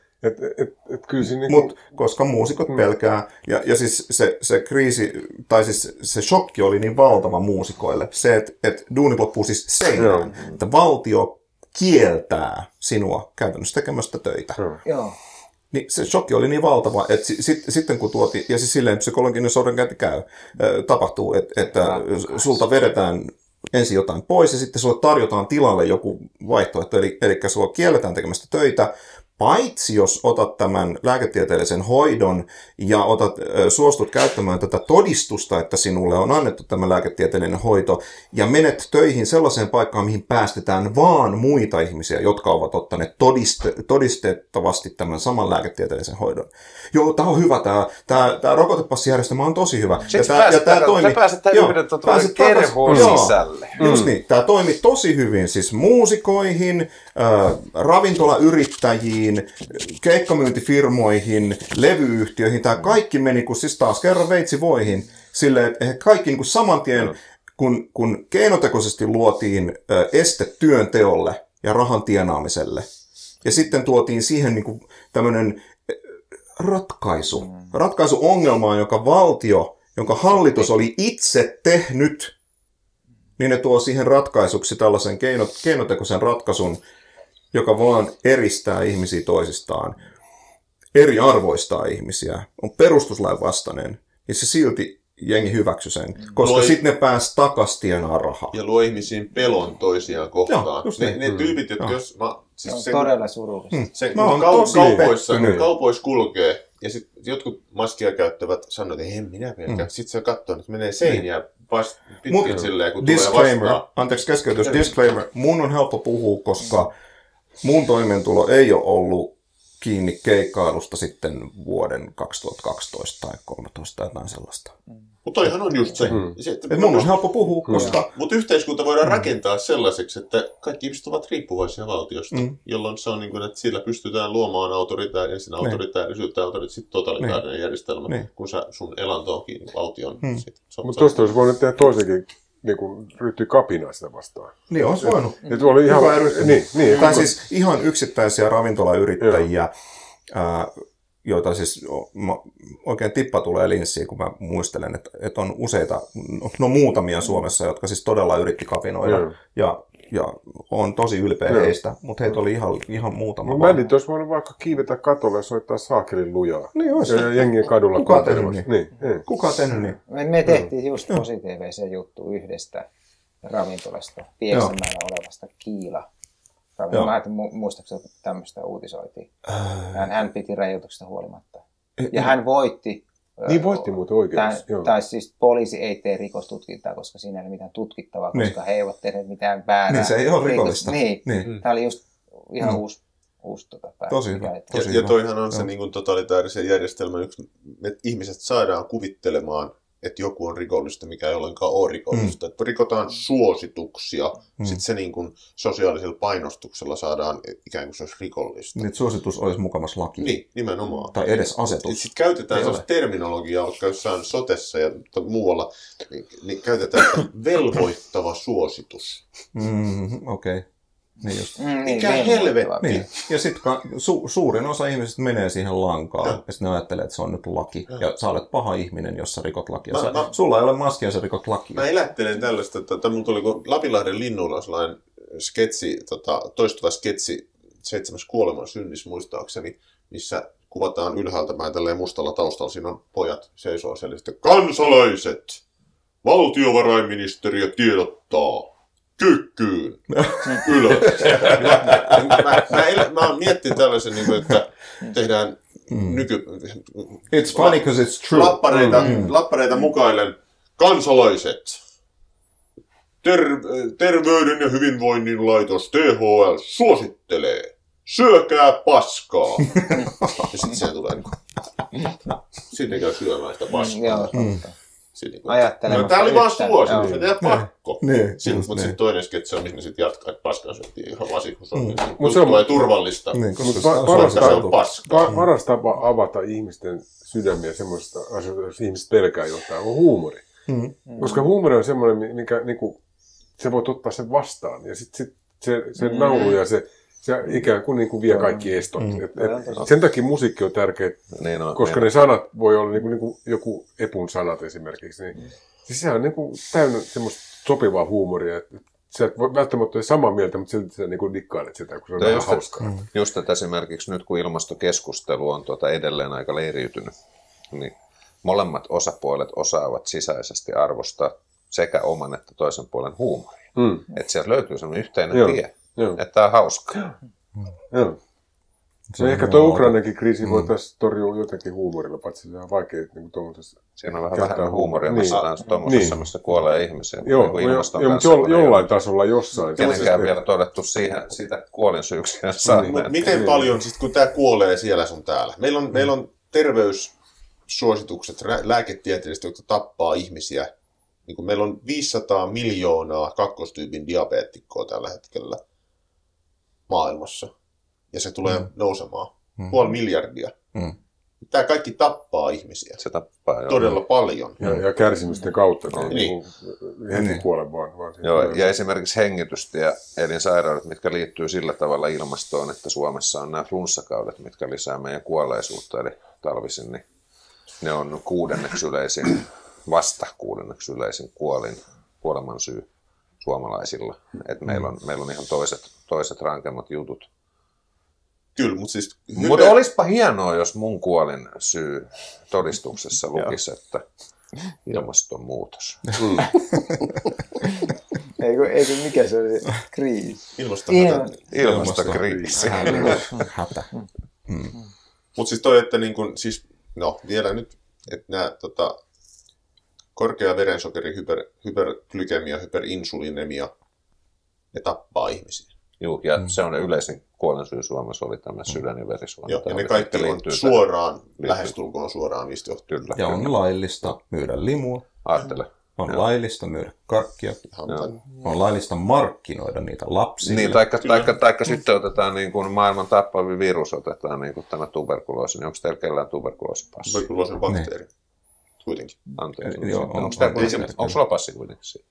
Mutta koska muusikot pelkää, ja siis se kriisi, tai siis se shokki oli niin valtava muusikoille, se, että duunit loppuu siis seinään, että valtio kieltää sinua käytännössä tekemästä töitä. Niin se shokki oli niin valtava, että sitten kun tuotiin, ja siis silleen psykologinen sodankäynti tapahtuu, että sulta vedetään ensin jotain pois ja sitten sulle tarjotaan tilalle joku vaihtoehto, eli sua kielletään tekemästä töitä, paitsi jos otat tämän lääketieteellisen hoidon ja suostut käyttämään tätä todistusta, että sinulle on annettu tämä lääketieteellinen hoito, ja menet töihin sellaiseen paikkaan, mihin päästetään vaan muita ihmisiä, jotka ovat ottaneet todistettavasti tämän saman lääketieteellisen hoidon. Joo, tämä on hyvä, tämä rokotepassijärjestelmä on tosi hyvä. Sä pääset tämän yhden kerhoon sisälle. Just niin, tämä toimi tosi hyvin siis muusikoihin, ravintolayrittäjiin, keikkamyyntifirmoihin, levyyhtiöihin, tämä kaikki meni kuin siis taas kerran veitsivoihin, silleen, että kaikki niin kuin saman tien, kun keinotekoisesti luotiin este työnteolle ja rahan tienaamiselle, ja sitten tuotiin siihen niin kuin tämmöinen Ratkaisu ongelmaan, jonka valtio, jonka hallitus oli itse tehnyt, niin ne tuo siihen ratkaisuksi tällaisen keinotekoisen ratkaisun, joka vaan eristää ihmisiä toisistaan, eriarvoistaa ihmisiä, on perustuslain vastainen, niin se silti jengi hyväksy sen, koska sitten ne pääs takas tienaan rahaa. Ja luo ihmisiin pelon toisiaan kohtaan. Joo, ne tyypit, jotka jos... Se on todella surullista. Kaupoissa kulkee, ja sitten jotkut maskia käyttävät sanoo, että en minä pelkää. Sitten se katsoo, että menee seiniä pitkin silleen, kun disclaimer, tulee vastaan. Anteeksi keskeytys, disclaimer. Mun on helppo puhua, koska mun toimeentulo ei ole ollut kiinni keikkailusta sitten vuoden 2012 tai 2013 tai jotain sellaista. Mutta toihan on just se. Mun on helppo puhua, koska... Mutta yhteiskunta voidaan rakentaa sellaiseksi, että kaikki ihmiset ovat riippuvaisia valtiosta, jolloin se on niin kuin, että sillä pystytään luomaan autoritäärisyyttä, sitten totalitaarinen järjestelmä, kun sun elanto on kiinni valtion. Mutta tuosta olisi voinut tehdä toisenkin, niin kuin ryhtyä kapinaan sitä vastaan. Niin, olisi voinut. Oli ihan, tai siis ihan yksittäisiä ravintolayrittäjiä, joita siis oikein tippa tulee linssiin, kun mä muistelen, että on useita, muutamia Suomessa, jotka siis todella yritti kapinoida. Ja on tosi ylpeä heistä, mutta heitä oli ihan muutama. Mä en olisi voinut vaikka kiivetä katolle ja soittaa saakelin lujaa. Niin olisi. Ja jengien kadulla. Kuka tehnyt niin? Kuka tehnyt niin? Me tehtiin just positiivisen juttu yhdestä ravintolasta, Pieksämäellä olevasta Kiila. Mä muistaakseni tämmöistä uutisoitiin. Hän piti rajoituksesta huolimatta. Ja hän voitti. Niin voitti muuten oikeasti. Tai siis poliisi ei tee rikostutkintaa, koska siinä ei ole mitään tutkittavaa, koska he eivät tehneet mitään väärää. Niin se ei ole rikollista. Niin. Tämä oli just ihan uusi tosi hyvä. Ja toihan on se niin kuin totalitaarisen järjestelmän yksi, että ihmiset saadaan kuvittelemaan, että joku on rikollista, mikä ei ollenkaan ole rikollista. Että rikotaan suosituksia, sitten se niin kuin sosiaalisella painostuksella saadaan ikään kuin se olisi rikollista. Niin, suositus olisi mukamas laki. Niin, nimenomaan. Tai edes asetus. Sitten käytetään sellaista terminologiaa, vaikka jossain sotessa ja muualla, niin käytetään velvoittava suositus. Okei. Niin just. Mikä helvetti? Niin. Ja sitten suurin osa ihmisistä menee siihen lankaan, ja sitten ne ajattelee, että se on nyt laki. Ja sä olet paha ihminen, jos sä rikot lakia. Sulla ei ole maskia, ja sä rikot lakia. Mä elättelen tällaista, että mulla tuli Lapinlahden linnuilla sellainen sketsi, toistuva sketsi 7. kuoleman synnissä muistaakseni, missä kuvataan ylhäältä päin tälleen mustalla taustalla. Siinä on pojat seisoo siellä. Kansalaiset! Valtiovarainministeriö tiedottaa. Kykkyyn. Ylös. Mä oon miettinyt tällaisen, että tehdään It's funny because it's true. Lappareita mukaillen. Kansalaiset. Terveyden ja hyvinvoinnin laitos THL suosittelee. Syökää paskaa. Ja sitten se tulee sitten käy syömään sitä paskaa. Tämä oli vaan suositus, se tehdään pakko. Mutta sitten toinen sketsi on, missä ne sitten jatkaa, että paskaa syöttiin ihan vasikussa. Mutta se on turvallista. Se on paskaa. Paras tapa avata ihmisten sydämiä semmoisista asioista, jos ihmiset pelkää jotain, on huumori. Koska huumori on semmoinen, mikä niinku, se voit ottaa sen vastaan. Ja sitten se nauru ja se ikään kuin vie kaikki estot. Sen takia musiikki on tärkeä, koska ne sanat voi olla niin kuin joku Epun sanat esimerkiksi. Siis sehän on niin täynnä semmoista sopivaa huumoria. Että sä et välttämättä ole samaa mieltä, mutta silti sä niin dikkailet sitä, kun se on vähän hauskaa. Just, että esimerkiksi nyt kun ilmastokeskustelu on edelleen aika leiriytynyt, niin molemmat osapuolet osaavat sisäisesti arvostaa sekä oman että toisen puolen huumoria. Että sieltä löytyy semmoinen yhteinen tie. Että tämä on hauskaa. Se ehkä tuo Ukrainankin kriisi voitaisiin torjua jotenkin huumorilla, paitsi se on vaikea. Niin siinä on vähän huumoria, missä tuommoisessa, missä kuolee ihmisiä. Mutta jollain tasolla jossain. Kenenkään vielä todettu sitä kuolinsyyksiä saaneen. Miten paljon, sit, kun tämä kuolee siellä sun täällä? Meillä on terveyssuositukset lääketieteellisesti, jotka tappaa ihmisiä. Niin meillä on 500 miljoonaa kakkostyypin diabeetikkoa tällä hetkellä maailmassa. Ja se tulee nousemaan. 500 miljardia. Tämä kaikki tappaa ihmisiä. Se tappaa. Todella paljon. Ja kärsimysten kautta. Niin. Heti kuole vaan. Joo, ja esimerkiksi hengitystä ja elinsairaudet, mitkä liittyy sillä tavalla ilmastoon, että Suomessa on nämä flunssakaudet, mitkä lisää meidän kuolleisuutta, eli talvisin, niin ne on vasta kuudenneksi yleisin kuoleman syy suomalaisilla. Et meillä on ihan toiset rankemmat jutut. Kyllä, mutta siis... Mutta olisipa hienoa, jos mun kuolin syy todistuksessa lukisi, että ilmastonmuutos. Eikö mikä se oli? Kriisi. Ilmastokriisi. Hätä. Mutta siis toi, että niin kun, siis, no vielä nyt, että nämä korkea verensokeri, hyperglykemia, hyperinsulinemia, ne tappaa ihmisiä. Joo, ja se on yleisin kuolinsyy Suomessa, oli tämä sydän- ja verisuoni. Joo, ja ne kaikki on suoraan, lähestulkoon suoraan niistä johtuu. Kyllä. Ja on laillista myydä limua. Ajattele. On laillista myydä karkkia. On laillista markkinoida niitä lapsille. Niin, taikka sitten otetaan niin kuin maailman tappavin virus, otetaan niin kuin tämä tuberkuloosi. Niin onko teillä kellään tuberkuloosipassi? Tuberkuloosin bakteeri. Kuitenkin. Anteeksi. Joo, onko sulla passi kuitenkin siinä?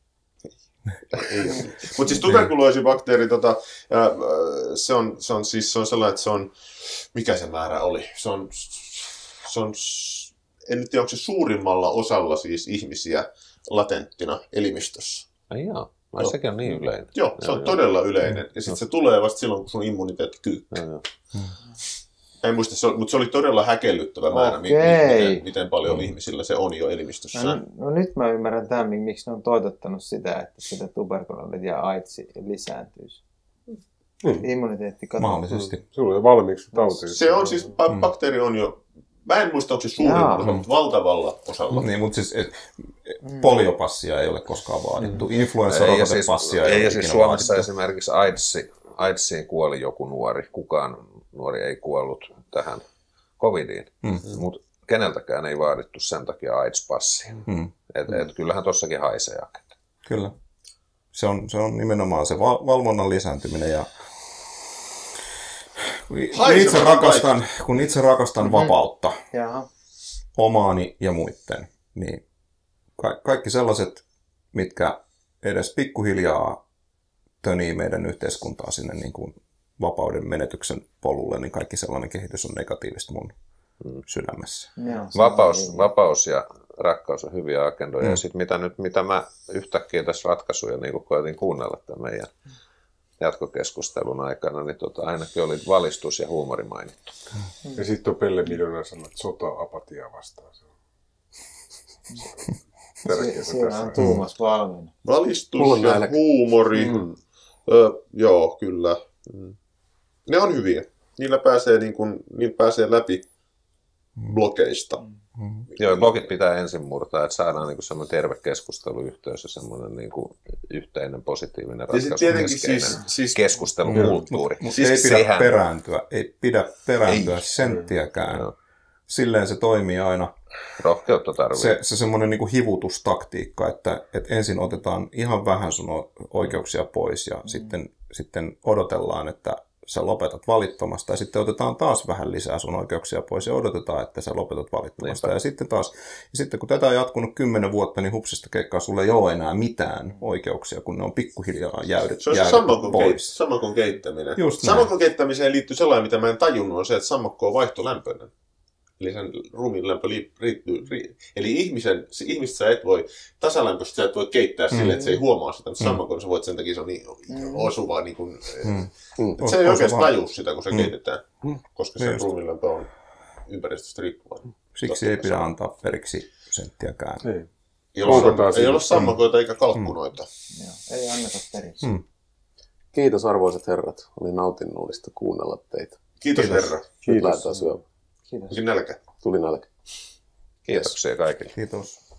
Mutta siis tuberkuloosibakteeri, se on sellainen, että se on, mikä se määrä oli? Se on en nyt tiedä, onko se suurimmalla osalla siis ihmisiä latenttina elimistössä. Ai joo, sekin on niin yleinen. Joo, se on todella yleinen. Ja sitten se tulee vasta silloin, kun sun immuniteetti kyykkää. En muista, mutta se oli todella häkellyttävä määrä, miten paljon ihmisillä se on jo elimistössään. No nyt mä ymmärrän tämän, miksi ne on toitottanut sitä, että sitä tuberkuloosi ja AIDS lisääntyisi. Immuniteetti katoaa. Mahdollisesti. Sulla on valmiiksi tauti. Se on siis, bakteeri on jo, mä en muista, onko se suurimmalla, mutta valtavalla osalla. Niin, mutta siis poliopassia ei ole koskaan vaadittu. Influenssa-rokotepassia ei ole ja siis Suomessa esimerkiksi AIDSiin kuoli joku nuori. Kukaan nuori ei kuollut tähän covidiin, mutta keneltäkään ei vaadittu sen takia AIDS-passia. Et kyllähän tossakin haisee jaketta. Kyllä. Se on nimenomaan se valvonnan lisääntyminen ja kun itse rakastan vapautta, omaani ja muiden, niin kaikki sellaiset, mitkä edes pikkuhiljaa tönii meidän yhteiskuntaa sinne niin kuin vapauden menetyksen polulle, niin kaikki sellainen kehitys on negatiivista mun sydämessä. Vapaus ja rakkaus on hyviä agendoja. Ja sitten mitä mä yhtäkkiä tässä ratkaisuja niin koetin kuunnella tämän meidän jatkokeskustelun aikana, niin ainakin oli valistus ja huumori mainittu. Ja sitten on Pelle Miljoona sanonut, että sota apatiaa vastaan. Siellä on Tuumas valmiina. Valistus ja huumori. Joo, kyllä. Ne on hyviä. Niillä pääsee läpi blokeista. Joo, blokit pitää ensin murtaa, että saadaan niin semmoinen terve keskusteluyhteys ja semmoinen niin yhteinen positiivinen ratkaisukeskeinen keskustelukulttuuri. Mutta ei pidä perääntyä senttiäkään. Silleen se toimii aina. Rohkeutta tarvitsee. Se semmoinen niin hivutustaktiikka, että ensin otetaan ihan vähän sun oikeuksia pois ja sitten odotellaan, että sä lopetat valittamasta ja sitten otetaan taas vähän lisää sun oikeuksia pois ja odotetaan, että sä lopetat valittamasta. Ja sitten kun tätä on jatkunut 10 vuotta, niin hupsista keikkaa sulle ei ole enää mitään oikeuksia, kun ne on pikkuhiljaa jäädytty pois. Sammakon keittäminen. Sammakon keittämiseen liittyy sellainen, mitä mä en tajunnut, on se, että sammakko on vaihtolämpöinen. Eli sen ruumiin lämpö eli ihmistä sä et voi, tasalämpöistä sä et voi keittää silleen, että se ei huomaa sitä, mutta sammakon sä voit sen takia, se on niin osuvaa, niin kuin, se ei oikeasti taju sitä, kun se keitetään, koska se ruumiin lämpö on ympäristöstä riippuvainen. Siksi ei pidä antaa periksi senttiäkään. Ei ole sammakoita eikä kalkkunoita. Ei anneta periksi. Kiitos arvoisat herrat, oli nautinnollista kuunnella teitä. Kiitos herra. Nyt lähdetään syömään. Kiitos. Tuli nälkä. Tuli nälkä. Kiitoksia kaikille. Kiitos.